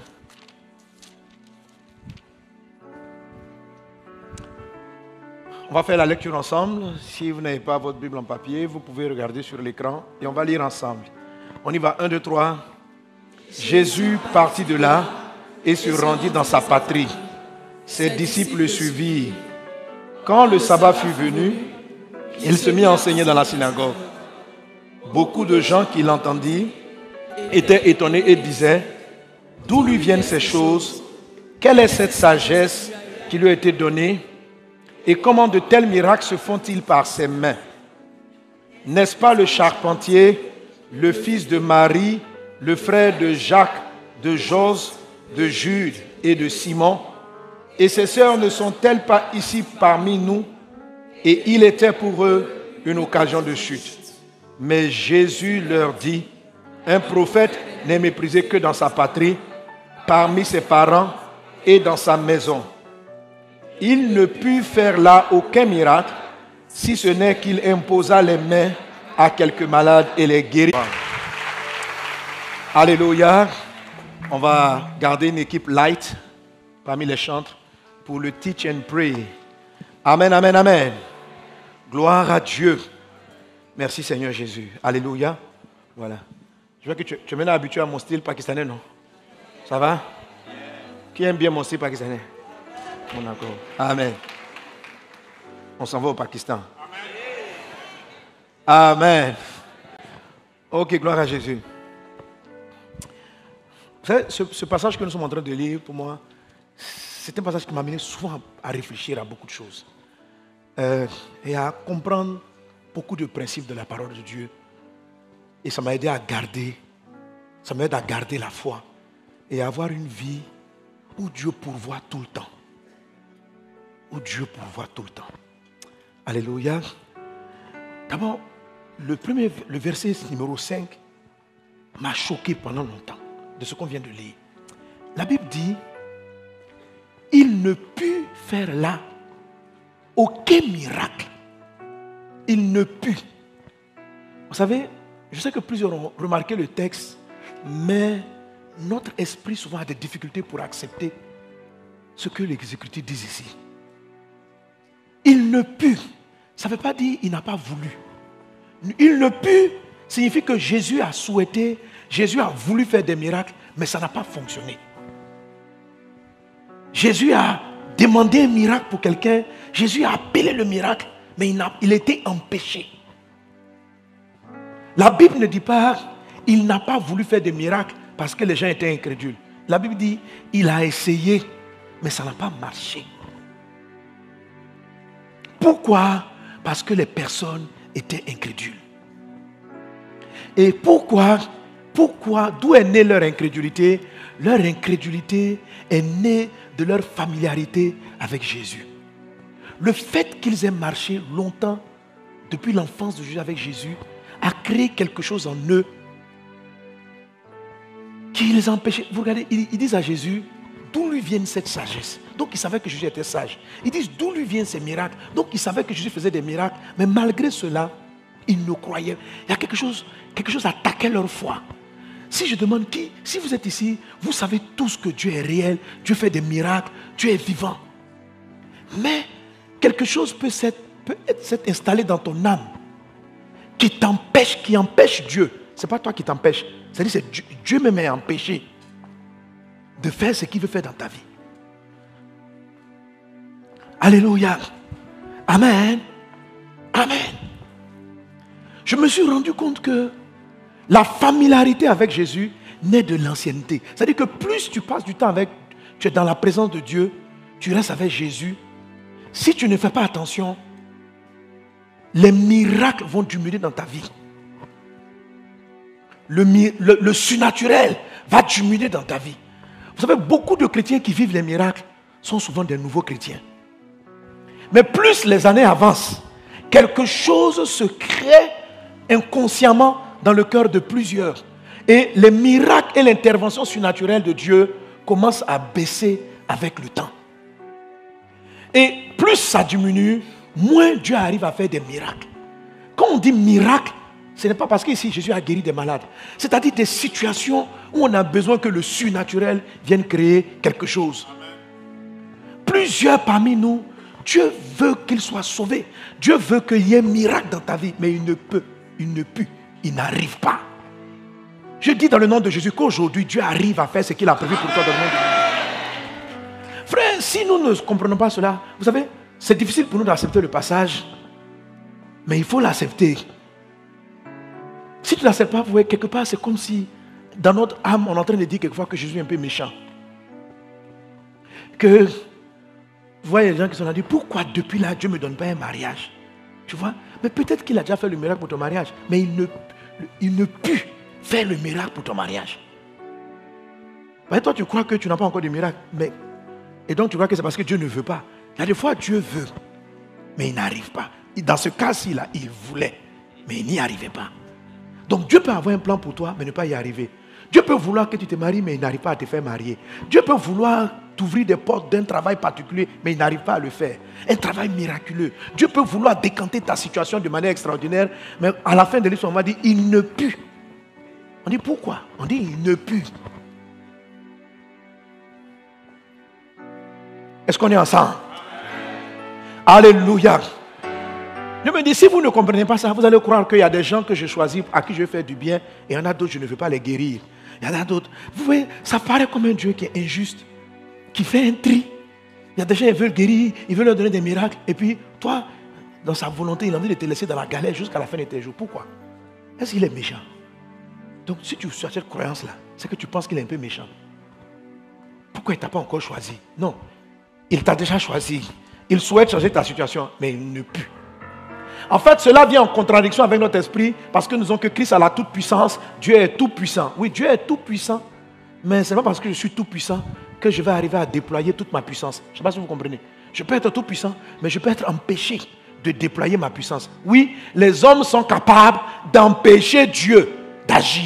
On va faire la lecture ensemble. Si vous n'avez pas votre Bible en papier, vous pouvez regarder sur l'écran et on va lire ensemble. On y va, 1, 2, 3. Jésus partit de là et se rendit dans sa patrie. Ses disciples le suivirent. Quand le sabbat fut venu, il se mit à enseigner dans la synagogue. Beaucoup de gens qui l'entendirent étaient étonnés et disaient, d'où lui viennent ces choses? Quelle est cette sagesse qui lui a été donnée? Et comment de tels miracles se font-ils par ses mains? N'est-ce pas le charpentier, le fils de Marie, le frère de Jacques, de Jose, de Jude et de Simon? Et ses sœurs ne sont-elles pas ici parmi nous? Et il était pour eux une occasion de chute. Mais Jésus leur dit, un prophète n'est méprisé que dans sa patrie, parmi ses parents et dans sa maison. Il ne put faire là aucun miracle, si ce n'est qu'il imposa les mains à quelques malades et les guérit. Alléluia. On va garder une équipe light parmi les chantres pour le teach and pray. Amen, amen, amen. Gloire à Dieu. Merci Seigneur Jésus. Alléluia. Voilà. Je vois que tu es maintenant habitué à mon style pakistanais, non? Ça va? Qui aime bien mon style pakistanais? Bon, d'accord. Amen. On s'en va au Pakistan. Amen. Ok, gloire à Jésus. Vous savez, ce passage que nous sommes en train de lire, pour moi, c'est un passage qui m'a amené souvent à réfléchir à beaucoup de choses. Et à comprendre beaucoup de principes de la parole de Dieu. Et ça m'a aidé à garder, ça m'aide à garder la foi et à avoir une vie où Dieu pourvoit tout le temps. Où Dieu pourvoit tout le temps. Alléluia. D'abord, le verset numéro 5 m'a choqué pendant longtemps de ce qu'on vient de lire. La Bible dit, il ne put faire là aucun miracle. Il ne put. Vous savez, je sais que plusieurs ont remarqué le texte, mais notre esprit souvent a des difficultés pour accepter ce que les Écritures disent ici. Il ne put. Ça ne veut pas dire il n'a pas voulu. Il ne put signifie que Jésus a souhaité, Jésus a voulu faire des miracles, mais ça n'a pas fonctionné. Jésus a demandé un miracle pour quelqu'un, Jésus a appelé le miracle, mais il était empêché. La Bible ne dit pas il n'a pas voulu faire des miracles parce que les gens étaient incrédules. La Bible dit il a essayé, mais ça n'a pas marché. Pourquoi? Parce que les personnes étaient incrédules. Et pourquoi? D'où est née leur incrédulité? Leur incrédulité est née de leur familiarité avec Jésus. Le fait qu'ils aient marché longtemps, depuis l'enfance de Jésus avec Jésus, a créé quelque chose en eux qui les empêchait. Vous regardez, ils disent à Jésus, d'où lui vient cette sagesse? Donc ils savaient que Jésus était sage. Ils disent, d'où lui viennent ces miracles? Donc ils savaient que Jésus faisait des miracles, mais malgré cela, ils ne croyaient. Il y a quelque chose attaquait leur foi. Si je demande si vous êtes ici, vous savez tous que Dieu est réel, Dieu fait des miracles, Dieu est vivant. Mais quelque chose peut s'être installé dans ton âme qui empêche Dieu. Ce n'est pas toi qui t'empêche. C'est-à-dire que Dieu même est empêché de faire ce qu'il veut faire dans ta vie. Alléluia. Amen. Amen. Je me suis rendu compte que la familiarité avec Jésus naît de l'ancienneté. C'est-à-dire que plus tu passes du temps avec, tu es dans la présence de Dieu, tu restes avec Jésus. Si tu ne fais pas attention, les miracles vont diminuer dans ta vie. Le surnaturel va diminuer dans ta vie. Vous savez, beaucoup de chrétiens qui vivent les miracles sont souvent des nouveaux chrétiens. Mais plus les années avancent, quelque chose se crée inconsciemment dans le cœur de plusieurs. Et les miracles et l'intervention surnaturelle de Dieu commencent à baisser avec le temps. Et plus ça diminue, moins Dieu arrive à faire des miracles. Quand on dit miracle, ce n'est pas parce qu'ici Jésus a guéri des malades. C'est-à-dire des situations où on a besoin que le surnaturel vienne créer quelque chose. Plusieurs parmi nous, Dieu veut qu'ils soient sauvés. Dieu veut qu'il y ait un miracle dans ta vie, mais il ne n'arrive pas. Je dis dans le nom de Jésus qu'aujourd'hui Dieu arrive à faire ce qu'il a prévu pour toi dans le monde. Frère, si nous ne comprenons pas cela, vous savez, c'est difficile pour nous d'accepter le passage, mais il faut l'accepter. Si tu ne l'acceptes pas, vous voyez, quelque part, c'est comme si dans notre âme, on est en train de dire quelquefois que Jésus est un peu méchant. Que, vous voyez les gens qui sont là, disent, pourquoi depuis là, Dieu ne me donne pas un mariage? Tu vois? Mais peut-être qu'il a déjà fait le miracle pour ton mariage, mais il ne put faire le miracle pour ton mariage. Mais toi, tu crois que tu n'as pas encore de miracle, et donc tu crois que c'est parce que Dieu ne veut pas. Il y a des fois, Dieu veut. mais il n'arrive pas. Dans ce cas-ci, là, il voulait, mais il n'y arrivait pas. Donc Dieu peut avoir un plan pour toi, mais ne pas y arriver. Dieu peut vouloir que tu te maries, mais il n'arrive pas à te faire marier. Dieu peut vouloir t'ouvrir des portes d'un travail particulier, mais il n'arrive pas à le faire. Un travail miraculeux. Dieu peut vouloir décanter ta situation de manière extraordinaire, mais à la fin de l'histoire, on va dire, il ne put. On dit pourquoi? On dit, il ne put. Est-ce qu'on est ensemble? Alléluia. Je me dis, si vous ne comprenez pas ça, vous allez croire qu'il y a des gens que je choisis, à qui je vais faire du bien, et il y en a d'autres, je ne veux pas les guérir. Il y en a d'autres. Vous voyez, ça paraît comme un Dieu qui est injuste, qui fait un tri. Il y a des gens qui veulent guérir, ils veulent leur donner des miracles, et puis toi, dans sa volonté, il a envie de te laisser dans la galère jusqu'à la fin de tes jours. Pourquoi? Est-ce qu'il est méchant? Donc si tu as cette croyance-là, c'est que tu penses qu'il est un peu méchant. Pourquoi il ne t'a pas encore choisi? Non, il t'a déjà choisi. Il souhaite changer ta situation, mais il ne peut. En fait, cela vient en contradiction avec notre esprit parce que nous avons que Christ a la toute-puissance. Dieu est tout-puissant. Oui, Dieu est tout-puissant. Mais ce n'est pas parce que je suis tout-puissant que je vais arriver à déployer toute ma puissance. Je ne sais pas si vous comprenez. Je peux être tout-puissant, mais je peux être empêché de déployer ma puissance. Oui, les hommes sont capables d'empêcher Dieu d'agir.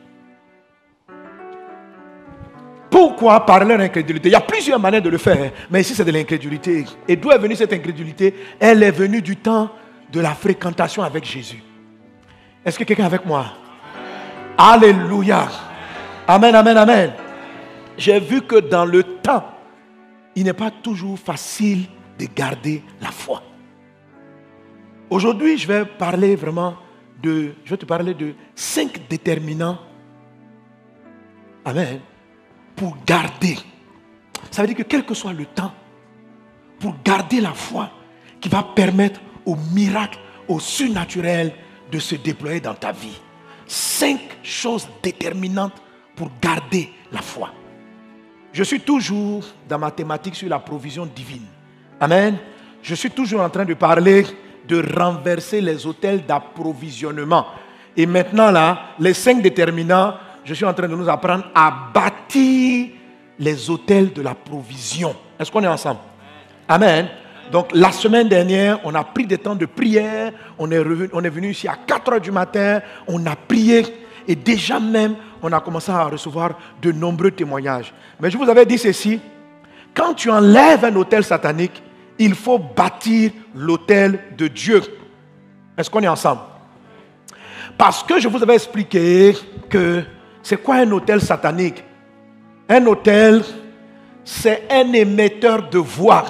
Pourquoi par leur incrédulité? Il y a plusieurs manières de le faire, mais ici c'est de l'incrédulité. Et d'où est venue cette incrédulité? Elle est venue du temps de la fréquentation avec Jésus. Est-ce que quelqu'un est avec moi? Alléluia. Amen, amen, amen. J'ai vu que dans le temps, il n'est pas toujours facile de garder la foi. Aujourd'hui, je vais te parler de 5 déterminants. Amen. Pour garder. Ça veut dire que quel que soit le temps, pour garder la foi qui va permettre au miracle, au surnaturel de se déployer dans ta vie. 5 choses déterminantes pour garder la foi. Je suis toujours dans ma thématique sur la provision divine. Amen. Je suis toujours en train de parler de renverser les autels d'approvisionnement. Et maintenant là, les 5 déterminants, je suis en train de nous apprendre à bâtir les autels de la provision. Est-ce qu'on est ensemble? Amen. Donc la semaine dernière, on a pris des temps de prière, on est venu ici à 4 heures du matin, on a prié et déjà même, on a commencé à recevoir de nombreux témoignages. Mais je vous avais dit ceci, quand tu enlèves un autel satanique, il faut bâtir l'autel de Dieu. Est-ce qu'on est ensemble? Parce que je vous avais expliqué que c'est quoi un autel satanique? Un autel, c'est un émetteur de voix.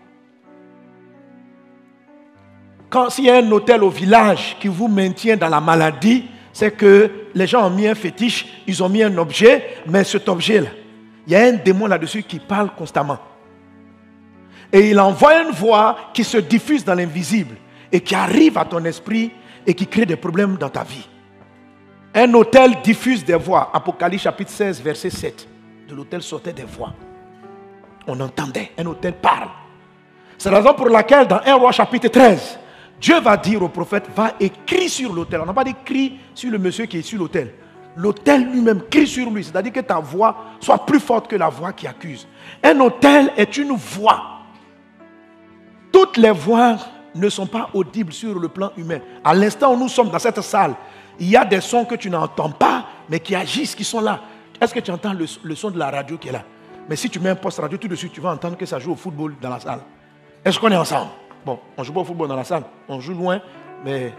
S'il y a un autel au village qui vous maintient dans la maladie, c'est que les gens ont mis un fétiche, ils ont mis un objet, mais cet objet-là, il y a un démon là-dessus qui parle constamment. Et il envoie une voix qui se diffuse dans l'invisible et qui arrive à ton esprit et qui crée des problèmes dans ta vie. Un autel diffuse des voix. Apocalypse chapitre 16, verset 7. De l'autel sortaient des voix. On entendait, un autel parle. C'est la raison pour laquelle dans 1 Roi chapitre 13, Dieu va dire au prophète, va écrire sur l'autel. On n'a pas dit crie sur le monsieur qui est sur l'autel. L'autel lui-même crie sur lui. C'est-à-dire que ta voix soit plus forte que la voix qui accuse. Un autel est une voix. Toutes les voix ne sont pas audibles sur le plan humain. À l'instant où nous sommes dans cette salle, il y a des sons que tu n'entends pas, mais qui agissent, qui sont là. Est-ce que tu entends le son de la radio qui est là? Mais si tu mets un poste radio, tout de suite, tu vas entendre que ça joue au football dans la salle. Est-ce qu'on est ensemble? Bon, on ne joue pas au football dans la salle. On joue loin, mais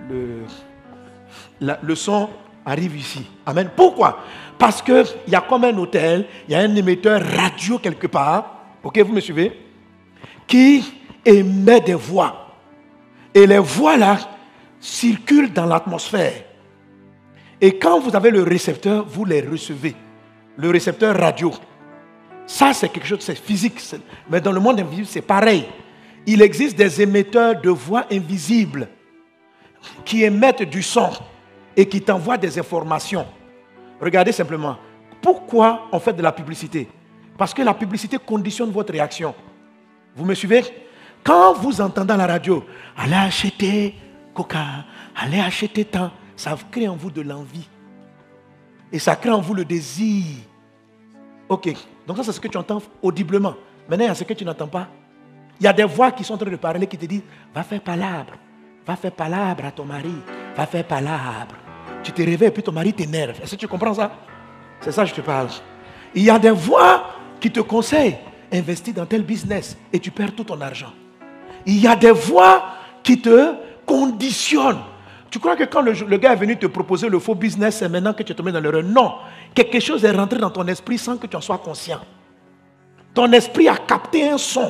le son arrive ici. Amen. Pourquoi? Parce qu'il y a comme un hôtel, il y a un émetteur radio quelque part, ok, vous me suivez, qui émet des voix. Et les voix là circulent dans l'atmosphère. Et quand vous avez le récepteur, vous les recevez. Le récepteur radio. Ça, c'est quelque chose, c'est physique. Mais dans le monde invisible, c'est pareil. Il existe des émetteurs de voix invisibles qui émettent du son et qui t'envoient des informations. Regardez simplement. Pourquoi on fait de la publicité? Parce que la publicité conditionne votre réaction. Vous me suivez? Quand vous entendez à la radio, allez acheter coca, allez acheter tant, ça crée en vous de l'envie. Et ça crée en vous le désir. Ok. Donc ça, c'est ce que tu entends audiblement. Maintenant, il y a ce que tu n'entends pas. Il y a des voix qui sont en train de parler qui te disent, va faire palabre à ton mari, va faire palabre. Tu te réveilles et puis ton mari t'énerve. Est-ce que tu comprends ça? C'est ça que je te parle. Il y a des voix qui te conseillent, investis dans tel business et tu perds tout ton argent. Il y a des voix qui te conditionnent. Tu crois que quand le gars est venu te proposer le faux business, c'est maintenant que tu es tombé dans l'erreur? Non. Quelque chose est rentré dans ton esprit sans que tu en sois conscient. Ton esprit a capté un son.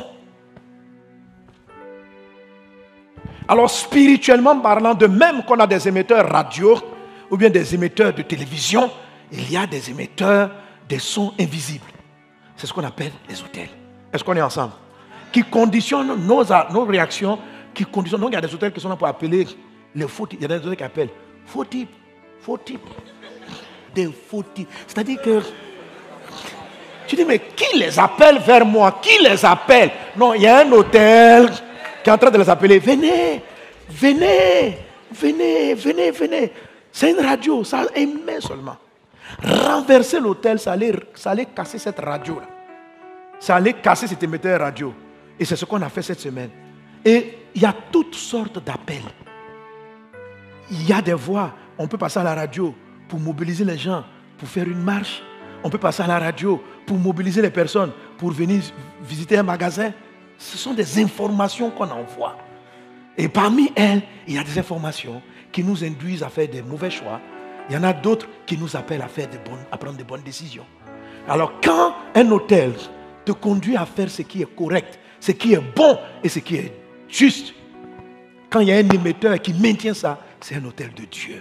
Alors spirituellement parlant, de même qu'on a des émetteurs radio ou bien des émetteurs de télévision, il y a des émetteurs des sons invisibles. C'est ce qu'on appelle les autels. Est-ce qu'on est ensemble? Qui conditionnent nos réactions, qui conditionnent. Donc il y a des autels qui sont là pour appeler les faux types. Il y a des autels qui appellent faux types. Des faux types. C'est-à-dire que tu dis, mais qui les appelle vers moi? Qui les appelle? Non, il y a un hôtel qui est en train de les appeler. Venez. C'est une radio, ça émet seulement. Renverser l'hôtel, ça allait casser cette radio-là. Ça allait casser cet émetteur radio. Et c'est ce qu'on a fait cette semaine. Et il y a toutes sortes d'appels. Il y a des voix. On peut passer à la radio pour mobiliser les gens, pour faire une marche. On peut passer à la radio pour mobiliser les personnes, pour venir visiter un magasin. Ce sont des informations qu'on envoie. Et parmi elles, il y a des informations qui nous induisent à faire des mauvais choix. Il y en a d'autres qui nous appellent à prendre de bonnes décisions. Alors quand un hôtel te conduit à faire ce qui est correct, ce qui est bon et ce qui est juste, quand il y a un émetteur qui maintient ça, c'est un hôtel de Dieu.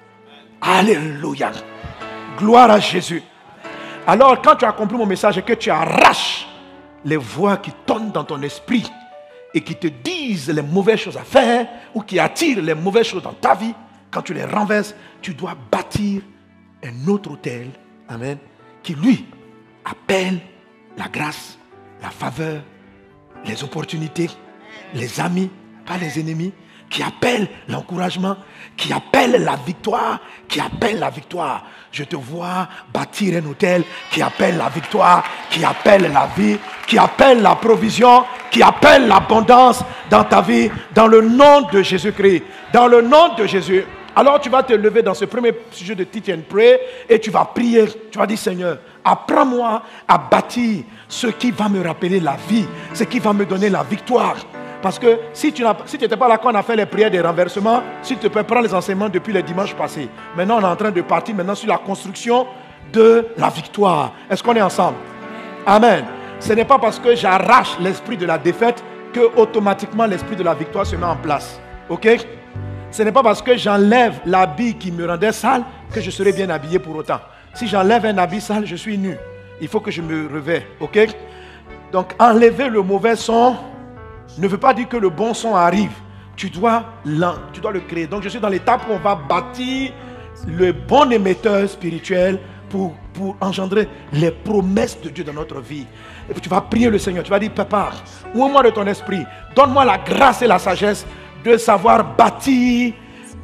Alléluia. Gloire à Jésus. Alors quand tu as compris mon message et que tu arraches les voix qui tonnent dans ton esprit et qui te disent les mauvaises choses à faire ou qui attirent les mauvaises choses dans ta vie, quand tu les renverses, tu dois bâtir un autre hôtel, amen, qui lui appelle la grâce, la faveur, les opportunités, les amis, pas les ennemis, qui appelle l'encouragement, qui appelle la victoire, qui appelle la victoire. Je te vois bâtir un hôtel qui appelle la victoire, qui appelle la vie, qui appelle la provision, qui appelle l'abondance dans ta vie, dans le nom de Jésus-Christ, dans le nom de Jésus. Alors tu vas te lever dans ce premier sujet de Teach and Pray et tu vas prier. Tu vas dire, Seigneur, apprends-moi à bâtir ce qui va me rappeler la vie, ce qui va me donner la victoire. Parce que si tu n'étais pas là quand on a fait les prières des renversements, si tu peux prendre les enseignements depuis les dimanches passés. Maintenant, on est en train de partir maintenant sur la construction de la victoire. Est-ce qu'on est ensemble? Amen. Ce n'est pas parce que j'arrache l'esprit de la défaite que automatiquement l'esprit de la victoire se met en place. Ok? Ce n'est pas parce que j'enlève l'habit qui me rendait sale que je serai bien habillé pour autant. Si j'enlève un habit sale, je suis nu. Il faut que je me revêt. Ok? Donc, enlever le mauvais son ne veut pas dire que le bon son arrive. Tu dois le créer. Donc je suis dans l'étape où on va bâtir le bon émetteur spirituel pour engendrer les promesses de Dieu dans notre vie. Et puis tu vas prier le Seigneur. Tu vas dire, Papa, ouvre-moi de ton esprit. Donne-moi la grâce et la sagesse de savoir bâtir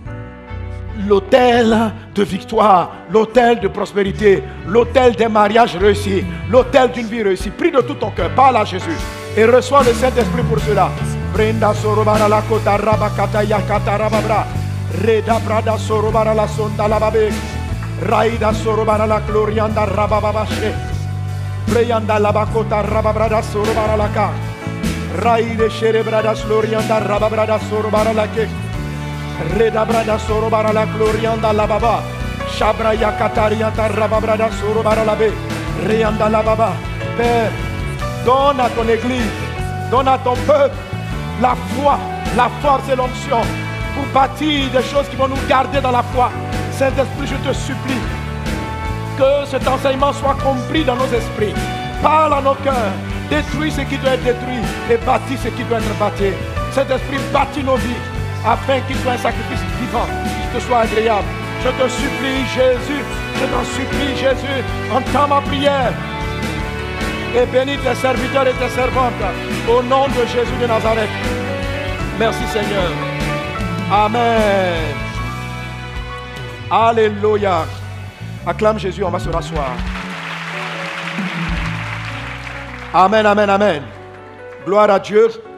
l'hôtel de victoire, l'hôtel de prospérité, l'hôtel des mariages réussis, l'hôtel d'une vie réussie. Prie de tout ton cœur, parle à Jésus et reçois le Saint-Esprit pour cela. Brenda sorobara la kota rabakata yakata rababra, reda brada sorobara la sonda la babe, raida sorobara la glorianda rabababache, breyanda la bakota rababrada sorobara la ka, raide cerebrada glorianda rababrada sorobara la ke. Reda brada soro bara la glorianda la baba. Shabra yakatarianta rababrada soro bara la be. Rianda la baba. Père, donne à ton église, donne à ton peuple la foi, la force et l'onction pour bâtir des choses qui vont nous garder dans la foi. Saint-Esprit, je te supplie que cet enseignement soit compris dans nos esprits. Parle à nos cœurs, détruis ce qui doit être détruit et bâtis ce qui doit être bâti. Saint-Esprit, bâtis nos vies afin qu'il soit un sacrifice vivant, qu'il te soit agréable. Je te supplie, Jésus, je t'en supplie, Jésus, entends ma prière et bénis tes serviteurs et tes servantes au nom de Jésus de Nazareth. Merci Seigneur. Amen. Alléluia. Acclame Jésus, on va se rasseoir. Amen, amen, amen. Gloire à Dieu.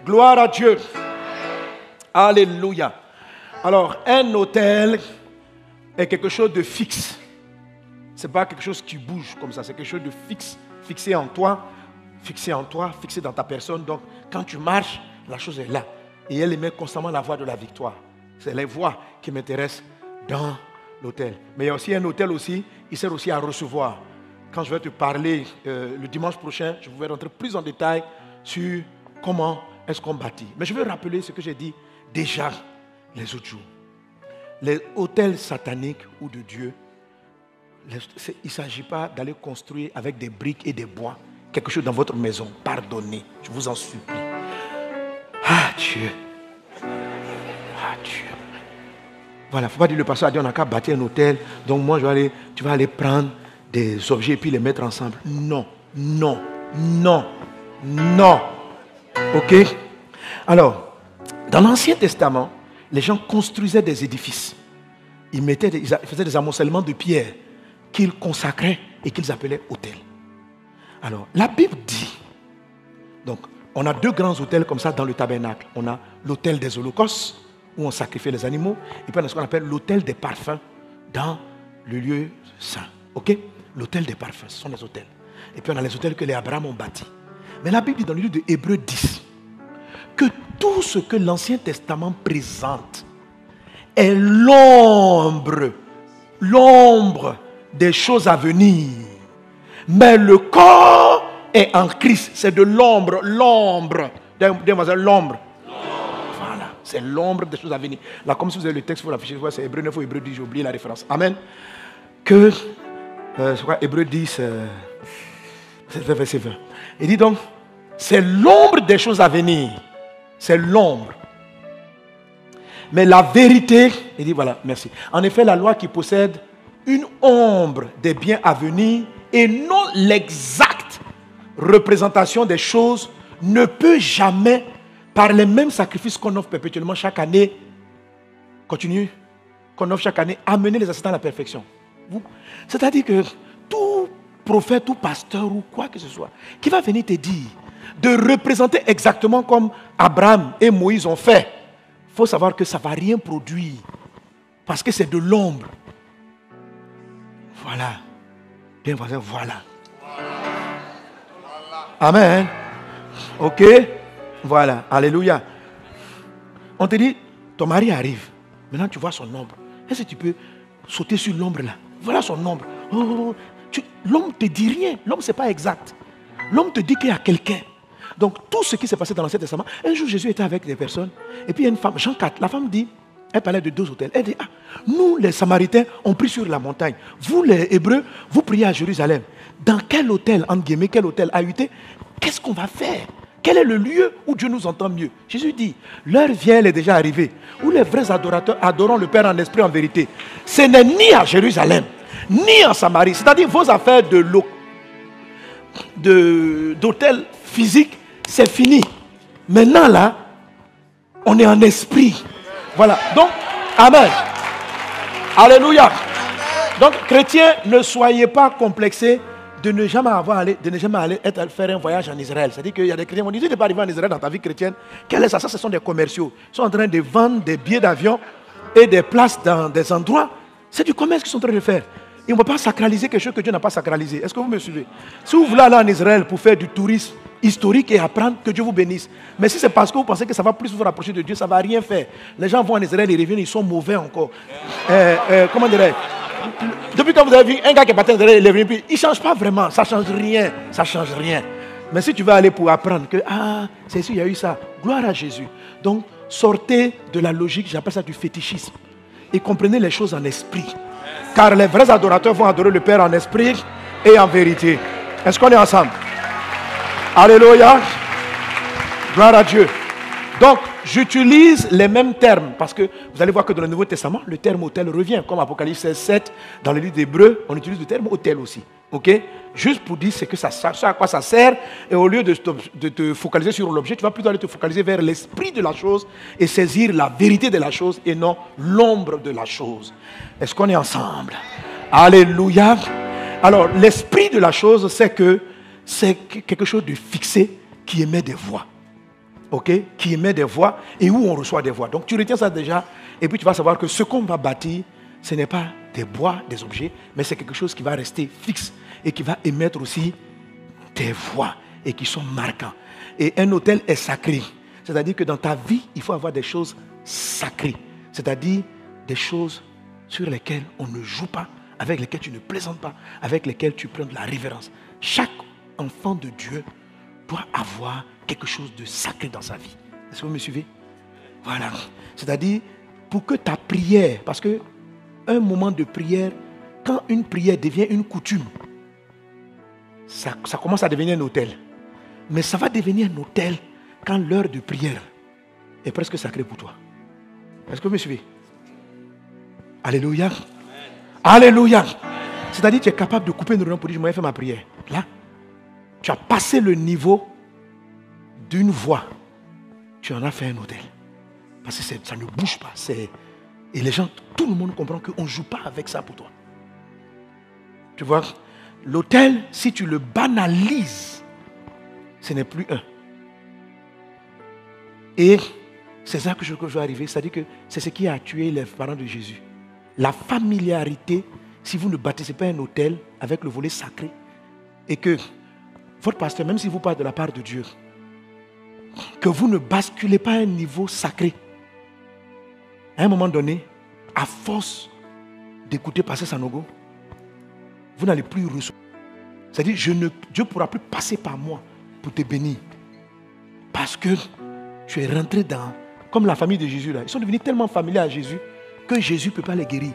Gloire à Dieu. Alléluia. Alors, un autel est quelque chose de fixe. Ce n'est pas quelque chose qui bouge comme ça. C'est quelque chose de fixe, fixé en toi, fixé dans ta personne. Donc, quand tu marches, la chose est là. Et elle émet constamment la voix de la victoire. C'est les voix qui m'intéressent dans l'autel. Mais il y a aussi un autel aussi, il sert aussi à recevoir. Quand je vais te parler le dimanche prochain, je vais rentrer plus en détail sur comment est-ce qu'on bâtit. Mais je veux rappeler ce que j'ai dit déjà les autres jours. Les autels sataniques ou de Dieu, il ne s'agit pas d'aller construire avec des briques et des bois quelque chose dans votre maison. Pardonnez, je vous en supplie. Ah Dieu. Ah Dieu. Voilà, il ne faut pas dire le pasteur a dit on n'a qu'à bâtir un hôtel, donc moi tu vas aller prendre des objets et puis les mettre ensemble. Non, non, non, non. Ok? Alors, dans l'Ancien Testament, les gens construisaient des édifices. Ils faisaient des amoncellements de pierres qu'ils consacraient et qu'ils appelaient hôtels. Alors, la Bible dit, donc, on a deux grands hôtels comme ça dans le tabernacle. On a l'hôtel des holocaustes, où on sacrifiait les animaux, et puis on a ce qu'on appelle l'hôtel des parfums dans le lieu saint. Ok? L'hôtel des parfums, ce sont les hôtels. Et puis on a les hôtels que les Abraham ont bâtis. Mais la Bible dit dans le livre de Hébreux 10 que tout ce que l'Ancien Testament présente est l'ombre des choses à venir. Mais le corps est en Christ. C'est de l'ombre. Voilà, c'est l'ombre des choses à venir. Là, comme si vous avez le texte, vous l'affichez, c'est Hébreux 9 ou Hébreux 10, j'ai oublié la référence. Amen. Que, c'est quoi, Hébreux 10, c'est verset 20. Il dit donc, c'est l'ombre des choses à venir. C'est l'ombre. Mais la vérité, il dit voilà, merci. En effet, la loi qui possède une ombre des biens à venir et non l'exacte représentation des choses ne peut jamais, par les mêmes sacrifices qu'on offre perpétuellement chaque année, qu'on offre chaque année, amener les assistants à la perfection. C'est-à-dire que tout prophète, tout pasteur ou quoi que ce soit, qui va venir te dire de représenter exactement comme Abraham et Moïse ont fait, il faut savoir que ça ne va rien produire. Parce que c'est de l'ombre. Voilà. Bien voisin, voilà. Amen. Ok. Voilà. Alléluia. On te dit, ton mari arrive. Maintenant tu vois son ombre. Est-ce que tu peux sauter sur l'ombre là? Voilà son ombre. L'homme ne te dit rien. L'homme, ce n'est pas exact. L'homme te dit qu'il y a quelqu'un. Donc, tout ce qui s'est passé dans l'Ancien Testament, un jour, Jésus était avec des personnes. Et puis, il y a une femme, Jean 4, la femme dit, elle parlait de deux hôtels. Elle dit, nous, les Samaritains, on prie sur la montagne. Vous, les Hébreux, vous priez à Jérusalem. Dans quel hôtel, entre guillemets, quel hôtel AUT, qu'est-ce qu'on va faire? Quel est le lieu où Dieu nous entend mieux? Jésus dit, l'heure vient, elle est déjà arrivée, où les vrais adorateurs adorent le Père en esprit, en vérité. Ce n'est ni à Jérusalem, ni en Samarie. C'est-à-dire vos affaires d'hôtel physique, c'est fini. Maintenant là, on est en esprit. Voilà. Donc, amen. Alléluia. Donc, chrétiens, ne soyez pas complexés de ne jamais aller faire un voyage en Israël. C'est-à-dire qu'il y a des chrétiens qui disent, tu n'es pas arrivé en Israël dans ta vie chrétienne. Quel est ça? Ça, ce sont des commerciaux. Ils sont en train de vendre des billets d'avion et des places dans des endroits. C'est du commerce qu'ils sont en train de faire. Ils ne vont pas sacraliser quelque chose que Dieu n'a pas sacralisé. Est-ce que vous me suivez? Si vous voulez aller en Israël pour faire du tourisme historique et apprendre, que Dieu vous bénisse. Mais si c'est parce que vous pensez que ça va plus vous rapprocher de Dieu, ça ne va rien faire. Les gens vont en Israël, ils reviennent, ils sont mauvais encore. Comment dirais-je? Depuis que vous avez vu un gars qui est parti en Israël, il est venu, il ne change pas vraiment. Ça ne change rien. Ça change rien. Mais si tu veux aller pour apprendre que, c'est ici, il y a eu ça. Gloire à Jésus. Donc, sortez de la logique, j'appelle ça du fétichisme. Et comprenez les choses en esprit. Car les vrais adorateurs vont adorer le Père en esprit et en vérité. Est-ce qu'on est ensemble? Alléluia. Gloire à Dieu. Donc, j'utilise les mêmes termes parce que vous allez voir que dans le Nouveau Testament, le terme hôtel revient. Comme Apocalypse 16:7, dans le livre d'Hébreux, on utilise le terme hôtel aussi. Ok? Juste pour dire que ça, à quoi ça sert. Et au lieu de te focaliser sur l'objet, tu vas plutôt aller te focaliser vers l'esprit de la chose et saisir la vérité de la chose et non l'ombre de la chose. Est-ce qu'on est ensemble? Alléluia. Alors, l'esprit de la chose, c'est que c'est quelque chose de fixé qui émet des voix. ok, qui émet des voix et où on reçoit des voix. Donc tu retiens ça déjà et puis tu vas savoir que ce qu'on va bâtir, ce n'est pas des bois, des objets, mais c'est quelque chose qui va rester fixe et qui va émettre aussi des voix et qui sont marquants. Et un autel est sacré. C'est-à-dire que dans ta vie, il faut avoir des choses sacrées. C'est-à-dire des choses sur lesquelles on ne joue pas, avec lesquelles tu ne plaisantes pas, avec lesquelles tu prends de la révérence. Chaque enfant de Dieu doit avoir quelque chose de sacré dans sa vie. Est-ce que vous me suivez? Voilà. C'est-à-dire, pour que ta prière, parce que un moment de prière, quand une prière devient une coutume, ça commence à devenir un autel. Mais ça va devenir un autel quand l'heure de prière est presque sacrée pour toi. Est-ce que vous me suivez? Alléluia. Amen. Alléluia. C'est-à-dire que tu es capable de couper une réunion pour dire, je vais faire ma prière. Là, tu as passé le niveau d'une voix. Tu en as fait un autel. Parce que ça ne bouge pas. Et les gens, tout le monde comprend qu'on ne joue pas avec ça pour toi. Tu vois, l'autel, si tu le banalises, ce n'est plus un. Et c'est ça que je veux arriver. C'est-à-dire que c'est ce qui a tué les parents de Jésus. La familiarité, si vous ne bâtissez pas un autel avec le volet sacré, et que votre pasteur, même si vous parlez de la part de Dieu, que vous ne basculez pas à un niveau sacré, à un moment donné, à force d'écouter passer Sanogo, vous n'allez plus recevoir. C'est-à-dire, Dieu ne pourra plus passer par moi pour te bénir. Parce que tu es rentré dans, comme la famille de Jésus là, ils sont devenus tellement familiers à Jésus que Jésus ne peut pas les guérir.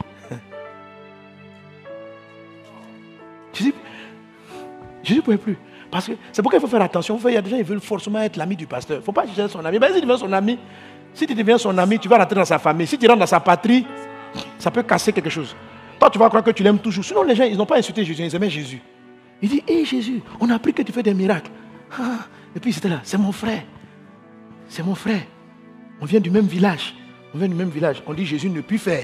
Jésus ne pouvait plus. Parce que c'est pourquoi il faut faire attention. Il y a des gens qui veulent forcément être l'ami du pasteur. Il ne faut pas chercher son ami. Mais si tu deviens son ami, si tu deviens son ami, tu vas rentrer dans sa famille. Si tu rentres dans sa patrie, ça peut casser quelque chose. Toi, tu vas croire que tu l'aimes toujours. Sinon, les gens, ils n'ont pas insulté Jésus, ils aimaient Jésus. Il dit, hé Jésus, on a appris que tu fais des miracles. Ah. Et puis c'était là, c'est mon frère. C'est mon frère. On vient du même village. On dit Jésus ne peut faire.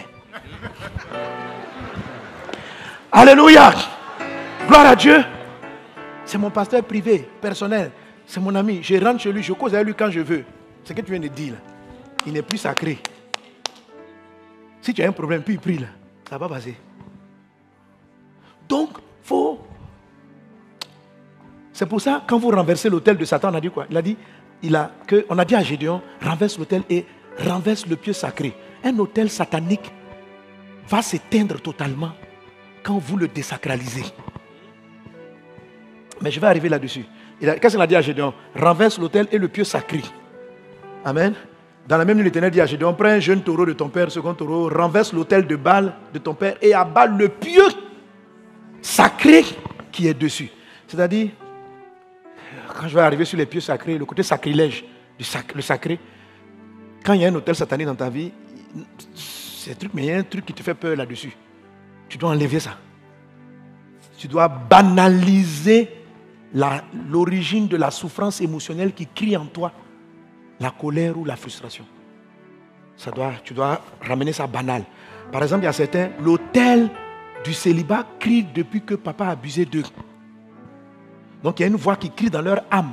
Alléluia. Gloire à Dieu. C'est mon pasteur privé, personnel. C'est mon ami. Je rentre chez lui, je cause avec lui quand je veux. C'est ce que tu viens de dire là. Il n'est plus sacré. Si tu as un problème, puis il prie là. Ça va passer. Donc, c'est pour ça, quand vous renversez l'autel de Satan, on a dit quoi? Il a dit, on a dit à Gédéon, renverse l'autel et renverse le pieu sacré. Un autel satanique va s'éteindre totalement quand vous le désacralisez. Mais je vais arriver là-dessus. Qu'est-ce qu'il a dit à Gédéon? Renverse l'autel et le pieu sacré. Amen. Dans la même nuit, l'Éternel dit à Gédéon, prends un jeune taureau de ton père, second taureau, renverse l'autel de Baal de ton père et abat le pieu sacré qui est dessus. C'est-à-dire, quand je vais arriver sur les pieux sacrés, le côté sacrilège, le sacré, quand il y a un autel satanique dans ta vie, mais il y a un truc qui te fait peur là-dessus. Tu dois enlever ça. Tu dois banaliser l'origine de la souffrance émotionnelle qui crie en toi, la colère ou la frustration. Tu dois ramener ça banal. Par exemple, il y a certains, l'autel du célibat crie depuis que papa a abusé d'eux. Donc il y a une voix qui crie dans leur âme.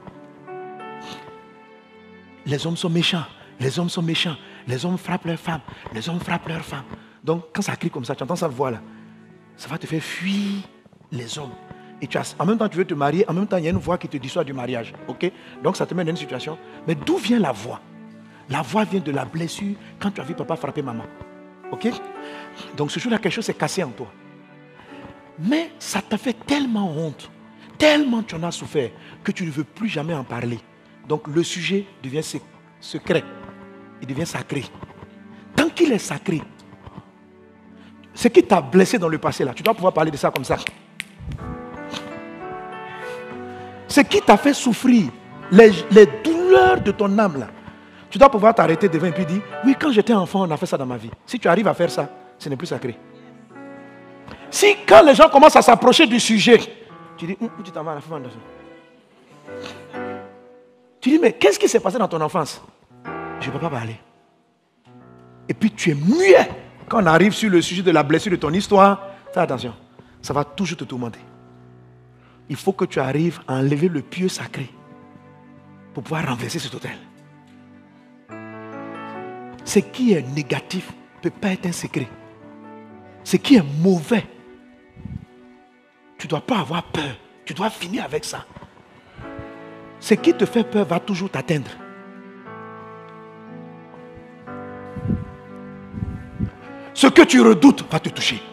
Les hommes sont méchants, les hommes sont méchants, les hommes frappent leurs femmes, les hommes frappent leurs femmes. Donc quand ça crie comme ça, tu entends cette voix-là, ça va te faire fuir les hommes. Et en même temps tu veux te marier, en même temps il y a une voix qui te dissuade du mariage. Okay? Donc ça te met dans une situation. Mais d'où vient la voix? La voix vient de la blessure quand tu as vu papa frapper maman. Ok? Donc ce jour-là, quelque chose s'est cassé en toi. Mais ça t'a fait tellement honte, tellement tu en as souffert, que tu ne veux plus jamais en parler. Donc le sujet devient secret. Il devient sacré. Tant qu'il est sacré, ce qui t'a blessé dans le passé, là, tu dois pouvoir parler de ça comme ça. Ce qui t'a fait souffrir, les douleurs de ton âme, là, tu dois pouvoir t'arrêter devant et puis dire, oui, quand j'étais enfant, on a fait ça dans ma vie. Si tu arrives à faire ça, ce n'est plus sacré. Si quand les gens commencent à s'approcher du sujet, tu dis, tu dis, mais qu'est-ce qui s'est passé dans ton enfance? Je ne peux pas parler. Et puis tu es muet. Quand on arrive sur le sujet de la blessure de ton histoire, fais attention, ça va toujours te tourmenter. Il faut que tu arrives à enlever le pieu sacré. pour pouvoir renverser cet autel. Ce qui est négatif ne peut pas être un secret. Ce qui est mauvais, tu ne dois pas avoir peur. Tu dois finir avec ça. Ce qui te fait peur va toujours t'atteindre. Ce que tu redoutes va te toucher.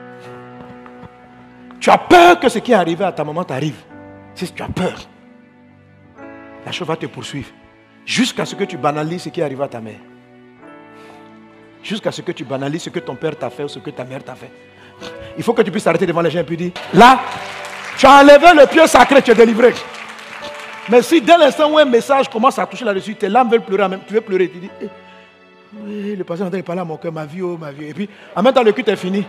Tu as peur que ce qui est arrivé à ta maman t'arrive. Si tu as peur, la chose va te poursuivre. Jusqu'à ce que tu banalises ce qui est arrivé à ta mère. Jusqu'à ce que tu banalises ce que ton père t'a fait ou ce que ta mère t'a fait. Il faut que tu puisses t'arrêter devant les gens et puis dire, là, tu as enlevé le pieu sacré, tu es délivré. Mais si dès l'instant où un message commence à toucher là-dessus, tes larmes veulent pleurer, tu veux pleurer, tu dis, oui, le pasteur est en train de parler à mon cœur, ma vie, oh ma vie. Et puis, en même temps, le culte est fini.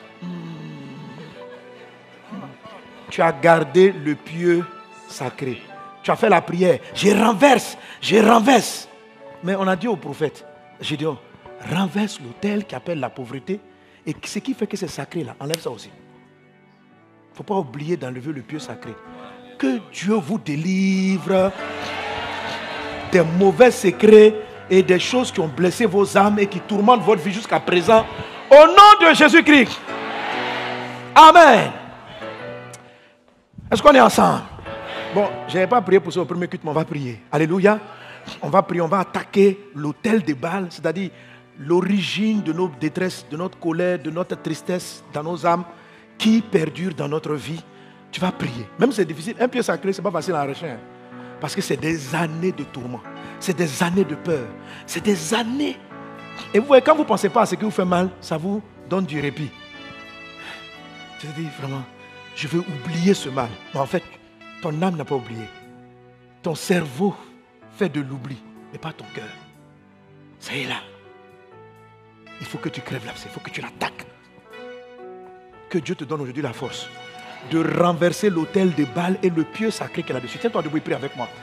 Tu as gardé le pieu sacré. Tu as fait la prière. Je renverse. Mais on a dit au prophète, Gédéon, renverse l'autel qui appelle la pauvreté. Et ce qui fait que c'est sacré là, enlève ça aussi. Il ne faut pas oublier d'enlever le pieu sacré. Que Dieu vous délivre des mauvais secrets et des choses qui ont blessé vos âmes et qui tourmentent votre vie jusqu'à présent. Au nom de Jésus-Christ. Amen. Est-ce qu'on est ensemble? Bon, je n'avais pas prié pour ça au premier culte, mais on va prier. Alléluia. On va prier, on va attaquer l'autel de Baal, c'est-à-dire l'origine de nos détresses, de notre colère, de notre tristesse dans nos âmes qui perdure dans notre vie. Tu vas prier. Même si c'est difficile, un pied sacré, ce n'est pas facile à arracher. Hein, parce que c'est des années de tourment. C'est des années de peur. C'est des années. Et vous voyez, quand vous ne pensez pas à ce qui vous fait mal, ça vous donne du répit. Tu te dis vraiment, je veux oublier ce mal. Mais en fait, ton âme n'a pas oublié. Ton cerveau fait de l'oubli, mais pas ton cœur. Ça y est là. Il faut que tu crèves l'abcès, il faut que tu l'attaques. Que Dieu te donne aujourd'hui la force de renverser l'autel de Baal et le pieu sacré qu'elle a dessus. Tiens-toi debout et prie avec moi.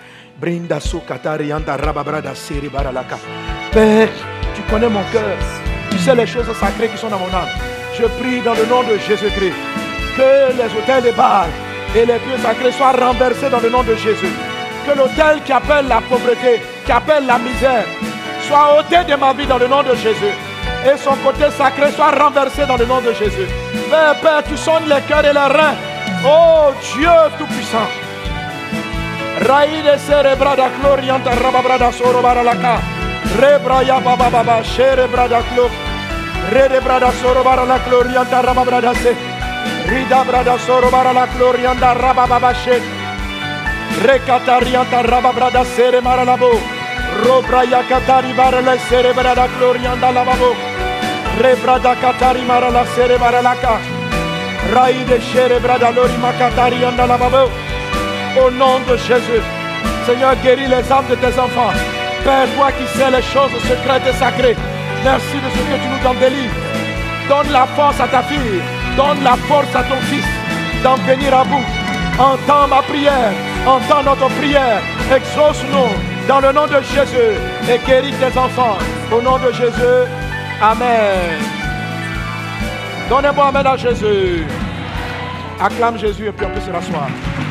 Père, tu connais mon cœur. Tu sais les choses sacrées qui sont dans mon âme. Je prie dans le nom de Jésus-Christ que les autels de Baal et les pieux sacrés soient renversés dans le nom de Jésus. Que l'autel qui appelle la pauvreté, qui appelle la misère, soit ôté de ma vie dans le nom de Jésus. Et son côté sacré soit renversé dans le nom de Jésus. Père, tu sonnes les cœurs et les reins. Oh Dieu Tout-Puissant. Raïde cerebrada glorianta rababrada sorobaralaka. Rebraya bababa cerebrada clo. Redebrada sorobarala glorianta rababrada se. Rida brada sorobarala glorianta rabababa she. Recatarianta rababrada ceremaralabo. Robraya katari barala cerebrada glorianta lavabo. Rebrada katari marala cerebaralaka. Raïde cerebrada lorima katari anda lavabo. Au nom de Jésus, Seigneur, guéris les âmes de tes enfants. Père, toi qui sais les choses secrètes et sacrées, merci de ce que tu nous en délivres. Donne la force à ta fille, donne la force à ton fils d'en venir à bout. Entends ma prière, entends notre prière. Exauce-nous dans le nom de Jésus et guéris tes enfants. Au nom de Jésus, Amen. Donnez-moi amen à Jésus. Acclame Jésus et puis on peut se rasseoir.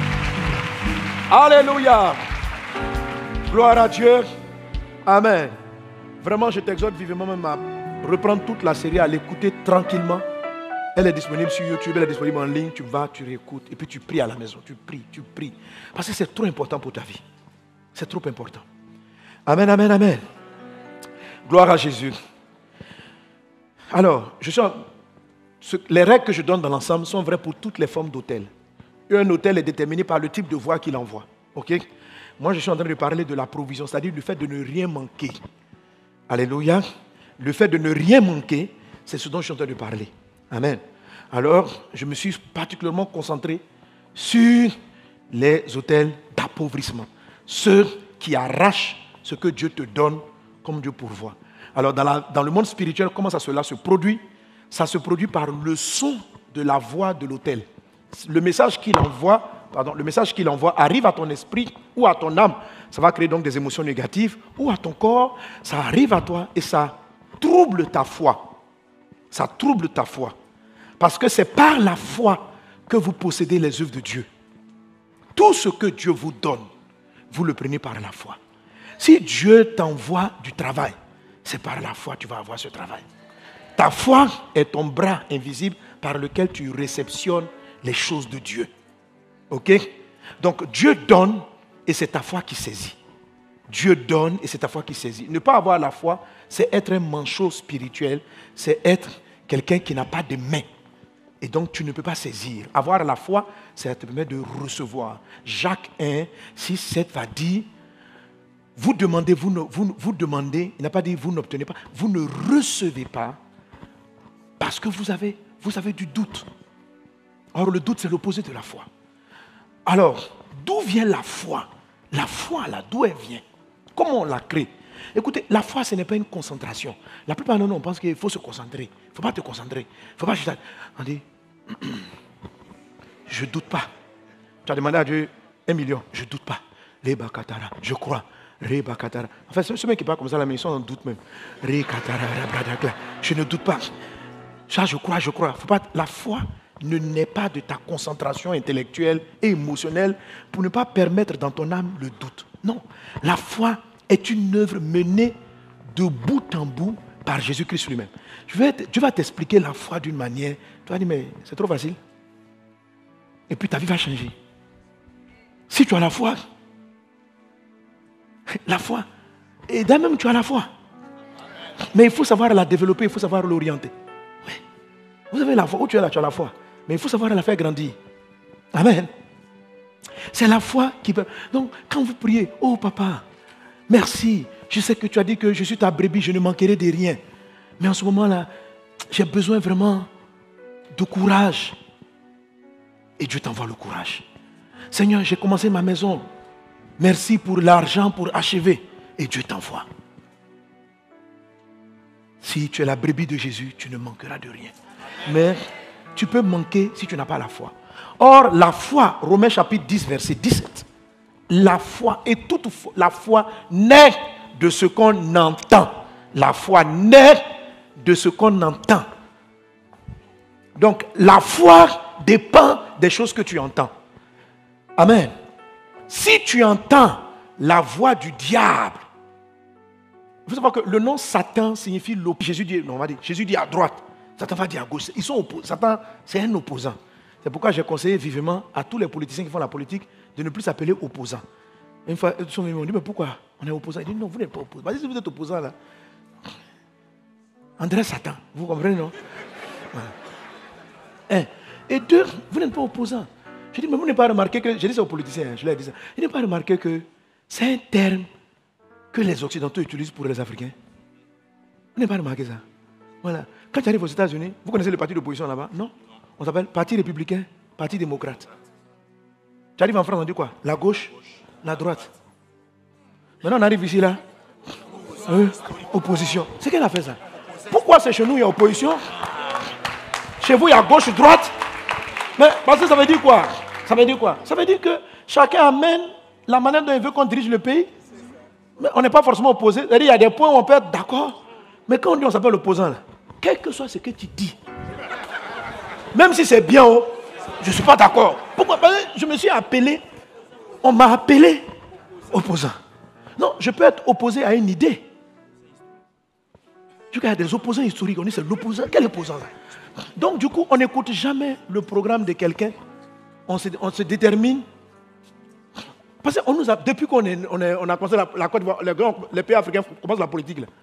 Alléluia. Gloire à Dieu. Amen. Vraiment, je t'exhorte vivement même à reprendre toute la série, à l'écouter tranquillement. Elle est disponible sur YouTube, elle est disponible en ligne. Tu vas, tu réécoutes et puis tu pries à la maison. Tu pries. Parce que c'est trop important pour ta vie. C'est trop important. Amen, amen, amen. Gloire à Jésus. Alors, les règles que je donne dans l'ensemble sont vraies pour toutes les formes d'autel. Un hôtel est déterminé par le type de voix qu'il envoie. Ok? Moi, je suis en train de parler de la provision, c'est-à-dire le fait de ne rien manquer. Alléluia. Le fait de ne rien manquer, c'est ce dont je suis en train de parler. Amen. Alors, je me suis particulièrement concentré sur les hôtels d'appauvrissement. Ceux qui arrachent ce que Dieu te donne comme Dieu pourvoit. Alors, dans le monde spirituel, comment cela se produit? Ça se produit par le son de la voix de l'autel. Le message qu'il envoie arrive à ton esprit ou à ton âme. Ça va créer donc des émotions négatives. Ou à ton corps, ça arrive à toi et ça trouble ta foi. Ça trouble ta foi. Parce que c'est par la foi que vous possédez les œuvres de Dieu. Tout ce que Dieu vous donne, vous le prenez par la foi. Si Dieu t'envoie du travail, c'est par la foi que tu vas avoir ce travail. Ta foi est ton bras invisible par lequel tu réceptionnes les choses de Dieu. Ok? Donc Dieu donne et c'est ta foi qui saisit. Dieu donne et c'est ta foi qui saisit. Ne pas avoir la foi, c'est être un manchot spirituel, c'est être quelqu'un qui n'a pas de main. Et donc tu ne peux pas saisir. Avoir la foi, ça te permet de recevoir. Jacques 1, 6, 7 va dire, vous demandez, vous demandez, il n'a pas dit vous n'obtenez pas, vous ne recevez pas parce que vous avez du doute. Or le doute c'est l'opposé de la foi. Alors, d'où vient la foi? La foi là, d'où elle vient? Comment on la crée? Écoutez, la foi ce n'est pas une concentration. La plupart de nous on pense qu'il faut se concentrer. Il ne faut pas te concentrer. Il ne faut pas juste... On dit, je ne doute pas. Tu as demandé à Dieu 1 million, je ne doute pas. Je crois. Enfin, ceux qui parlent comme ça, ils sont en doute même. Je ne doute pas. Ça, je crois. Faut pas, la foi ne naît pas de ta concentration intellectuelle et émotionnelle pour ne pas permettre dans ton âme le doute. Non. La foi est une œuvre menée de bout en bout par Jésus-Christ lui-même. Dieu va t'expliquer la foi d'une manière. Tu vas dire, mais c'est trop facile. Et puis ta vie va changer. Si tu as la foi, et d'un même tu as la foi. Mais il faut savoir la développer, il faut savoir l'orienter. Oui. Vous avez la foi, où tu es là, tu as la foi. Mais il faut savoir la faire grandir. Amen. C'est la foi qui peut... Donc, quand vous priez, oh papa, merci, je sais que tu as dit que je suis ta brebis, je ne manquerai de rien. Mais en ce moment-là, j'ai besoin vraiment de courage. Et Dieu t'envoie le courage. Seigneur, j'ai commencé ma maison. Merci pour l'argent pour achever. Et Dieu t'envoie. Si tu es la brebis de Jésus, tu ne manqueras de rien. Mais tu peux manquer si tu n'as pas la foi. Or, la foi, Romains chapitre 10, verset 17. La foi, et toute la foi naît de ce qu'on entend. La foi naît de ce qu'on entend. Donc, la foi dépend des choses que tu entends. Amen. Si tu entends la voix du diable, il faut savoir que le nom Satan signifie l'opposant. Jésus dit à droite, Satan va dire à gauche. Ils sont opposés. Satan, c'est un opposant. C'est pourquoi j'ai conseillé vivement à tous les politiciens qui font la politique de ne plus s'appeler opposants. Une fois, ils m'ont dit, mais pourquoi on est opposant? Ils disent, non, vous n'êtes pas opposant. Vas-y, si vous êtes opposant là. André Satan, vous comprenez, non? Voilà. Et deux, vous n'êtes pas opposant. Je dis, mais vous n'avez pas remarqué que, je dis ça aux politiciens, je leur dis ça, vous n'avez pas remarqué que c'est un terme que les Occidentaux utilisent pour les Africains. Vous n'avez pas remarqué ça? Voilà. Quand tu arrives aux États-Unis, vous connaissez le parti d'opposition là-bas? Non. On s'appelle Parti républicain, Parti démocrate. Tu arrives en France, on dit quoi? La gauche, la droite. Maintenant, on arrive ici là. Opposition. C'est qu'elle a fait ça. Pourquoi c'est chez nous, il y a opposition? Chez vous, il y a gauche, droite. Mais parce que ça veut dire quoi? Ça veut dire quoi? Ça veut dire que chacun amène la manière dont il veut qu'on dirige le pays. Mais on n'est pas forcément opposé. C'est-à-dire, il y a des points où on peut être d'accord. Mais quand on dit on s'appelle opposant, là, quel que soit ce que tu dis, même si c'est bien, je ne suis pas d'accord. Pourquoi? Parce que je me suis appelé, on m'a appelé opposant. Non, je peux être opposé à une idée. Il y a des opposants historiques, on dit c'est l'opposant. Quel opposant là? Donc du coup, on n'écoute jamais le programme de quelqu'un. On se détermine. Parce que depuis qu'on a commencé la Côte d'Ivoire, les pays africains commencent la politique là.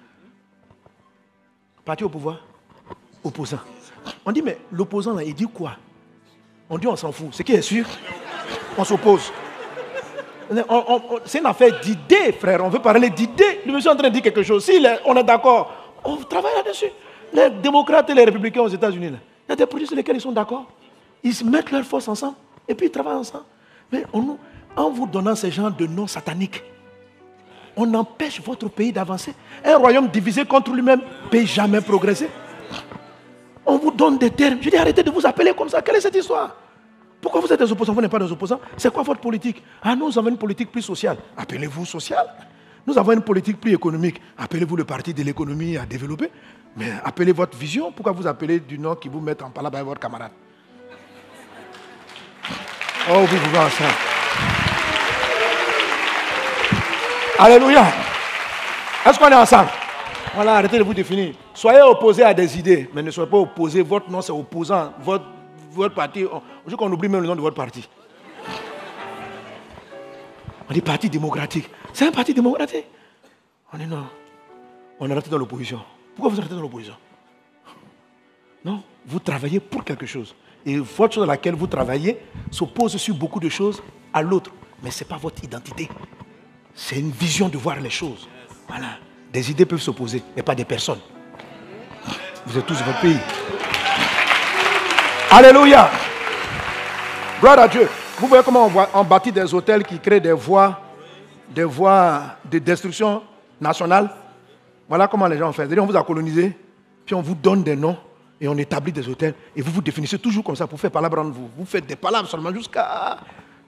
Parti au pouvoir, opposant. On dit, mais l'opposant là, il dit quoi? On dit, on s'en fout. Ce qui est sûr, on s'oppose. C'est une affaire d'idées, frère. On veut parler d'idées. Le monsieur est en train de dire quelque chose. Si on est d'accord, on travaille là-dessus. Les démocrates et les républicains aux États-Unis, il y a des produits sur lesquels ils sont d'accord. Ils se mettent leurs forces ensemble et puis ils travaillent ensemble. Mais en vous donnant ces genres de noms sataniques, on empêche votre pays d'avancer. Un royaume divisé contre lui-même ne peut jamais progresser. On vous donne des termes. Je dis, arrêtez de vous appeler comme ça. Quelle est cette histoire? Pourquoi vous êtes des opposants? Vous n'êtes pas des opposants. C'est quoi votre politique? Ah, nous avons une politique plus sociale. Appelez-vous sociale. Nous avons une politique plus économique. Appelez-vous le parti de l'économie à développer. Mais appelez votre vision. Pourquoi vous appelez du nom qui vous met en palabre avec votre camarade? Oh, vous pouvez ensemble. Alléluia. Est-ce qu'on est ensemble? Voilà, arrêtez de vous définir. Soyez opposés à des idées, mais ne soyez pas opposés. Votre nom, c'est opposant. Votre parti, je qu'on oublie même le nom de votre parti. On dit parti démocratique. C'est un parti démocratique. On dit non. On est rentré dans l'opposition. Pourquoi vous êtes rentré dans l'opposition? Non, vous travaillez pour quelque chose. Et votre chose dans laquelle vous travaillez s'oppose sur beaucoup de choses à l'autre. Mais ce n'est pas votre identité. C'est une vision de voir les choses. Voilà. Des idées peuvent s'opposer, mais pas des personnes. Vous êtes tous de votre pays. Alléluia. Gloire à Dieu. Vous voyez comment on bâtit des hôtels qui créent des voies de destruction nationale. Voilà comment les gens font. C'est-à-dire, on vous a colonisé, puis on vous donne des noms et on établit des hôtels. Et vous vous définissez toujours comme ça pour faire palabres entre vous. Vous faites des palabres seulement jusqu'à...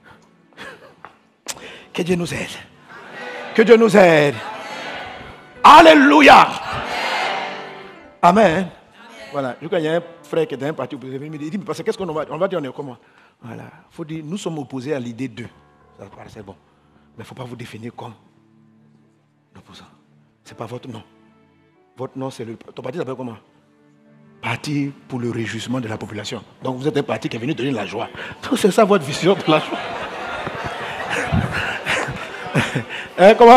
Que Dieu nous aide. Que Dieu nous aide. Alléluia. Amen. Voilà. Je crois qu'il y a un frère qui est dans un parti opposé. Il dit, mais parce que qu'est-ce qu'on va dire? On va dire, on est comment? Voilà. Il faut dire, nous sommes opposés à l'idée d'eux. Ça paraît bon. Mais il ne faut pas vous définir comme l'opposant. Ce n'est pas votre nom. Votre nom, c'est le... Ton parti s'appelle comment? Parti pour le réjouissement de la population. Donc vous êtes un parti qui est venu donner la joie. Donc c'est ça votre vision pour la joie. Comment?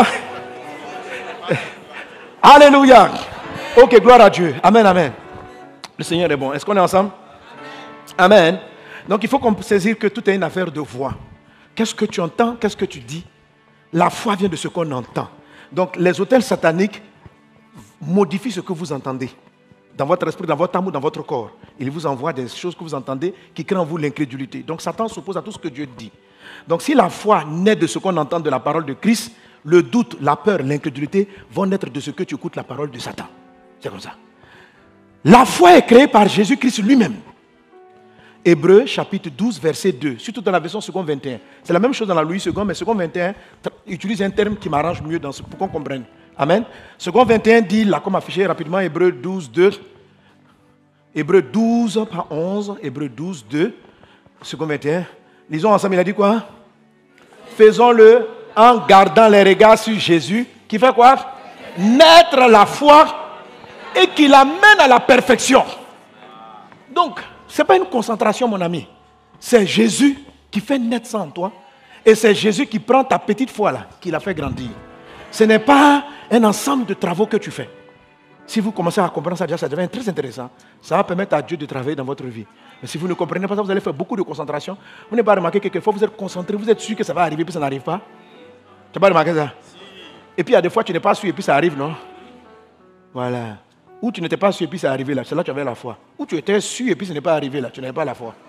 Alléluia. Ok, gloire à Dieu. Amen, amen. Le Seigneur est bon. Est-ce qu'on est ensemble? Amen. Donc il faut qu'on saisisse que tout est une affaire de voix. Qu'est-ce que tu entends? Qu'est-ce que tu dis? La foi vient de ce qu'on entend. Donc les autels sataniques modifient ce que vous entendez. Dans votre esprit, dans votre âme ou dans votre corps. Il vous envoie des choses que vous entendez qui créent en vous l'incrédulité. Donc Satan s'oppose à tout ce que Dieu dit. Donc si la foi naît de ce qu'on entend de la parole de Christ, le doute, la peur, l'incrédulité vont naître de ce que tu écoutes la parole de Satan. C'est comme ça. La foi est créée par Jésus-Christ lui-même. Hébreux chapitre 12 verset 2, surtout dans la version second 21. C'est la même chose dans la Louis II, mais second 21 utilise un terme qui m'arrange mieux pour qu'on comprenne. Amen. Second 21 dit, là comme affiché rapidement, Hébreux 12, 2. Hébreux 12, pas 11, Hébreux 12, 2. Second 21. Lisons ensemble, il a dit quoi? Faisons-le en gardant les regards sur Jésus, qui fait quoi? Naître la foi et qui l'amène à la perfection. Donc, ce n'est pas une concentration, mon ami. C'est Jésus qui fait naître ça en toi. Et c'est Jésus qui prend ta petite foi là, qui la fait grandir. Ce n'est pas un ensemble de travaux que tu fais. Si vous commencez à comprendre ça, déjà, ça devient très intéressant. Ça va permettre à Dieu de travailler dans votre vie. Mais si vous ne comprenez pas ça, vous allez faire beaucoup de concentration. Vous n'avez pas remarqué que quelquefois vous êtes concentré, vous êtes sûr que ça va arriver, puis ça n'arrive pas. Tu n'as pas remarqué ça? Et puis il y a des fois, tu n'es pas sûr, et puis ça arrive, non? Voilà. Ou tu n'étais pas sûr, et puis ça arrivé là. C'est là que tu avais la foi. Ou tu étais sûr, et puis ce n'est pas arrivé là. Tu n'avais pas la foi.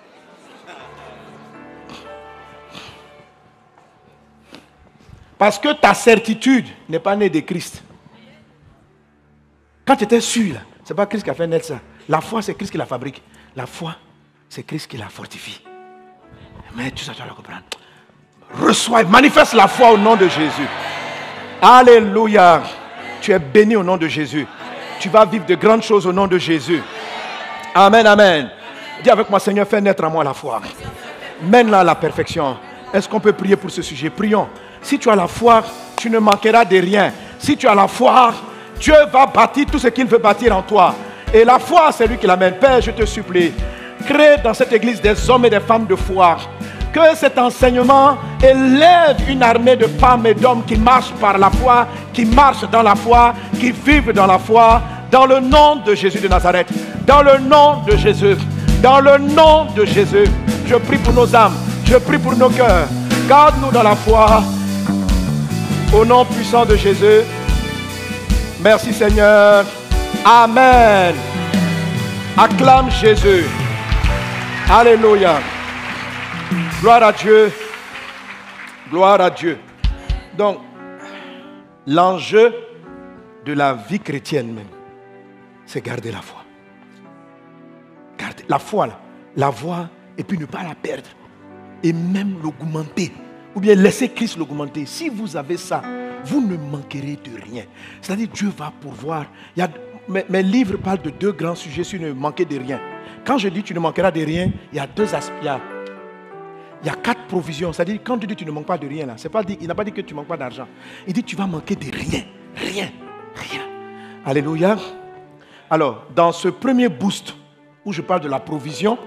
Parce que ta certitude n'est pas née de Christ. Quand tu étais sûr, ce n'est pas Christ qui a fait naître ça. La foi, c'est Christ qui la fabrique. La foi, c'est Christ qui la fortifie. Mais tout ça, tu vas le comprendre. Reçois, manifeste la foi au nom de Jésus. Alléluia. Tu es béni au nom de Jésus. Tu vas vivre de grandes choses au nom de Jésus. Amen, amen. Dis avec moi, Seigneur, fais naître en moi la foi. Mène-la à la perfection. Est-ce qu'on peut prier pour ce sujet? Prions. Si tu as la foi, tu ne manqueras de rien. Si tu as la foi, Dieu va bâtir tout ce qu'il veut bâtir en toi. Et la foi, c'est lui qui l'amène. Père, je te supplie, crée dans cette église des hommes et des femmes de foi. Que cet enseignement élève une armée de femmes et d'hommes qui marchent par la foi, qui marchent dans la foi, qui vivent dans la foi, dans le nom de Jésus de Nazareth. Dans le nom de Jésus. Dans le nom de Jésus. Je prie pour nos âmes. Je prie pour nos cœurs. Garde-nous dans la foi. Au nom puissant de Jésus. Merci Seigneur. Amen. Acclame Jésus. Alléluia. Gloire à Dieu. Gloire à Dieu. Donc, l'enjeu de la vie chrétienne même, c'est garder la foi. Garder la foi, là, la voir et puis ne pas la perdre. Et même l'augmenter. Ou bien laisser Christ l'augmenter. Si vous avez ça, vous ne manquerez de rien. C'est-à-dire Dieu va pourvoir. Mes livres parlent de deux grands sujets sur ne manquer de rien. Quand je dis tu ne manqueras de rien, il y a deux aspects. Il y a 4 provisions. C'est-à-dire, quand Dieu dit que tu ne manques pas de rien, là, il n'a pas dit que tu ne manques pas d'argent. Il dit que tu vas manquer de rien. Rien. Rien. Alléluia. Alors, dans ce premier boost, où je parle de la provision,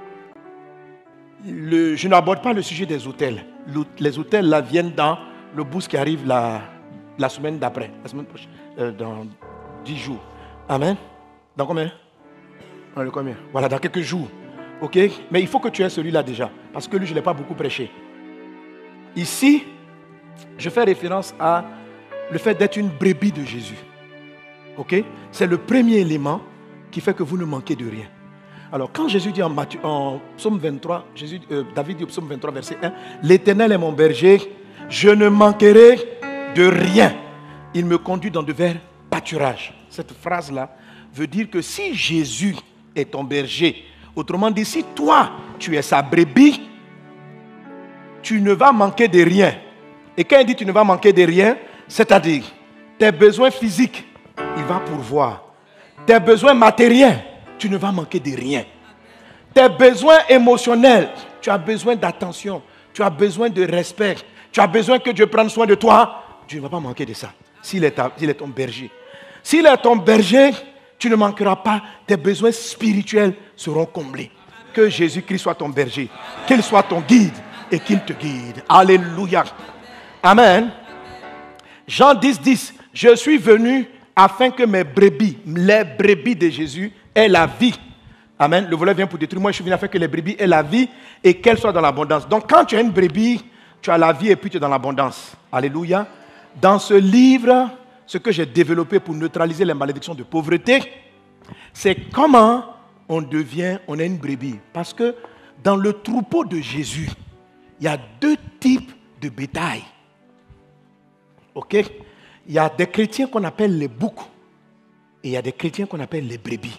je n'aborde pas le sujet des hôtels. Les hôtels, là, viennent dans le boost qui arrive la semaine d'après. La semaine prochaine. Dans 10 jours. Amen. Dans combien? Dans le combien? Voilà, dans quelques jours. Ok? Mais il faut que tu aies celui-là déjà. Parce que lui, je ne l'ai pas beaucoup prêché. Ici, je fais référence à le fait d'être une brebis de Jésus. Ok? C'est le premier élément qui fait que vous ne manquez de rien. Alors, quand Jésus dit en psaume 23, David dit au psaume 23, verset 1, l'Éternel est mon berger, je ne manquerai de rien. Il me conduit dans de verts pâturages. Cette phrase-là veut dire que si Jésus est ton berger, autrement dit, si toi, tu es sa brebis, tu ne vas manquer de rien. Et quand il dit tu ne vas manquer de rien, c'est-à-dire tes besoins physiques, il va pourvoir. Tes besoins matériels, tu ne vas manquer de rien. Tes besoins émotionnels, tu as besoin d'attention, tu as besoin de respect, tu as besoin que Dieu prenne soin de toi, tu ne vas pas manquer de ça. S'il est ton berger. S'il est ton berger, tu ne manqueras pas, tes besoins spirituels seront comblés. Que Jésus-Christ soit ton berger, qu'il soit ton guide et qu'il te guide. Alléluia. Amen. Jean 10, 10. Je suis venu afin que mes brebis, les brebis de Jésus, aient la vie. Amen. Le voleur vient pour détruire. Moi, je suis venu afin que les brebis aient la vie et qu'elles soient dans l'abondance. Donc, quand tu as une brebis, tu as la vie et puis tu es dans l'abondance. Alléluia. Dans ce livre, ce que j'ai développé pour neutraliser les malédictions de pauvreté, c'est comment on est une brebis. Parce que dans le troupeau de Jésus, il y a 2 types de bétail. Ok? Il y a des chrétiens qu'on appelle les boucs et il y a des chrétiens qu'on appelle les brebis.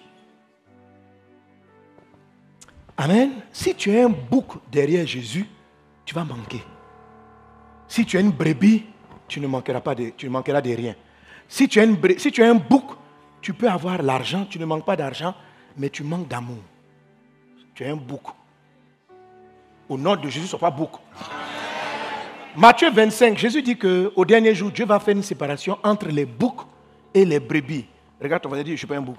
Amen. Si tu es un bouc derrière Jésus, tu vas manquer. Si tu es une brebis, tu ne manqueras de rien. Si tu es un bouc, tu peux avoir l'argent, tu ne manques pas d'argent, mais tu manques d'amour. Tu es un bouc. Au nom de Jésus, sois pas bouc. Matthieu 25, Jésus dit qu'au dernier jour, Dieu va faire une séparation entre les boucs et les brebis. Regarde, on va dire, je ne suis pas un bouc.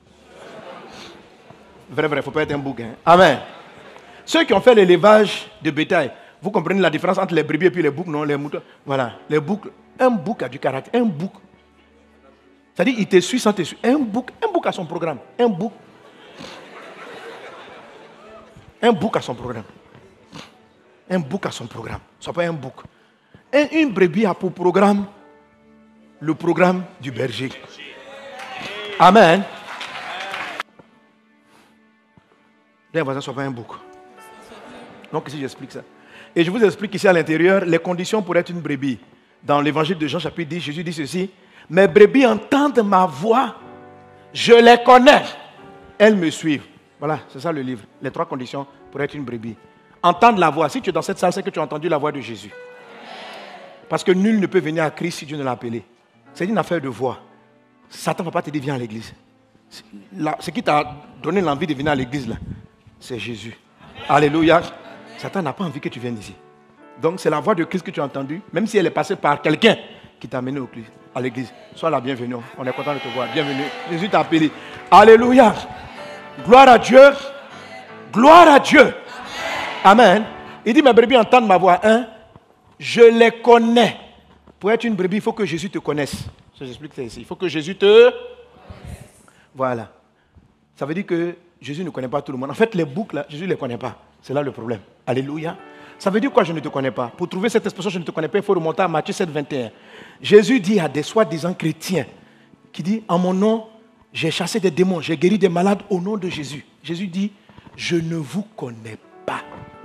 Vrai, il ne faut pas être un bouc. Hein. Amen. Ceux qui ont fait l'élevage de bétail, vous comprenez la différence entre les brebis et puis les boucs, non, les moutons. Voilà, les boucs. Un bouc a du caractère, un bouc. C'est-à-dire, il te suit sans te suivre. Un bouc a son programme. Un bouc a son programme. Un bouc a son programme. Sois pas un bouc. Une brebis a pour programme le programme du berger. Amen. Bien, voisin, sois pas un bouc. Donc ici, j'explique ça. Et je vous explique ici à l'intérieur les conditions pour être une brebis. Dans l'évangile de Jean, chapitre 10, Jésus dit ceci. Mes brebis entendent ma voix. Je les connais. Elles me suivent. Voilà, c'est ça le livre. Les 3 conditions pour être une brebis. Entendre la voix. Si tu es dans cette salle, c'est que tu as entendu la voix de Jésus. Parce que nul ne peut venir à Christ si Dieu ne l'a appelé. C'est une affaire de voix. Satan ne va pas te dire viens à l'église. Ce qui t'a donné l'envie de venir à l'église, là, c'est Jésus. Alléluia. Satan n'a pas envie que tu viennes ici. Donc c'est la voix de Christ que tu as entendue, même si elle est passée par quelqu'un qui t'a amené à l'église. Sois la bienvenue. On est content de te voir. Bienvenue. Jésus t'a appelé. Alléluia. Gloire à Dieu. Gloire à Dieu. Amen. Il dit mes brebis entendent ma voix. Je les connais. Pour être une brebis, il faut que Jésus te connaisse. J'explique ça ici. Il faut que Jésus te... Voilà. Ça veut dire que Jésus ne connaît pas tout le monde. En fait, les boucs, là, Jésus ne les connaît pas. C'est là le problème. Alléluia. Ça veut dire quoi, je ne te connais pas? Pour trouver cette expression, je ne te connais pas, il faut remonter à Matthieu 7, 21. Jésus dit à des soi-disant chrétiens, qui dit, en mon nom, j'ai chassé des démons, j'ai guéri des malades au nom de Jésus. Jésus dit, je ne vous connais pas.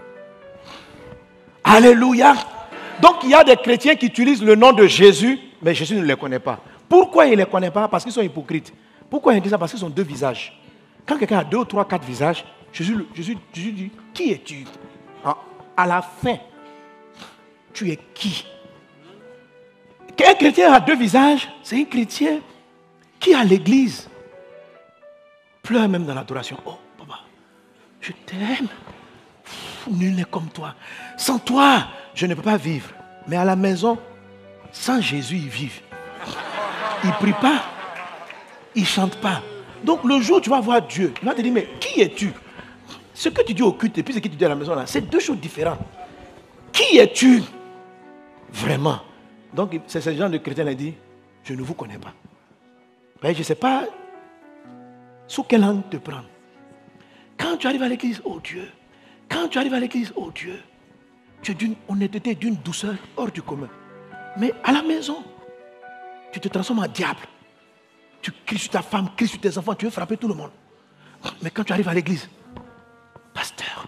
Alléluia. Donc, il y a des chrétiens qui utilisent le nom de Jésus, mais Jésus ne les connaît pas. Pourquoi il ne les connaît pas? Parce qu'ils sont hypocrites. Pourquoi il dit ça? Parce qu'ils ont 2 visages. Quand quelqu'un a 2 ou 3, 4 visages, Jésus dit, qui es-tu? À la fin, tu es qui? Un chrétien a 2 visages, c'est un chrétien qui à l'église pleure même dans l'adoration. Oh, papa, je t'aime. nul n'est comme toi. Sans toi, je ne peux pas vivre. Mais à la maison, sans Jésus, ils vivent. Ils ne prient pas. Ils ne chantent pas. Donc le jour où tu vas voir Dieu, il va te dire, mais qui es-tu? Ce que tu dis au culte et puis ce que tu dis à la maison, là, c'est deux choses différentes. Qui es-tu vraiment? Donc c'est ce genre de chrétien qui dit, je ne vous connais pas. Mais je ne sais pas sous quel angle te prendre. Quand tu arrives à l'église, oh Dieu, quand tu arrives à l'église, oh Dieu, tu es d'une honnêteté, d'une douceur hors du commun. Mais à la maison, tu te transformes en diable. Tu cries sur ta femme, cries sur tes enfants, tu veux frapper tout le monde. Mais quand tu arrives à l'église, pasteur,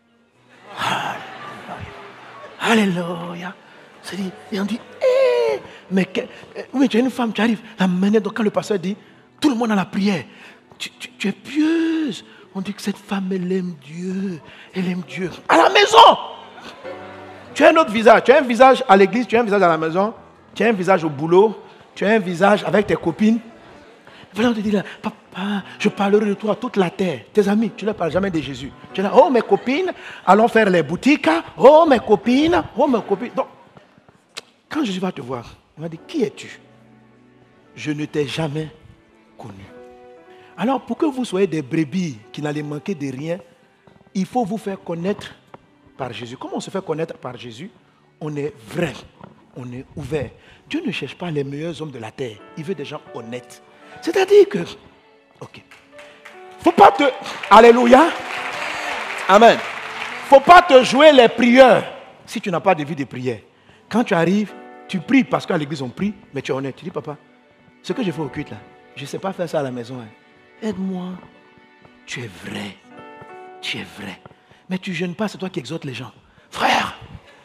alléluia. Et on dit, mais oui, tu es une femme, tu arrives, la manière dont quand le pasteur dit, tout le monde a la prière, tu es pieuse. On dit que cette femme, elle aime Dieu. Elle aime Dieu. À la maison, tu as un autre visage. Tu as un visage à l'église, tu as un visage à la maison, tu as un visage au boulot, tu as un visage avec tes copines. Voilà, on te dit là, papa, je parlerai de toi à toute la terre. Tes amis, tu ne leur parles jamais de Jésus. Tu es là, oh mes copines, allons faire les boutiques. Oh mes copines, oh mes copines. Donc, quand Jésus va te voir, il va dire, qui es-tu? Je ne t'ai jamais connu. Alors, pour que vous soyez des brebis qui n'allez manquer de rien, il faut vous faire connaître par Jésus. Comment on se fait connaître par Jésus? On est vrai, on est ouvert. Dieu ne cherche pas les meilleurs hommes de la terre. Il veut des gens honnêtes. C'est-à-dire que, ok, faut pas te, alléluia, amen, faut pas te jouer les prières si tu n'as pas de vie de prière. Quand tu arrives, tu pries parce qu'à l'église on prie, mais tu es honnête. Tu dis, papa, ce que je fais au culte là, je ne sais pas faire ça à la maison. Hein. Aide-moi. Tu es vrai. Tu es vrai. Mais tu ne jeûnes pas, c'est toi qui exhortes les gens. Frère,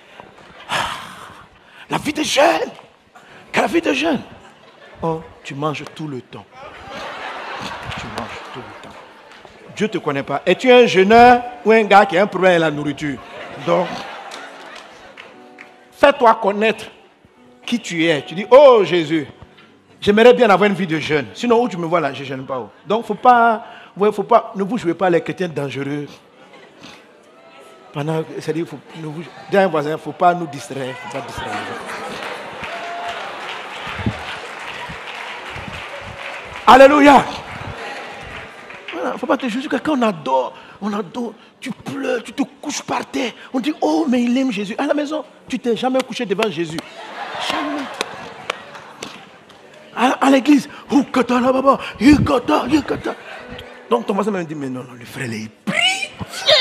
la vie de jeûne. Quelle vie de jeûne? Oh, tu manges tout le temps. Tu manges tout le temps. Dieu ne te connaît pas. Es-tu un jeûneur ou un gars qui a un problème avec la nourriture? Donc, fais-toi connaître qui tu es. Tu dis, oh Jésus, j'aimerais bien avoir une vie de jeûne. Sinon, où tu me vois là, je ne jeûne pas. Donc, ne vous jouez pas les chrétiens dangereux. C'est-à-dire, d'un voisin, il ne faut pas nous distraire. Faut pas distraire les gens. Alléluia. Il ne faut pas te juger. Quand on adore, tu pleures, tu te couches par terre. On dit, oh, mais il aime Jésus. À la maison, tu ne t'es jamais couché devant Jésus. Jamais. À l'église, donc ton voisin me dit, mais non, le frère, il prie.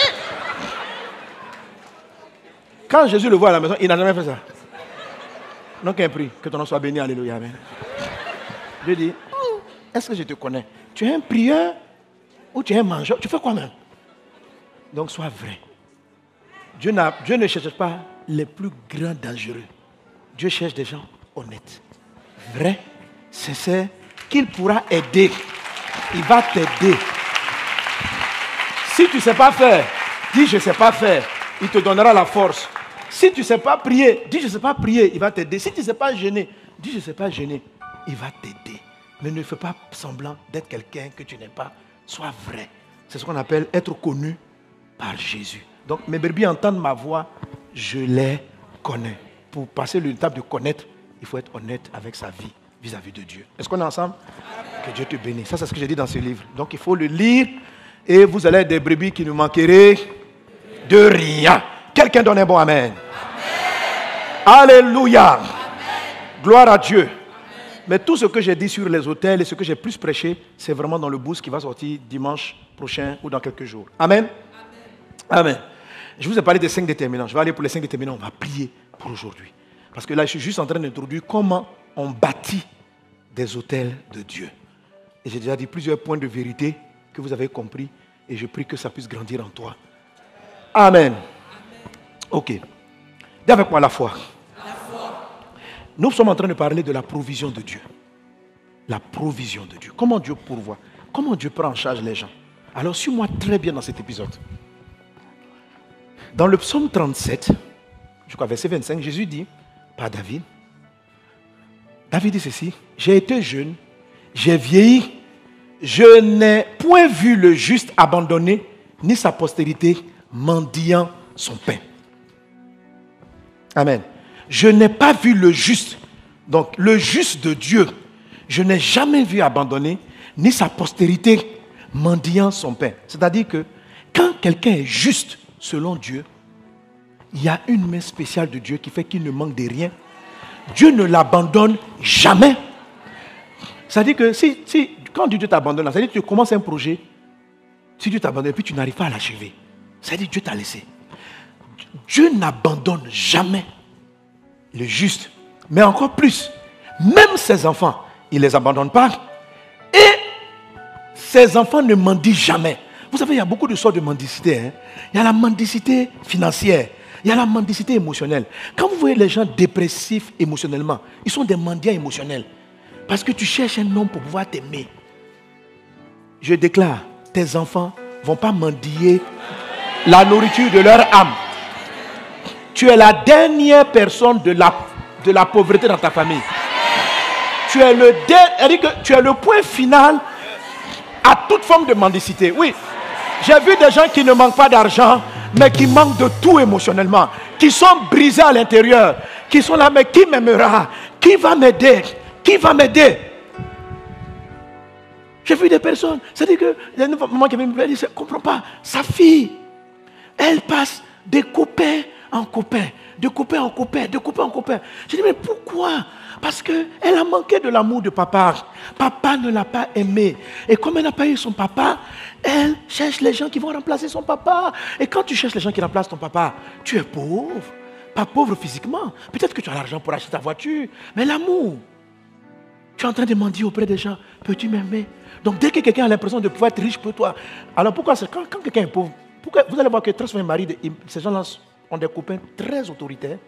Quand Jésus le voit à la maison, il n'a jamais fait ça. Donc il prie, que ton nom soit béni, alléluia, amen. Je dis, est-ce que je te connais? Tu es un prieur ou tu es un mangeur? Tu fais quoi même? Donc sois vrai. Dieu ne cherche pas les plus grands dangereux. Dieu cherche des gens honnêtes, vrais, sincères, qu'il pourra aider. Il va t'aider. Si tu ne sais pas faire, dis je ne sais pas faire. Il te donnera la force. Si tu ne sais pas prier, dis je ne sais pas prier. Il va t'aider. Si tu ne sais pas gêner, dis je ne sais pas gêner. Il va t'aider. Mais ne fais pas semblant d'être quelqu'un que tu n'es pas. Sois vrai. C'est ce qu'on appelle être connu par Jésus. Donc mes brebis entendent ma voix, je les connais. Pour passer l'étape de connaître, il faut être honnête avec sa vie vis-à-vis de Dieu. Est-ce qu'on est ensemble? Que Dieu te bénisse. Ça, c'est ce que j'ai dit dans ce livre. Donc il faut le lire et vous allez être des brebis qui ne manqueraient de rien. Quelqu'un donne un bon amen. Amen. Alléluia. Amen. Gloire à Dieu. Amen. Mais tout ce que j'ai dit sur les autels et ce que j'ai plus prêché, c'est vraiment dans le boost qui va sortir dimanche prochain ou dans quelques jours. Amen. Amen. Amen. Je vous ai parlé des 5 déterminants. Je vais aller pour les 5 déterminants. On va prier pour aujourd'hui. Parce que là, je suis juste en train d'introduire comment on bâtit des autels de Dieu. Et j'ai déjà dit plusieurs points de vérité que vous avez compris. Et je prie que ça puisse grandir en toi. Amen. Ok. Dis avec moi la foi. La foi. Nous sommes en train de parler de la provision de Dieu. La provision de Dieu. Comment Dieu pourvoit. Comment Dieu prend en charge les gens. Alors, suis-moi très bien dans cet épisode. Dans le psaume 37, je crois verset 25, Jésus dit, par David, David dit ceci, j'ai été jeune, j'ai vieilli, je n'ai point vu le juste abandonné, ni sa postérité mendiant son pain. Amen. Je n'ai pas vu le juste. Donc, le juste de Dieu, je n'ai jamais vu abandonner, ni sa postérité mendiant son pain. C'est-à-dire que quand quelqu'un est juste selon Dieu, il y a une main spéciale de Dieu qui fait qu'il ne manque de rien. Dieu ne l'abandonne jamais. C'est-à-dire que quand Dieu t'abandonne, c'est-à-dire que tu commences un projet, si Dieu t'abandonne et puis tu n'arrives pas à l'achever, c'est-à-dire que Dieu t'a laissé. Dieu n'abandonne jamais le juste. Mais encore plus, même ses enfants, il ne les abandonne pas. Et ses enfants ne mendient jamais. Vous savez, il y a beaucoup de sortes de mendicité. Hein? Il y a la mendicité financière. Il y a la mendicité émotionnelle. Quand vous voyez les gens dépressifs émotionnellement, ils sont des mendiants émotionnels. Parce que tu cherches un homme pour pouvoir t'aimer. Je déclare, tes enfants ne vont pas mendier la nourriture de leur âme. Tu es la dernière personne de la pauvreté dans ta famille. Tu es le point final à toute forme de mendicité. Oui, j'ai vu des gens qui ne manquent pas d'argent, mais qui manquent de tout émotionnellement, qui sont brisés à l'intérieur, qui sont là, mais qui m'aimera? Qui va m'aider? Qui va m'aider? J'ai vu des personnes, c'est-à-dire que il y a une maman qui avait me dit, je ne comprends pas, sa fille, elle passe de copain en copain, de copain en copain, de copain en copain. Je dis, mais pourquoi? Parce qu'elle a manqué de l'amour de papa. Papa ne l'a pas aimée. Et comme elle n'a pas eu son papa, elle cherche les gens qui vont remplacer son papa. Et quand tu cherches les gens qui remplacent ton papa, tu es pauvre. Pas pauvre physiquement. Peut-être que tu as l'argent pour acheter ta voiture. Mais l'amour. Tu es en train de mendier auprès des gens. Peux-tu m'aimer? Donc dès que quelqu'un a l'impression de pouvoir être riche pour toi, alors pourquoi quand quelqu'un est pauvre, pourquoi, vous allez voir que très souvent ces gens-là ont des copains très autoritaires.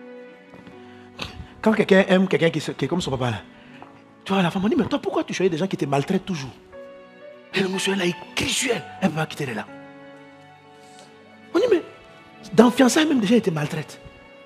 Quand quelqu'un aime quelqu'un qui est comme son papa, là, tu vois, la femme dit, mais toi, pourquoi tu choisis des gens qui te maltraitent toujours? Et le monsieur là, il crie sur elle. Elle ne peut pas quitter là. On dit, mais dans fiançailles, même déjà, il te maltraite.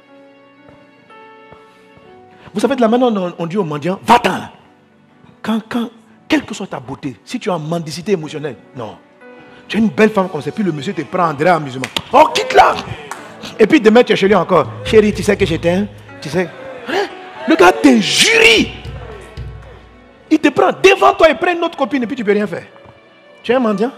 Vous savez, de la manière dont on dit aux mendiants, va-t'en là. Quelle que soit ta beauté, si tu as une mendicité émotionnelle, non. Tu as une belle femme comme ça, puis le monsieur te prend en direct amusement. Oh, quitte là! Et puis demain, tu es chez lui encore. Chérie, tu sais que je t'aime? Tu sais? Hein? Le gars t'injurie. Il te prend devant toi et prend une autre copine et puis tu ne peux rien faire. Tu es un mendiant?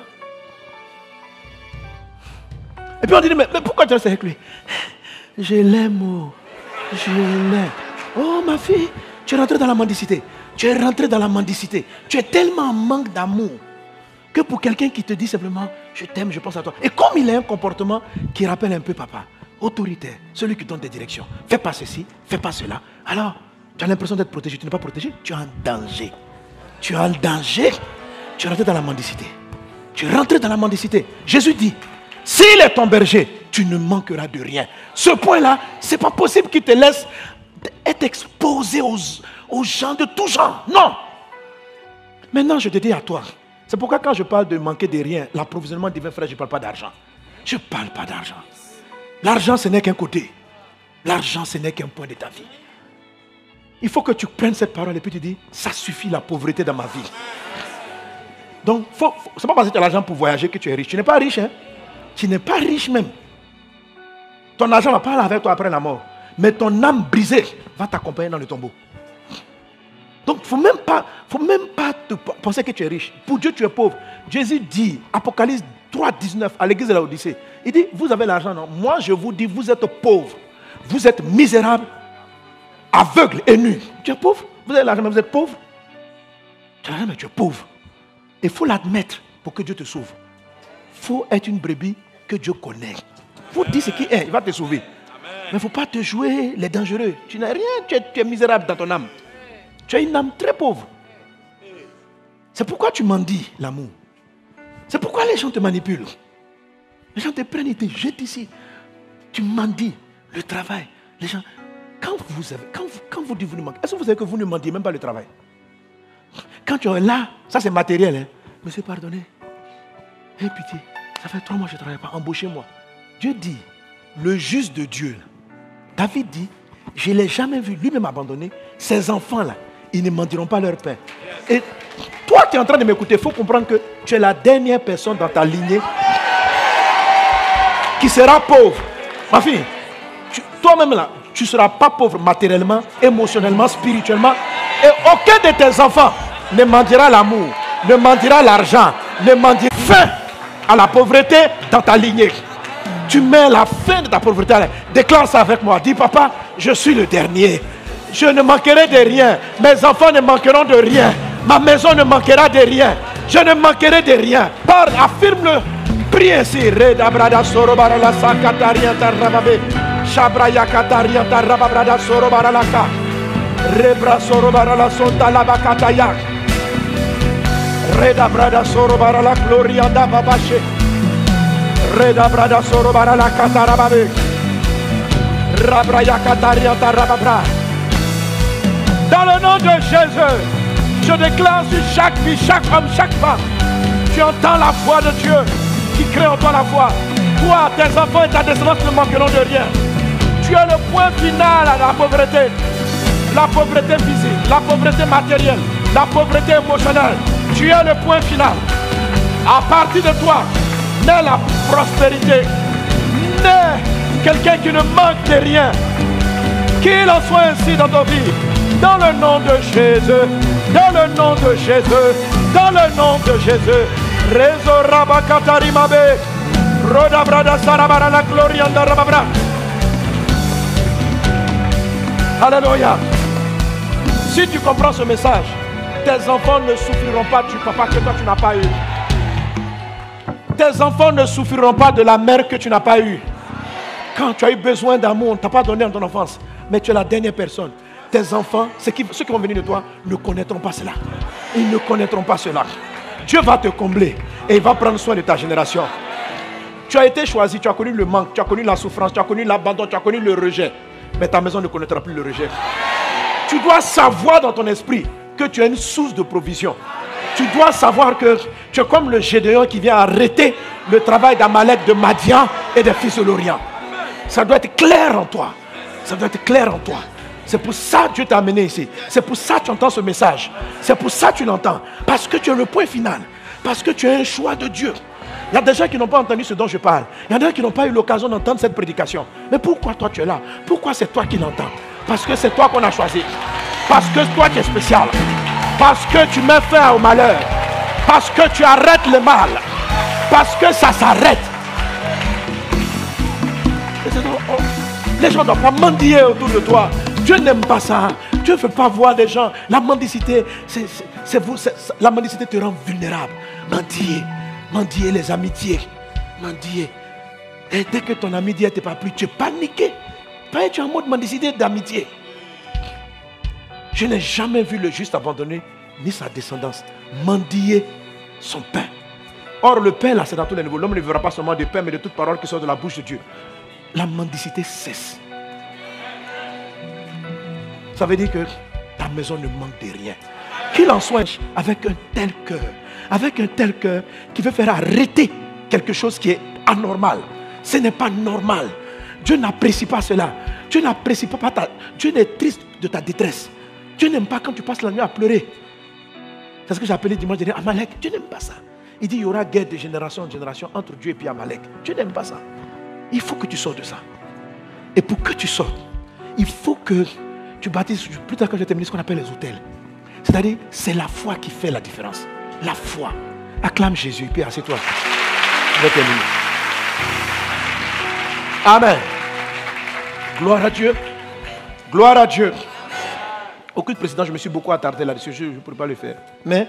Et puis on dit, mais pourquoi tu restes avec lui? Je l'aime, oh. Je l'aime. Oh ma fille, tu es rentrée dans la mendicité. Tu es rentré dans la mendicité. Tu es tellement en manque d'amour que pour quelqu'un qui te dit simplement, je t'aime, je pense à toi. Et comme il a un comportement qui rappelle un peu papa, autoritaire, celui qui donne des directions, fais pas ceci, fais pas cela. Alors, tu as l'impression d'être protégé, tu n'es pas protégé, tu es en danger. Tu es en danger. Tu es rentré dans la mendicité. Tu es rentré dans la mendicité. Jésus dit, s'il est ton berger, tu ne manqueras de rien. Ce point-là, ce n'est pas possible qu'il te laisse être exposé aux gens de tout genre. Non. Maintenant, je te dis à toi. C'est pourquoi quand je parle de manquer de rien, l'approvisionnement divin, frère, je ne parle pas d'argent. Je ne parle pas d'argent. L'argent, ce n'est qu'un côté. L'argent, ce n'est qu'un point de ta vie. Il faut que tu prennes cette parole et puis tu dis, ça suffit la pauvreté dans ma vie. Donc, ce n'est pas parce que tu as l'argent pour voyager que tu es riche. Tu n'es pas riche, hein? Tu n'es pas riche même. Ton argent ne va pas aller avec toi après la mort. Mais ton âme brisée va t'accompagner dans le tombeau. Donc, il ne faut même pas te penser que tu es riche. Pour Dieu, tu es pauvre. Jésus dit, Apocalypse 3,19 à l'église de la Odyssée, il dit, vous avez l'argent, non? Moi, je vous dis, vous êtes pauvres. Vous êtes misérables, aveugles et nus. Tu es pauvre? Vous avez l'argent, mais vous êtes pauvre? Tu as l'argent, mais tu es pauvre. Il faut l'admettre pour que Dieu te sauve. Il faut être une brebis que Dieu connaît. Il faut dire ce qui est, il va te sauver. Mais il ne faut pas te jouer les dangereux. Tu n'as rien, tu es misérable dans ton âme. Tu as une âme très pauvre. C'est pourquoi tu mendies l'amour. C'est pourquoi les gens te manipulent. Les gens te prennent et te jettent ici. Tu mendies le travail. Les gens, quand vous dites vous ne mendiez, est-ce que vous savez que vous ne mendiez même pas le travail? Quand tu es là, ça c'est matériel. Hein? Monsieur, pardonnez. Aie pitié. Ça fait 3 mois que je ne travaille pas. Embauchez-moi. Dieu dit, le juste de Dieu, David dit, je ne l'ai jamais vu lui-même abandonner. Ces enfants-là, ils ne mendieront pas leur pain. Et toi, tu es en train de m'écouter. Il faut comprendre que tu es la dernière personne dans ta lignée qui sera pauvre. Ma fille, toi-même là, tu ne seras pas pauvre matériellement, émotionnellement, spirituellement. Et aucun de tes enfants ne mendiera l'amour, ne mendiera l'argent, ne mendiera fin à la pauvreté dans ta lignée. Tu mets la fin de ta pauvreté. Déclare ça avec moi. Dis, papa, je suis le dernier. Je ne manquerai de rien. Mes enfants ne manqueront de rien. Ma maison ne manquera de rien. Je ne manquerai de rien. Parle, affirme-le. Prie ainsi. Reda brada soro barala sakataria tarababe. Shabraya kataria tarababrada soro baralaka. Rebra soro barala sonta labakataya. Reda brada soro barala gloria da babache. Reda brada soro barala katarababe. Rabraya kataria tarababra. Dans le nom de Jésus, je déclare sur chaque vie, chaque homme, chaque femme, tu entends la voix de Dieu qui crée en toi la foi. Toi, tes enfants et ta descendance ne manqueront de rien. Tu es le point final à la pauvreté. La pauvreté physique, la pauvreté matérielle, la pauvreté émotionnelle. Tu es le point final. À partir de toi, naît la prospérité. Naît quelqu'un qui ne manque de rien. Qu'il en soit ainsi dans ta vie. Dans le nom de Jésus, dans le nom de Jésus, dans le nom de Jésus. Rezo rabakatari mabe, roda brada sarabara la gloria de rababra. Alléluia. Si tu comprends ce message, tes enfants ne souffriront pas du papa que toi tu n'as pas eu. Tes enfants ne souffriront pas de la mère que tu n'as pas eue. Quand tu as eu besoin d'amour, on ne t'a pas donné en ton enfance, mais tu es la dernière personne. Tes enfants, ceux qui vont venir de toi, ne connaîtront pas cela. Ils ne connaîtront pas cela. Dieu va te combler et il va prendre soin de ta génération. Tu as été choisi, tu as connu le manque, tu as connu la souffrance, tu as connu l'abandon, tu as connu le rejet. Mais ta maison ne connaîtra plus le rejet. Tu dois savoir dans ton esprit que tu es une source de provision. Tu dois savoir que tu es comme le Gédéon qui vient arrêter le travail d'Amalek, de Madian et des fils de l'Orient. Ça doit être clair en toi. Ça doit être clair en toi. C'est pour ça que Dieu t'a amené ici. C'est pour ça que tu entends ce message. C'est pour ça que tu l'entends. Parce que tu es le point final. Parce que tu es un choix de Dieu. Il y a des gens qui n'ont pas entendu ce dont je parle. Il y en a qui n'ont pas eu l'occasion d'entendre cette prédication. Mais pourquoi toi tu es là? Pourquoi c'est toi qui l'entends? Parce que c'est toi qu'on a choisi. Parce que toi tu es spécial. Parce que tu mets fin au malheur. Parce que tu arrêtes le mal. Parce que ça s'arrête. Les gens ne doivent pas mendier autour de toi. Dieu n'aime pas ça. Dieu ne veut pas voir des gens. La mendicité, la mendicité te rend vulnérable. Mendier les amitiés. Mendier. Et dès que ton ami dit, tu n'es pas plus, tu es paniqué. Tu es en mode mendicité d'amitié. Je n'ai jamais vu le juste abandonner, ni sa descendance, mendier son pain. Or, le pain, là, c'est dans tous les niveaux. L'homme ne verra pas seulement du pain, mais de toute parole qui sort de la bouche de Dieu. La mendicité cesse. Ça veut dire que ta maison ne manque de rien. Qu'il en soit avec un tel cœur. Avec un tel cœur qui veut faire arrêter quelque chose qui est anormal. Ce n'est pas normal. Dieu n'apprécie pas cela. Dieu n'apprécie pas Dieu est triste de ta détresse. Dieu n'aime pas quand tu passes la nuit à pleurer. C'est ce que j'ai appelé dimanche dernier Amalek. Dieu n'aime pas ça. Il dit il y aura guerre de génération en génération entre Dieu et puis Amalek. Dieu n'aime pas ça. Il faut que tu sortes de ça. Et pour que tu sortes, il faut que tu bâtisses, plus tard quand je termine, ce qu'on appelle les hôtels. C'est-à-dire, c'est la foi qui fait la différence. La foi. Acclame Jésus, puis assieds-toi. Je vais terminer. Amen. Gloire à Dieu. Gloire à Dieu. Au culte précédent, je me suis beaucoup attardé là-dessus. Je ne pourrais pas le faire. Mais,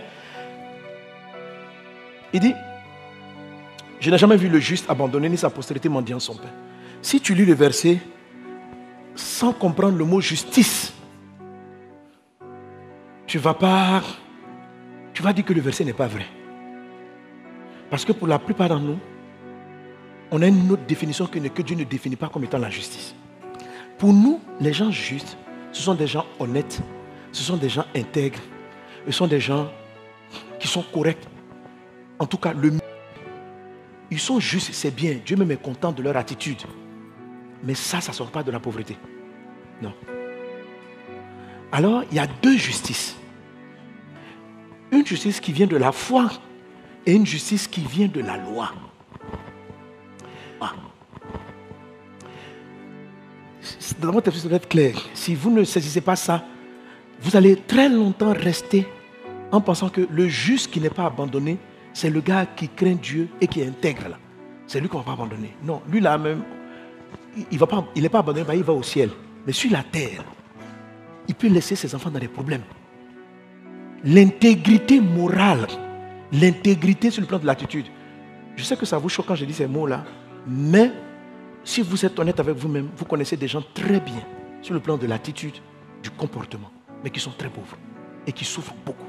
il dit, je n'ai jamais vu le juste abandonner ni sa postérité mendiant son pain. Si tu lis le verset sans comprendre le mot justice, tu vas dire que le verset n'est pas vrai. Parce que pour la plupart d'entre nous, on a une autre définition que Dieu ne définit pas comme étant la justice. Pour nous, les gens justes, ce sont des gens honnêtes, ce sont des gens intègres, ce sont des gens qui sont corrects. En tout cas, ils sont justes, c'est bien. Dieu même est content de leur attitude. Mais ça ne sort pas de la pauvreté. Non. Alors, il y a deux justices. Une justice qui vient de la foi et une justice qui vient de la loi. dans votre esprit, ça doit être clair. Si vous ne saisissez pas ça, vous allez très longtemps rester en pensant que le juste qui n'est pas abandonné, c'est le gars qui craint Dieu et qui est intègre là. C'est lui qu'on ne va pas abandonner. Non, lui là même, il n'est pas abandonné, il va au ciel. Mais sur la terre, il peut laisser ses enfants dans des problèmes. L'intégrité morale, l'intégrité sur le plan de l'attitude. Je sais que ça vous choque quand je dis ces mots-là, mais si vous êtes honnête avec vous-même, vous connaissez des gens très bien sur le plan de l'attitude, du comportement, mais qui sont très pauvres et qui souffrent beaucoup.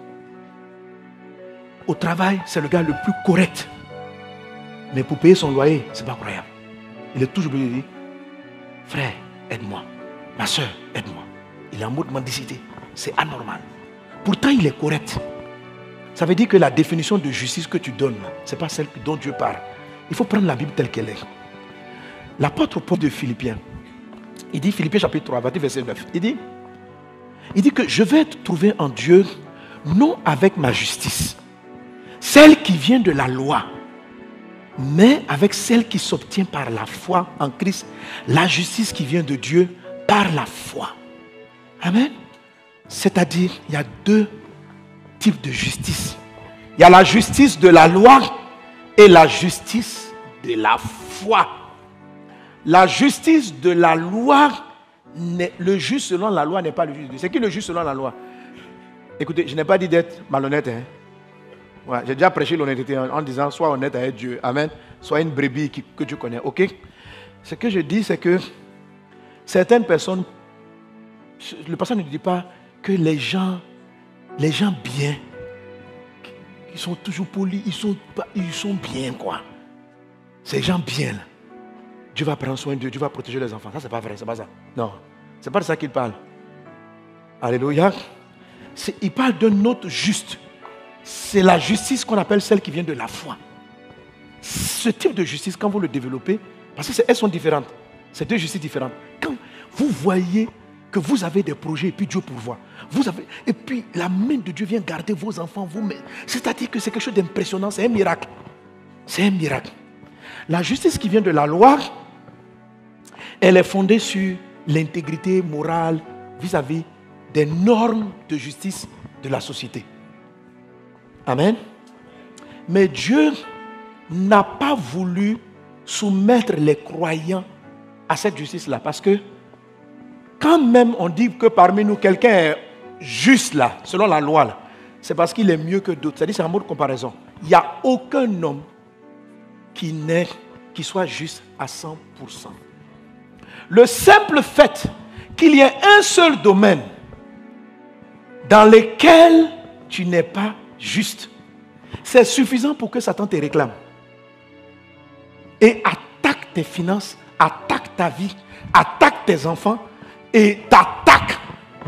Au travail, c'est le gars le plus correct. Mais pour payer son loyer, ce n'est pas croyable. Il est toujours obligé de dire, frère, aide-moi. Ma soeur, aide-moi. Il est en mode mendicité. C'est anormal. Pourtant, il est correct. Ça veut dire que la définition de justice que tu donnes, ce n'est pas celle dont Dieu parle. Il faut prendre la Bible telle qu'elle est. L'apôtre Paul de Philippiens, il dit, Philippiens chapitre 3, verset 9, il dit que je vais être trouvé en Dieu, non avec ma justice, celle qui vient de la loi, mais avec celle qui s'obtient par la foi en Christ, la justice qui vient de Dieu par la foi. Amen. C'est-à-dire, il y a deux types de justice. Il y a la justice de la loi et la justice de la foi. La justice de la loi, le juste selon la loi n'est pas le juste. C'est qui le juste selon la loi? Écoutez, je n'ai pas dit d'être malhonnête. Ouais, j'ai déjà prêché l'honnêteté en disant sois honnête avec Dieu. Amen. Sois une brebis que tu connais. Ok? Ce que je dis, c'est que certaines personnes, le pasteur ne dit pas que les gens bien, ils sont toujours polis, ils sont bien quoi. Ces gens bien là. Dieu va prendre soin d'eux, Dieu va protéger les enfants. Ça, c'est pas vrai, c'est pas ça. Non, c'est pas de ça qu'il parle. Alléluia. Il parle d'un autre juste. C'est la justice qu'on appelle celle qui vient de la foi. Ce type de justice, quand vous le développez, parce qu'elles sont différentes. C'est deux justices différentes. Quand vous voyez que vous avez des projets et puis Dieu pourvoit. Et puis la main de Dieu vient garder vos enfants, vous-même. C'est-à-dire que c'est quelque chose d'impressionnant, c'est un miracle. C'est un miracle. La justice qui vient de la loi, elle est fondée sur l'intégrité morale vis-à-vis des normes de justice de la société. Amen. Mais Dieu n'a pas voulu soumettre les croyants à cette justice-là. Parce que quand même on dit que parmi nous, quelqu'un est juste là, selon la loi, là, c'est parce qu'il est mieux que d'autres. C'est-à-dire c'est un mot de comparaison. Il n'y a aucun homme qui soit juste à 100%. Le simple fait qu'il y ait un seul domaine dans lequel tu n'es pas juste, c'est suffisant pour que Satan te réclame. Et attaque tes finances, attaque ta vie, attaque tes enfants et t'attaque.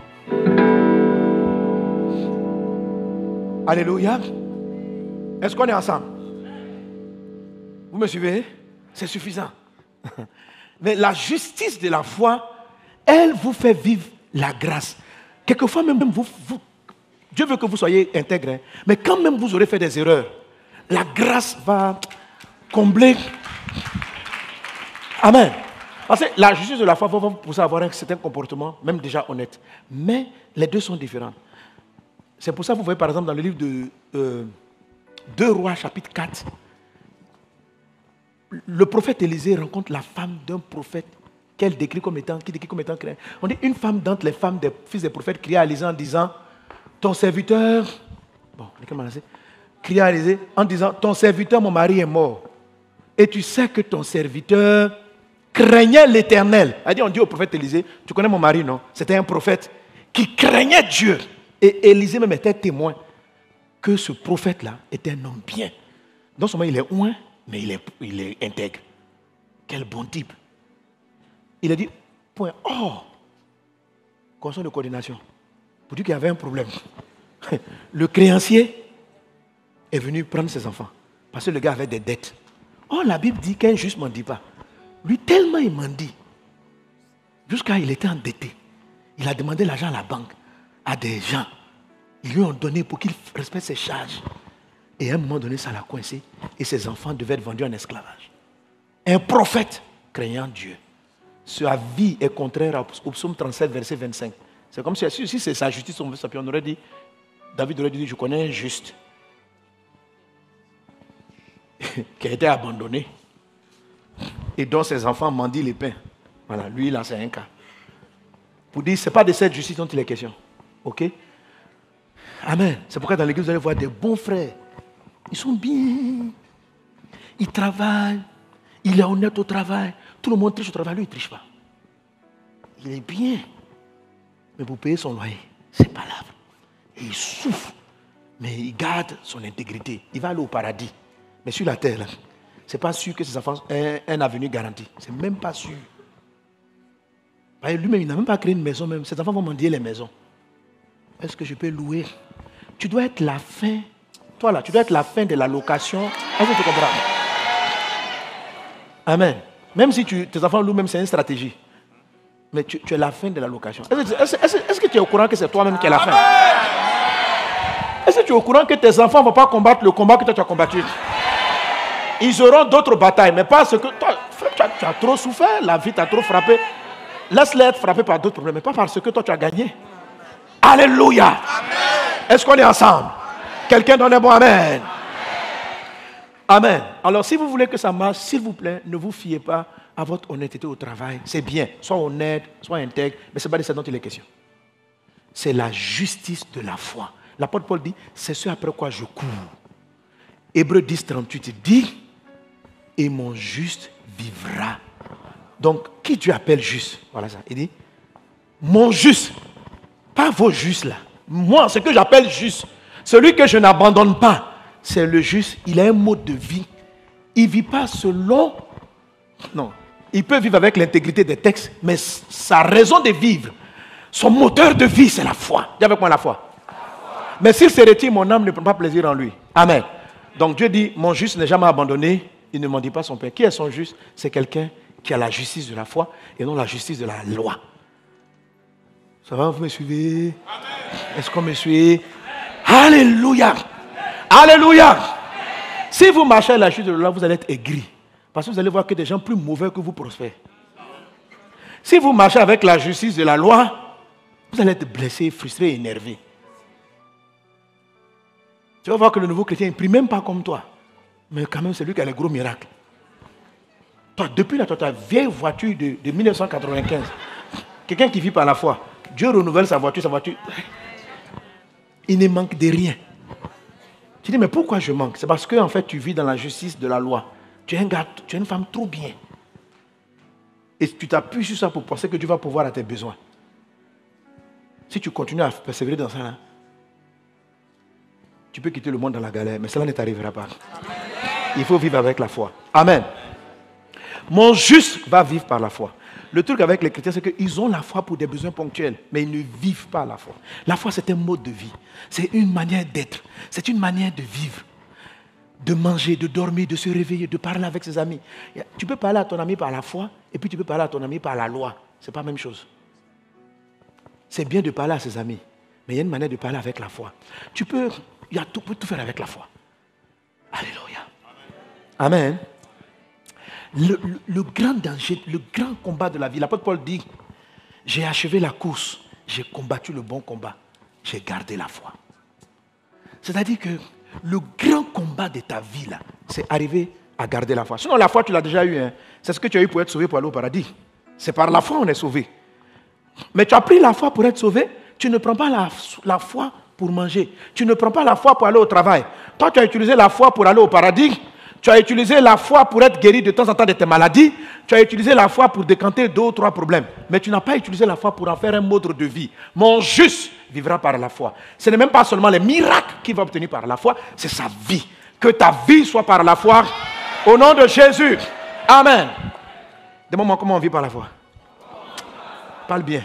Alléluia. Est-ce qu'on est ensemble? Vous me suivez? C'est suffisant. Mais la justice de la foi, elle vous fait vivre la grâce. Quelquefois même, Dieu veut que vous soyez intègre, hein, mais quand même vous aurez fait des erreurs, la grâce va combler. Amen. Parce que la justice de la foi va vous pousser à avoir un certain comportement, même déjà honnête. Mais les deux sont différents. C'est pour ça que vous voyez par exemple dans le livre de 2 Rois chapitre 4, le prophète Élisée rencontre la femme d'un prophète qui décrit comme étant créé. On dit une femme d'entre les femmes des fils des prophètes cria à Élisée en disant ton serviteur, cria à Élisée en disant ton serviteur, mon mari est mort. Et tu sais que ton serviteur craignait l'Éternel. On dit au prophète Élisée, tu connais mon mari, non? C'était un prophète qui craignait Dieu. Et Élisée même était témoin que ce prophète-là était un homme bien. Non seulement il est loin, mais il est intègre. Quel bon type. Il a dit, point. Oh, conseil de coordination. Pour dire qu'il y avait un problème. Le créancier est venu prendre ses enfants. Parce que le gars avait des dettes. Oh, la Bible dit qu'un juste ne mendie pas. Lui, tellement il mendie. Jusqu'à il était endetté. Il a demandé l'argent à la banque, à des gens. Ils lui ont donné pour qu'il respecte ses charges. Et à un moment donné, ça l'a coincé. Et ses enfants devaient être vendus en esclavage. Un prophète craignant Dieu. sa vie est contraire au psaume 37, verset 25. C'est comme si c'est sa justice, on aurait dit, David aurait dit, je connais un juste qui a été abandonné et dont ses enfants mendient les pains. Voilà, lui là c'est un cas. Pour dire, ce n'est pas de cette justice dont il est question. Ok? Amen. C'est pourquoi dans l'église vous allez voir des bons frères. Ils sont bien. Ils travaillent. Il est honnête au travail. Tout le monde triche au travail. Lui, il ne triche pas. Il est bien. Mais pour payer son loyer, c'est pas là. Et il souffre. Mais il garde son intégrité. Il va aller au paradis. Mais sur la terre, ce n'est pas sûr que ses enfants aient un avenir garanti. Ce n'est même pas sûr. Lui-même, il n'a même pas créé une maison. Même. Ses enfants vont mendier les maisons. Est-ce que je peux louer? Tu dois être la fin. Toi là, tu dois être la fin de la location. Est-ce que tu comprends? Amen. Même si tes enfants louent, même c'est une stratégie. Mais tu es la fin de la location. Est-ce que tu es au courant que c'est toi-même qui es la fin? Est-ce que tu es au courant que tes enfants ne vont pas combattre le combat que toi tu as combattu? Ils auront d'autres batailles, mais parce que toi, tu as trop souffert, la vie t'a trop frappé. Laisse-les être frappés par d'autres problèmes, mais pas parce que toi tu as gagné. Alléluia. Est-ce qu'on est ensemble? Quelqu'un donne un bon amen. Amen. Alors si vous voulez que ça marche, s'il vous plaît, ne vous fiez pas à votre honnêteté au travail. C'est bien, sois honnête, sois intègre, mais ce n'est pas de ça dont il est question. C'est la justice de la foi. L'apôtre Paul dit, c'est ce après quoi je cours. Hébreux 10, 38 dit, et mon juste vivra. Donc, qui Dieu appelle juste? Voilà ça. Il dit, mon juste, pas vos justes là. Moi, ce que j'appelle juste, celui que je n'abandonne pas, c'est le juste. Il a un mode de vie. Il ne vit pas selon... Non, il peut vivre avec l'intégrité des textes, mais sa raison de vivre, son moteur de vie, c'est la foi. Dis avec moi la foi. Mais s'il se retire, mon âme ne prend pas plaisir en lui. Amen. Donc Dieu dit, mon juste n'est jamais abandonné, il ne m'en dit pas son Père. Qui est son juste? C'est quelqu'un qui a la justice de la foi et non la justice de la loi. Ça va, vous me suivez? Est-ce qu'on me suit? Alléluia! Alléluia! Si vous marchez à la justice de la loi, vous allez être aigri. Parce que vous allez voir que des gens plus mauvais que vous prospèrent. Si vous marchez avec la justice de la loi, vous allez être blessé, frustré, énervé. Tu vas voir que le nouveau chrétien ne prie même pas comme toi. Mais quand même, c'est lui qui a les gros miracles. Toi, depuis ta vieille voiture de 1995, quelqu'un qui vit par la foi, Dieu renouvelle sa voiture. Il ne manque de rien. Tu dis, mais pourquoi je manque? C'est parce que en fait, tu vis dans la justice de la loi. Tu es un gars, tu es une femme trop bien. Et tu t'appuies sur ça pour penser que Dieu va pouvoir à tes besoins. Si tu continues à persévérer dans ça, tu peux quitter le monde dans la galère, mais cela ne t'arrivera pas. Il faut vivre avec la foi. Amen. Mon juste va vivre par la foi. Le truc avec les chrétiens, c'est qu'ils ont la foi pour des besoins ponctuels, mais ils ne vivent pas la foi. La foi, c'est un mode de vie. C'est une manière d'être. C'est une manière de vivre. De manger, de dormir, de se réveiller, de parler avec ses amis. Tu peux parler à ton ami par la foi, et puis tu peux parler à ton ami par la loi. Ce n'est pas la même chose. C'est bien de parler à ses amis, mais il y a une manière de parler avec la foi. Tu peux tout faire avec la foi. Alléluia. Amen. Le grand danger, le grand combat de la vie, l'apôtre Paul dit, j'ai achevé la course, j'ai combattu le bon combat, j'ai gardé la foi. C'est-à-dire que le grand combat de ta vie, là, c'est arriver à garder la foi. Sinon, la foi, tu l'as déjà eu. Hein. C'est ce que tu as eu pour être sauvé, pour aller au paradis. C'est par la foi qu'on est sauvé. Mais tu as pris la foi pour être sauvé, tu ne prends pas la foi pour manger. Tu ne prends pas la foi pour aller au travail. Toi, tu as utilisé la foi pour aller au paradis. Tu as utilisé la foi pour être guéri de temps en temps de tes maladies. Tu as utilisé la foi pour décanter 2 ou 3 problèmes. Mais tu n'as pas utilisé la foi pour en faire un mode de vie. Mon juste vivra par la foi. Ce n'est même pas seulement les miracles qu'il va obtenir par la foi, c'est sa vie. Que ta vie soit par la foi. Au nom de Jésus. Amen. Demande-moi comment on vit par la foi. Parle bien.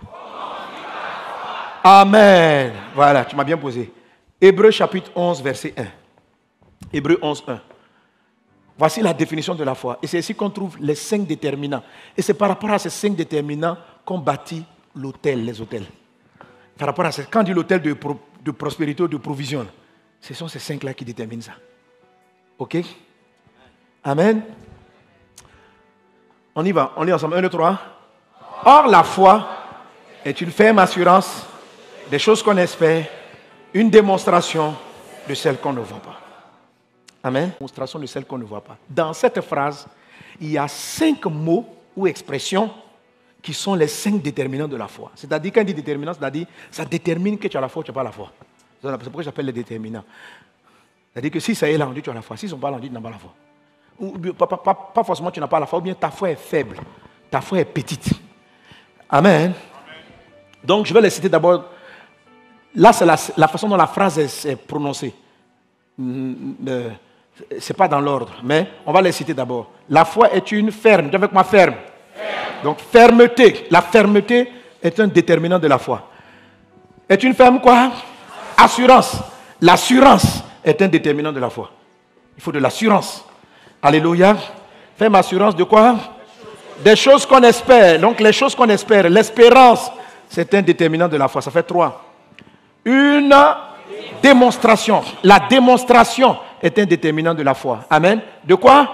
Amen. Voilà, tu m'as bien posé. Hébreux chapitre 11, verset 1. Hébreux 11, 1. Voici la définition de la foi. Et c'est ici qu'on trouve les 5 déterminants. Et c'est par rapport à ces 5 déterminants qu'on bâtit l'autel, les autels. Par rapport à quand on dit l'autel de prospérité ou de provision, ce sont ces 5-là qui déterminent ça. Ok? Amen. On y va, on lit ensemble. 1, 2, 3. Or, la foi est une ferme assurance des choses qu'on espère, une démonstration de celles qu'on ne voit pas. Amen. Démonstration de celles qu'on ne voit pas. Dans cette phrase, il y a 5 mots ou expressions qui sont les 5 déterminants de la foi. C'est-à-dire, quand on dit déterminant, c'est-à-dire, ça détermine que tu as la foi ou tu n'as pas la foi. C'est pourquoi j'appelle les déterminants. C'est-à-dire que si ça est là, on dit que tu as la foi. Si ils ne sont pas là, on dit que tu n'as pas la foi. Ou, pas forcément tu n'as pas la foi, ou bien ta foi est faible. Ta foi est petite. Amen. Donc, je vais les citer d'abord. Là, c'est la façon dont la phrase est prononcée. Ce n'est pas dans l'ordre, mais on va les citer d'abord. La foi est une ferme. Dis avec moi, ferme. Donc, fermeté. La fermeté est un déterminant de la foi. Est une ferme quoi? Assurance. L'assurance est un déterminant de la foi. Il faut de l'assurance. Alléluia. Ferme assurance de quoi? Des choses qu'on espère. Donc, les choses qu'on espère. L'espérance, c'est un déterminant de la foi. Ça fait 3. Une démonstration. La démonstration est un déterminant de la foi. Amen. De quoi?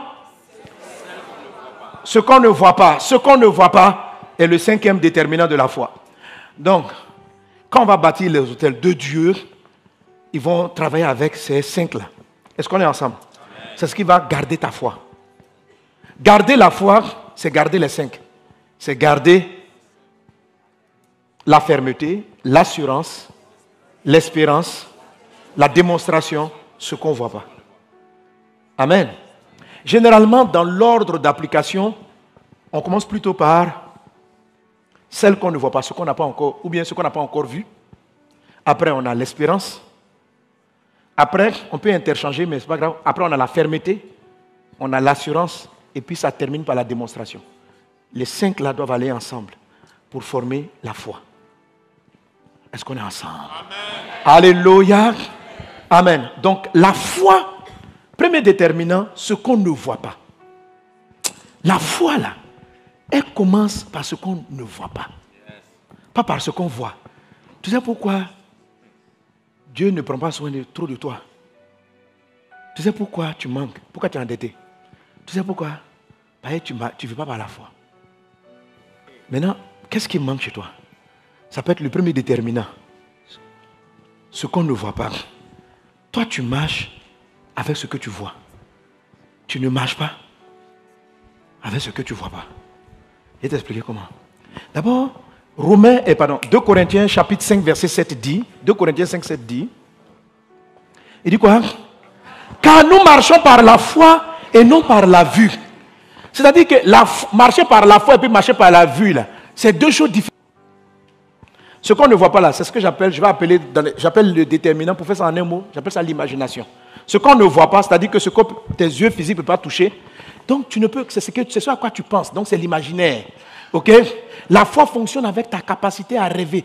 Ce qu'on ne voit pas. Ce qu'on ne voit pas est le 5e déterminant de la foi. Donc, quand on va bâtir les hôtels de Dieu, ils vont travailler avec ces 5-là. Est-ce qu'on est ensemble? C'est ce qui va garder ta foi. Garder la foi, c'est garder les 5. C'est garder la fermeté, l'assurance, l'espérance, la démonstration, ce qu'on ne voit pas. Amen. Généralement, dans l'ordre d'application, on commence plutôt par celle qu'on ne voit pas, ce qu'on n'a pas encore, ou bien ce qu'on n'a pas encore vu. Après, on a l'espérance. Après, on peut interchanger, mais ce n'est pas grave. Après, on a la fermeté, on a l'assurance, et puis ça termine par la démonstration. Les 5 là doivent aller ensemble pour former la foi. Est-ce qu'on est ensemble? Amen. Alléluia. Amen. Donc, la foi, premier déterminant, ce qu'on ne voit pas. La foi, là, elle commence par ce qu'on ne voit pas. Pas par ce qu'on voit. Tu sais pourquoi Dieu ne prend pas soin de trop de toi? Tu sais pourquoi tu manques? Pourquoi tu es endetté? Tu sais pourquoi? Parce que tu ne veux pas par la foi. Maintenant, qu'est-ce qui manque chez toi? Ça peut être le premier déterminant. Ce qu'on ne voit pas. Toi, tu marches avec ce que tu vois. Tu ne marches pas avec ce que tu ne vois pas. Je vais t'expliquer comment. D'abord, 2 Corinthiens chapitre 5 verset 7 dit, 2 Corinthiens 5, 7 dit, il dit quoi? Car nous marchons par la foi et non par la vue. C'est-à-dire que marcher par la foi et puis marcher par la vue, là, c'est 2 choses différentes. Ce qu'on ne voit pas là, c'est ce que j'appelle le déterminant, pour faire ça en un mot, j'appelle ça l'imagination. Ce qu'on ne voit pas, c'est-à-dire que ce que tes yeux physiques ne peuvent pas toucher, donc tu ne peux, c'est ce à quoi tu penses, donc c'est l'imaginaire. Ok? La foi fonctionne avec ta capacité à rêver.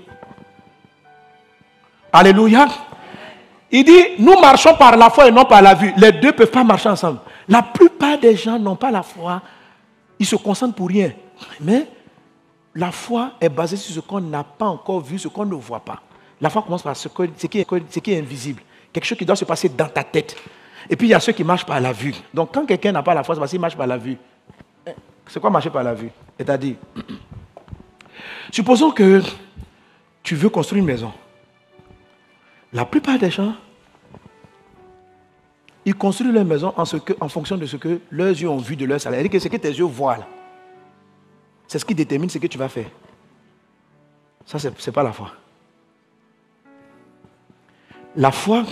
Alléluia. Il dit, nous marchons par la foi et non par la vue. Les deux ne peuvent pas marcher ensemble. La plupart des gens n'ont pas la foi. Ils se concentrent pour rien. Mais la foi est basée sur ce qu'on n'a pas encore vu, ce qu'on ne voit pas. La foi commence par ce qui est invisible. Quelque chose qui doit se passer dans ta tête. Et puis il y a ceux qui marchent par la vue. Donc quand quelqu'un n'a pas la foi, c'est parce qu'il marche par la vue. C'est quoi marcher par la vue? C'est-à-dire, supposons que tu veux construire une maison. La plupart des gens, ils construisent leur maison en fonction de ce que leurs yeux ont vu de leur salaire. C'est-à-dire que ce que tes yeux voient là, c'est ce qui détermine ce que tu vas faire. Ça, ce n'est pas la foi. La foi,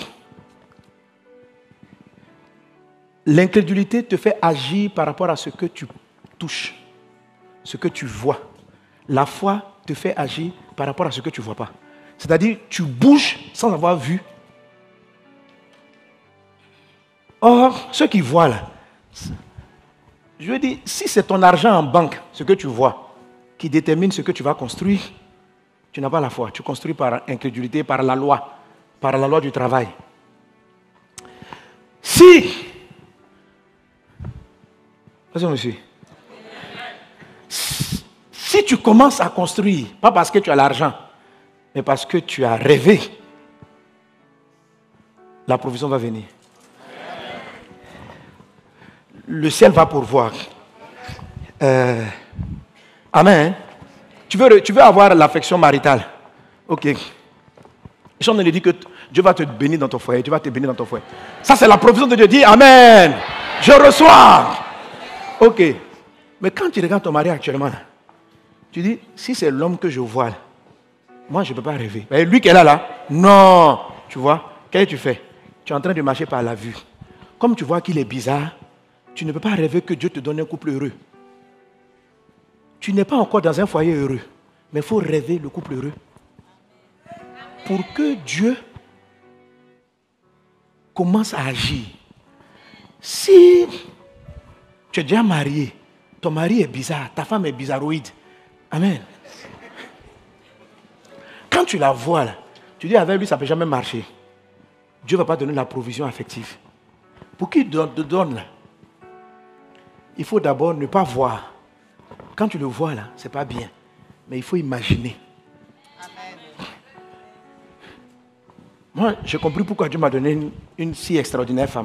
l'incrédulité te fait agir par rapport à ce que tu touches, ce que tu vois. La foi te fait agir par rapport à ce que tu ne vois pas. C'est-à-dire, tu bouges sans avoir vu. Or, ceux qui voient là, je veux dire, si c'est ton argent en banque, ce que tu vois, qui détermine ce que tu vas construire, tu n'as pas la foi. Tu construis par incrédulité, par la loi du travail. Si, vas-y monsieur, si tu commences à construire, pas parce que tu as l'argent, mais parce que tu as rêvé, la provision va venir. Le ciel va pourvoir. Amen. Tu veux avoir l'affection maritale. Ok. Jean ne dit que Dieu va te bénir dans ton foyer. Dieu va te bénir dans ton foyer. Ça, c'est la provision de Dieu. Dis Amen. Je reçois. Ok. Mais quand tu regardes ton mari actuellement, là, tu dis, si c'est l'homme que je vois, là, moi, je ne peux pas rêver. Mais lui qui est là, non. Tu vois, qu'est-ce que tu fais? Tu es en train de marcher par la vue. Comme tu vois qu'il est bizarre, tu ne peux pas rêver que Dieu te donne un couple heureux. Tu n'es pas encore dans un foyer heureux, mais il faut rêver le couple heureux. Pour que Dieu commence à agir. Si tu es déjà marié, ton mari est bizarre, ta femme est bizarroïde. Amen. Quand tu la vois, là, tu dis avec lui, ça ne peut jamais marcher. Dieu ne va pas donner la provision affective. Pour qu'il te donne, là, il faut d'abord ne pas voir. Quand tu le vois, là, ce n'est pas bien. Mais il faut imaginer. Amen. Moi, j'ai compris pourquoi Dieu m'a donné une si extraordinaire femme.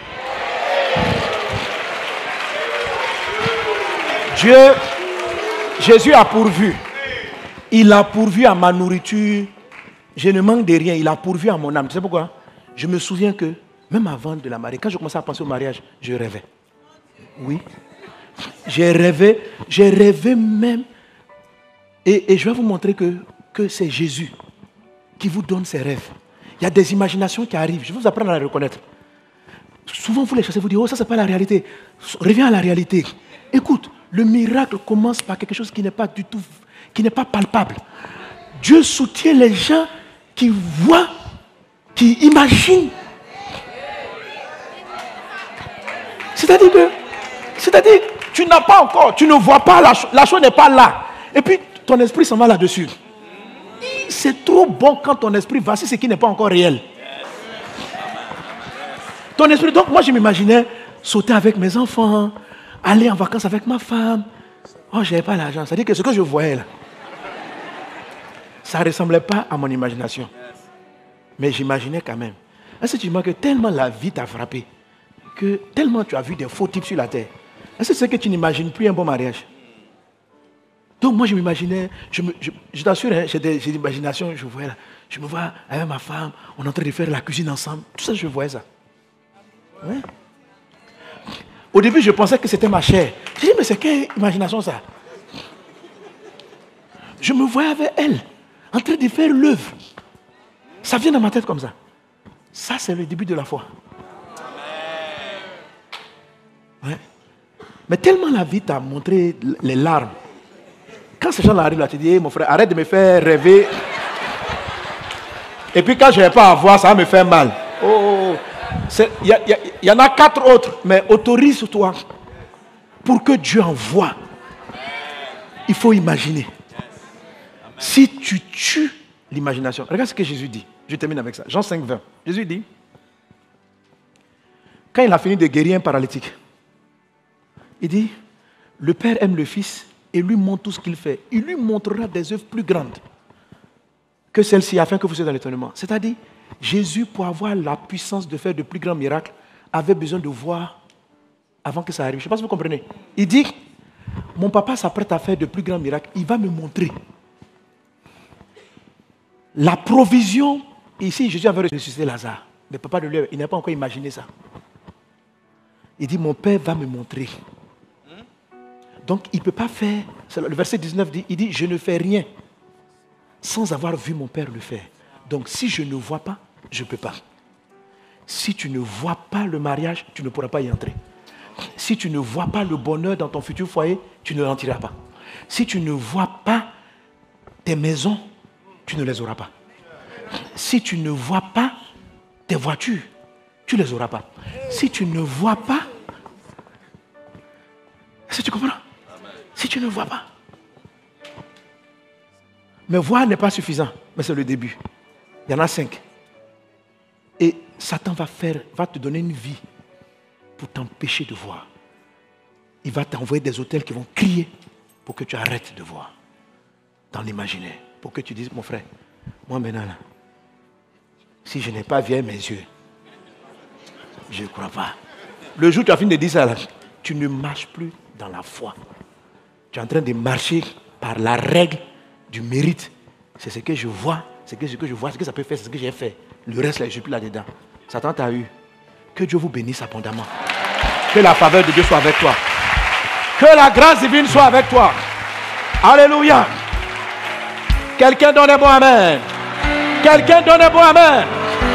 Jésus a pourvu. Il a pourvu à ma nourriture. Je ne manque de rien. Il a pourvu à mon âme. Tu sais pourquoi? Je me souviens que, même avant de la marier, quand je commençais à penser au mariage, je rêvais. Oui. J'ai rêvé même. Et je vais vous montrer que c'est Jésus qui vous donne ses rêves. Il y a des imaginations qui arrivent. Je vais vous apprendre à les reconnaître. Souvent, vous les chassez, vous dites, oh, ça, c'est pas la réalité. Reviens à la réalité. Écoute, le miracle commence par quelque chose qui n'est pas du tout, qui n'est pas palpable. Dieu soutient les gens qui voient, qui imaginent. C'est-à-dire, tu n'as pas encore, tu ne vois pas, la chose n'est pas là. Et puis, ton esprit s'en va là-dessus. C'est trop bon quand ton esprit va sur ce qui n'est pas encore réel. Ton esprit, donc moi je m'imaginais sauter avec mes enfants, aller en vacances avec ma femme. Oh, je n'avais pas l'argent. C'est-à-dire que ce que je voyais là, ça ne ressemblait pas à mon imagination. Mais j'imaginais quand même. Est-ce que tu imagines que tellement la vie t'a frappé, que tellement tu as vu des faux types sur la terre, est-ce que c'est que tu n'imagines plus un bon mariage? Donc moi je m'imaginais, je t'assure, hein, j'ai des imaginations, je me vois avec ma femme, on est en train de faire la cuisine ensemble. Tout ça, je voyais ça. Ouais. Au début, je pensais que c'était ma chair. J'ai dit, mais c'est quelle imagination ça? Je me voyais avec elle, en train de faire l'œuvre. Ça vient dans ma tête comme ça. Ça, c'est le début de la foi. Ouais. Mais tellement la vie t'a montré les larmes. Quand ces gens arrivent là, tu dis, hey, mon frère, arrête de me faire rêver. Et puis quand je n'ai pas à voir, ça va me faire mal. Oh, il y en a 4 autres, mais autorise-toi pour que Dieu envoie. Il faut imaginer. Si tu tues l'imagination, regarde ce que Jésus dit. Je termine avec ça. Jean 5, 20. Jésus dit, quand il a fini de guérir un paralytique, il dit, le Père aime le Fils et lui montre tout ce qu'il fait. Il lui montrera des œuvres plus grandes que celle-ci, afin que vous soyez dans l'étonnement. C'est-à-dire, Jésus, pour avoir la puissance de faire de plus grands miracles, avait besoin de voir avant que ça arrive. Je ne sais pas si vous comprenez. Il dit, mon papa s'apprête à faire de plus grands miracles. Il va me montrer. La provision, ici, Jésus avait ressuscité Lazare. Mais papa de lui, il n'a pas encore imaginé ça. Il dit, mon Père va me montrer. Donc, il ne peut pas faire. Le verset 19 dit, il dit, je ne fais rien sans avoir vu mon Père le faire. Donc, si je ne vois pas, je ne peux pas. Si tu ne vois pas le mariage, tu ne pourras pas y entrer. Si tu ne vois pas le bonheur dans ton futur foyer, tu ne rentreras pas. Si tu ne vois pas tes maisons, tu ne les auras pas. Si tu ne vois pas tes voitures, tu ne les auras pas. Si tu ne vois pas, est-ce que tu comprends? Si tu ne vois pas. Mais voir n'est pas suffisant, mais c'est le début. Il y en a 5. Et Satan va te donner une vie pour t'empêcher de voir. Il va t'envoyer des hôtels qui vont crier pour que tu arrêtes de voir dans l'imaginaire. Pour que tu dises, mon frère, moi maintenant, là, si je n'ai pas vu mes yeux, je ne crois pas. Le jour où tu as fini de dire ça, là, tu ne marches plus dans la foi. Tu es en train de marcher par la règle du mérite. C'est ce que je vois, c'est ce que je vois, ce que ça peut faire, c'est ce que j'ai fait. Le reste, là, je ne suis plus là-dedans. Satan t'a eu. Que Dieu vous bénisse abondamment. Que la faveur de Dieu soit avec toi. Que la grâce divine soit avec toi. Alléluia. Quelqu'un donne un bon amen. Quelqu'un donne un bon amen.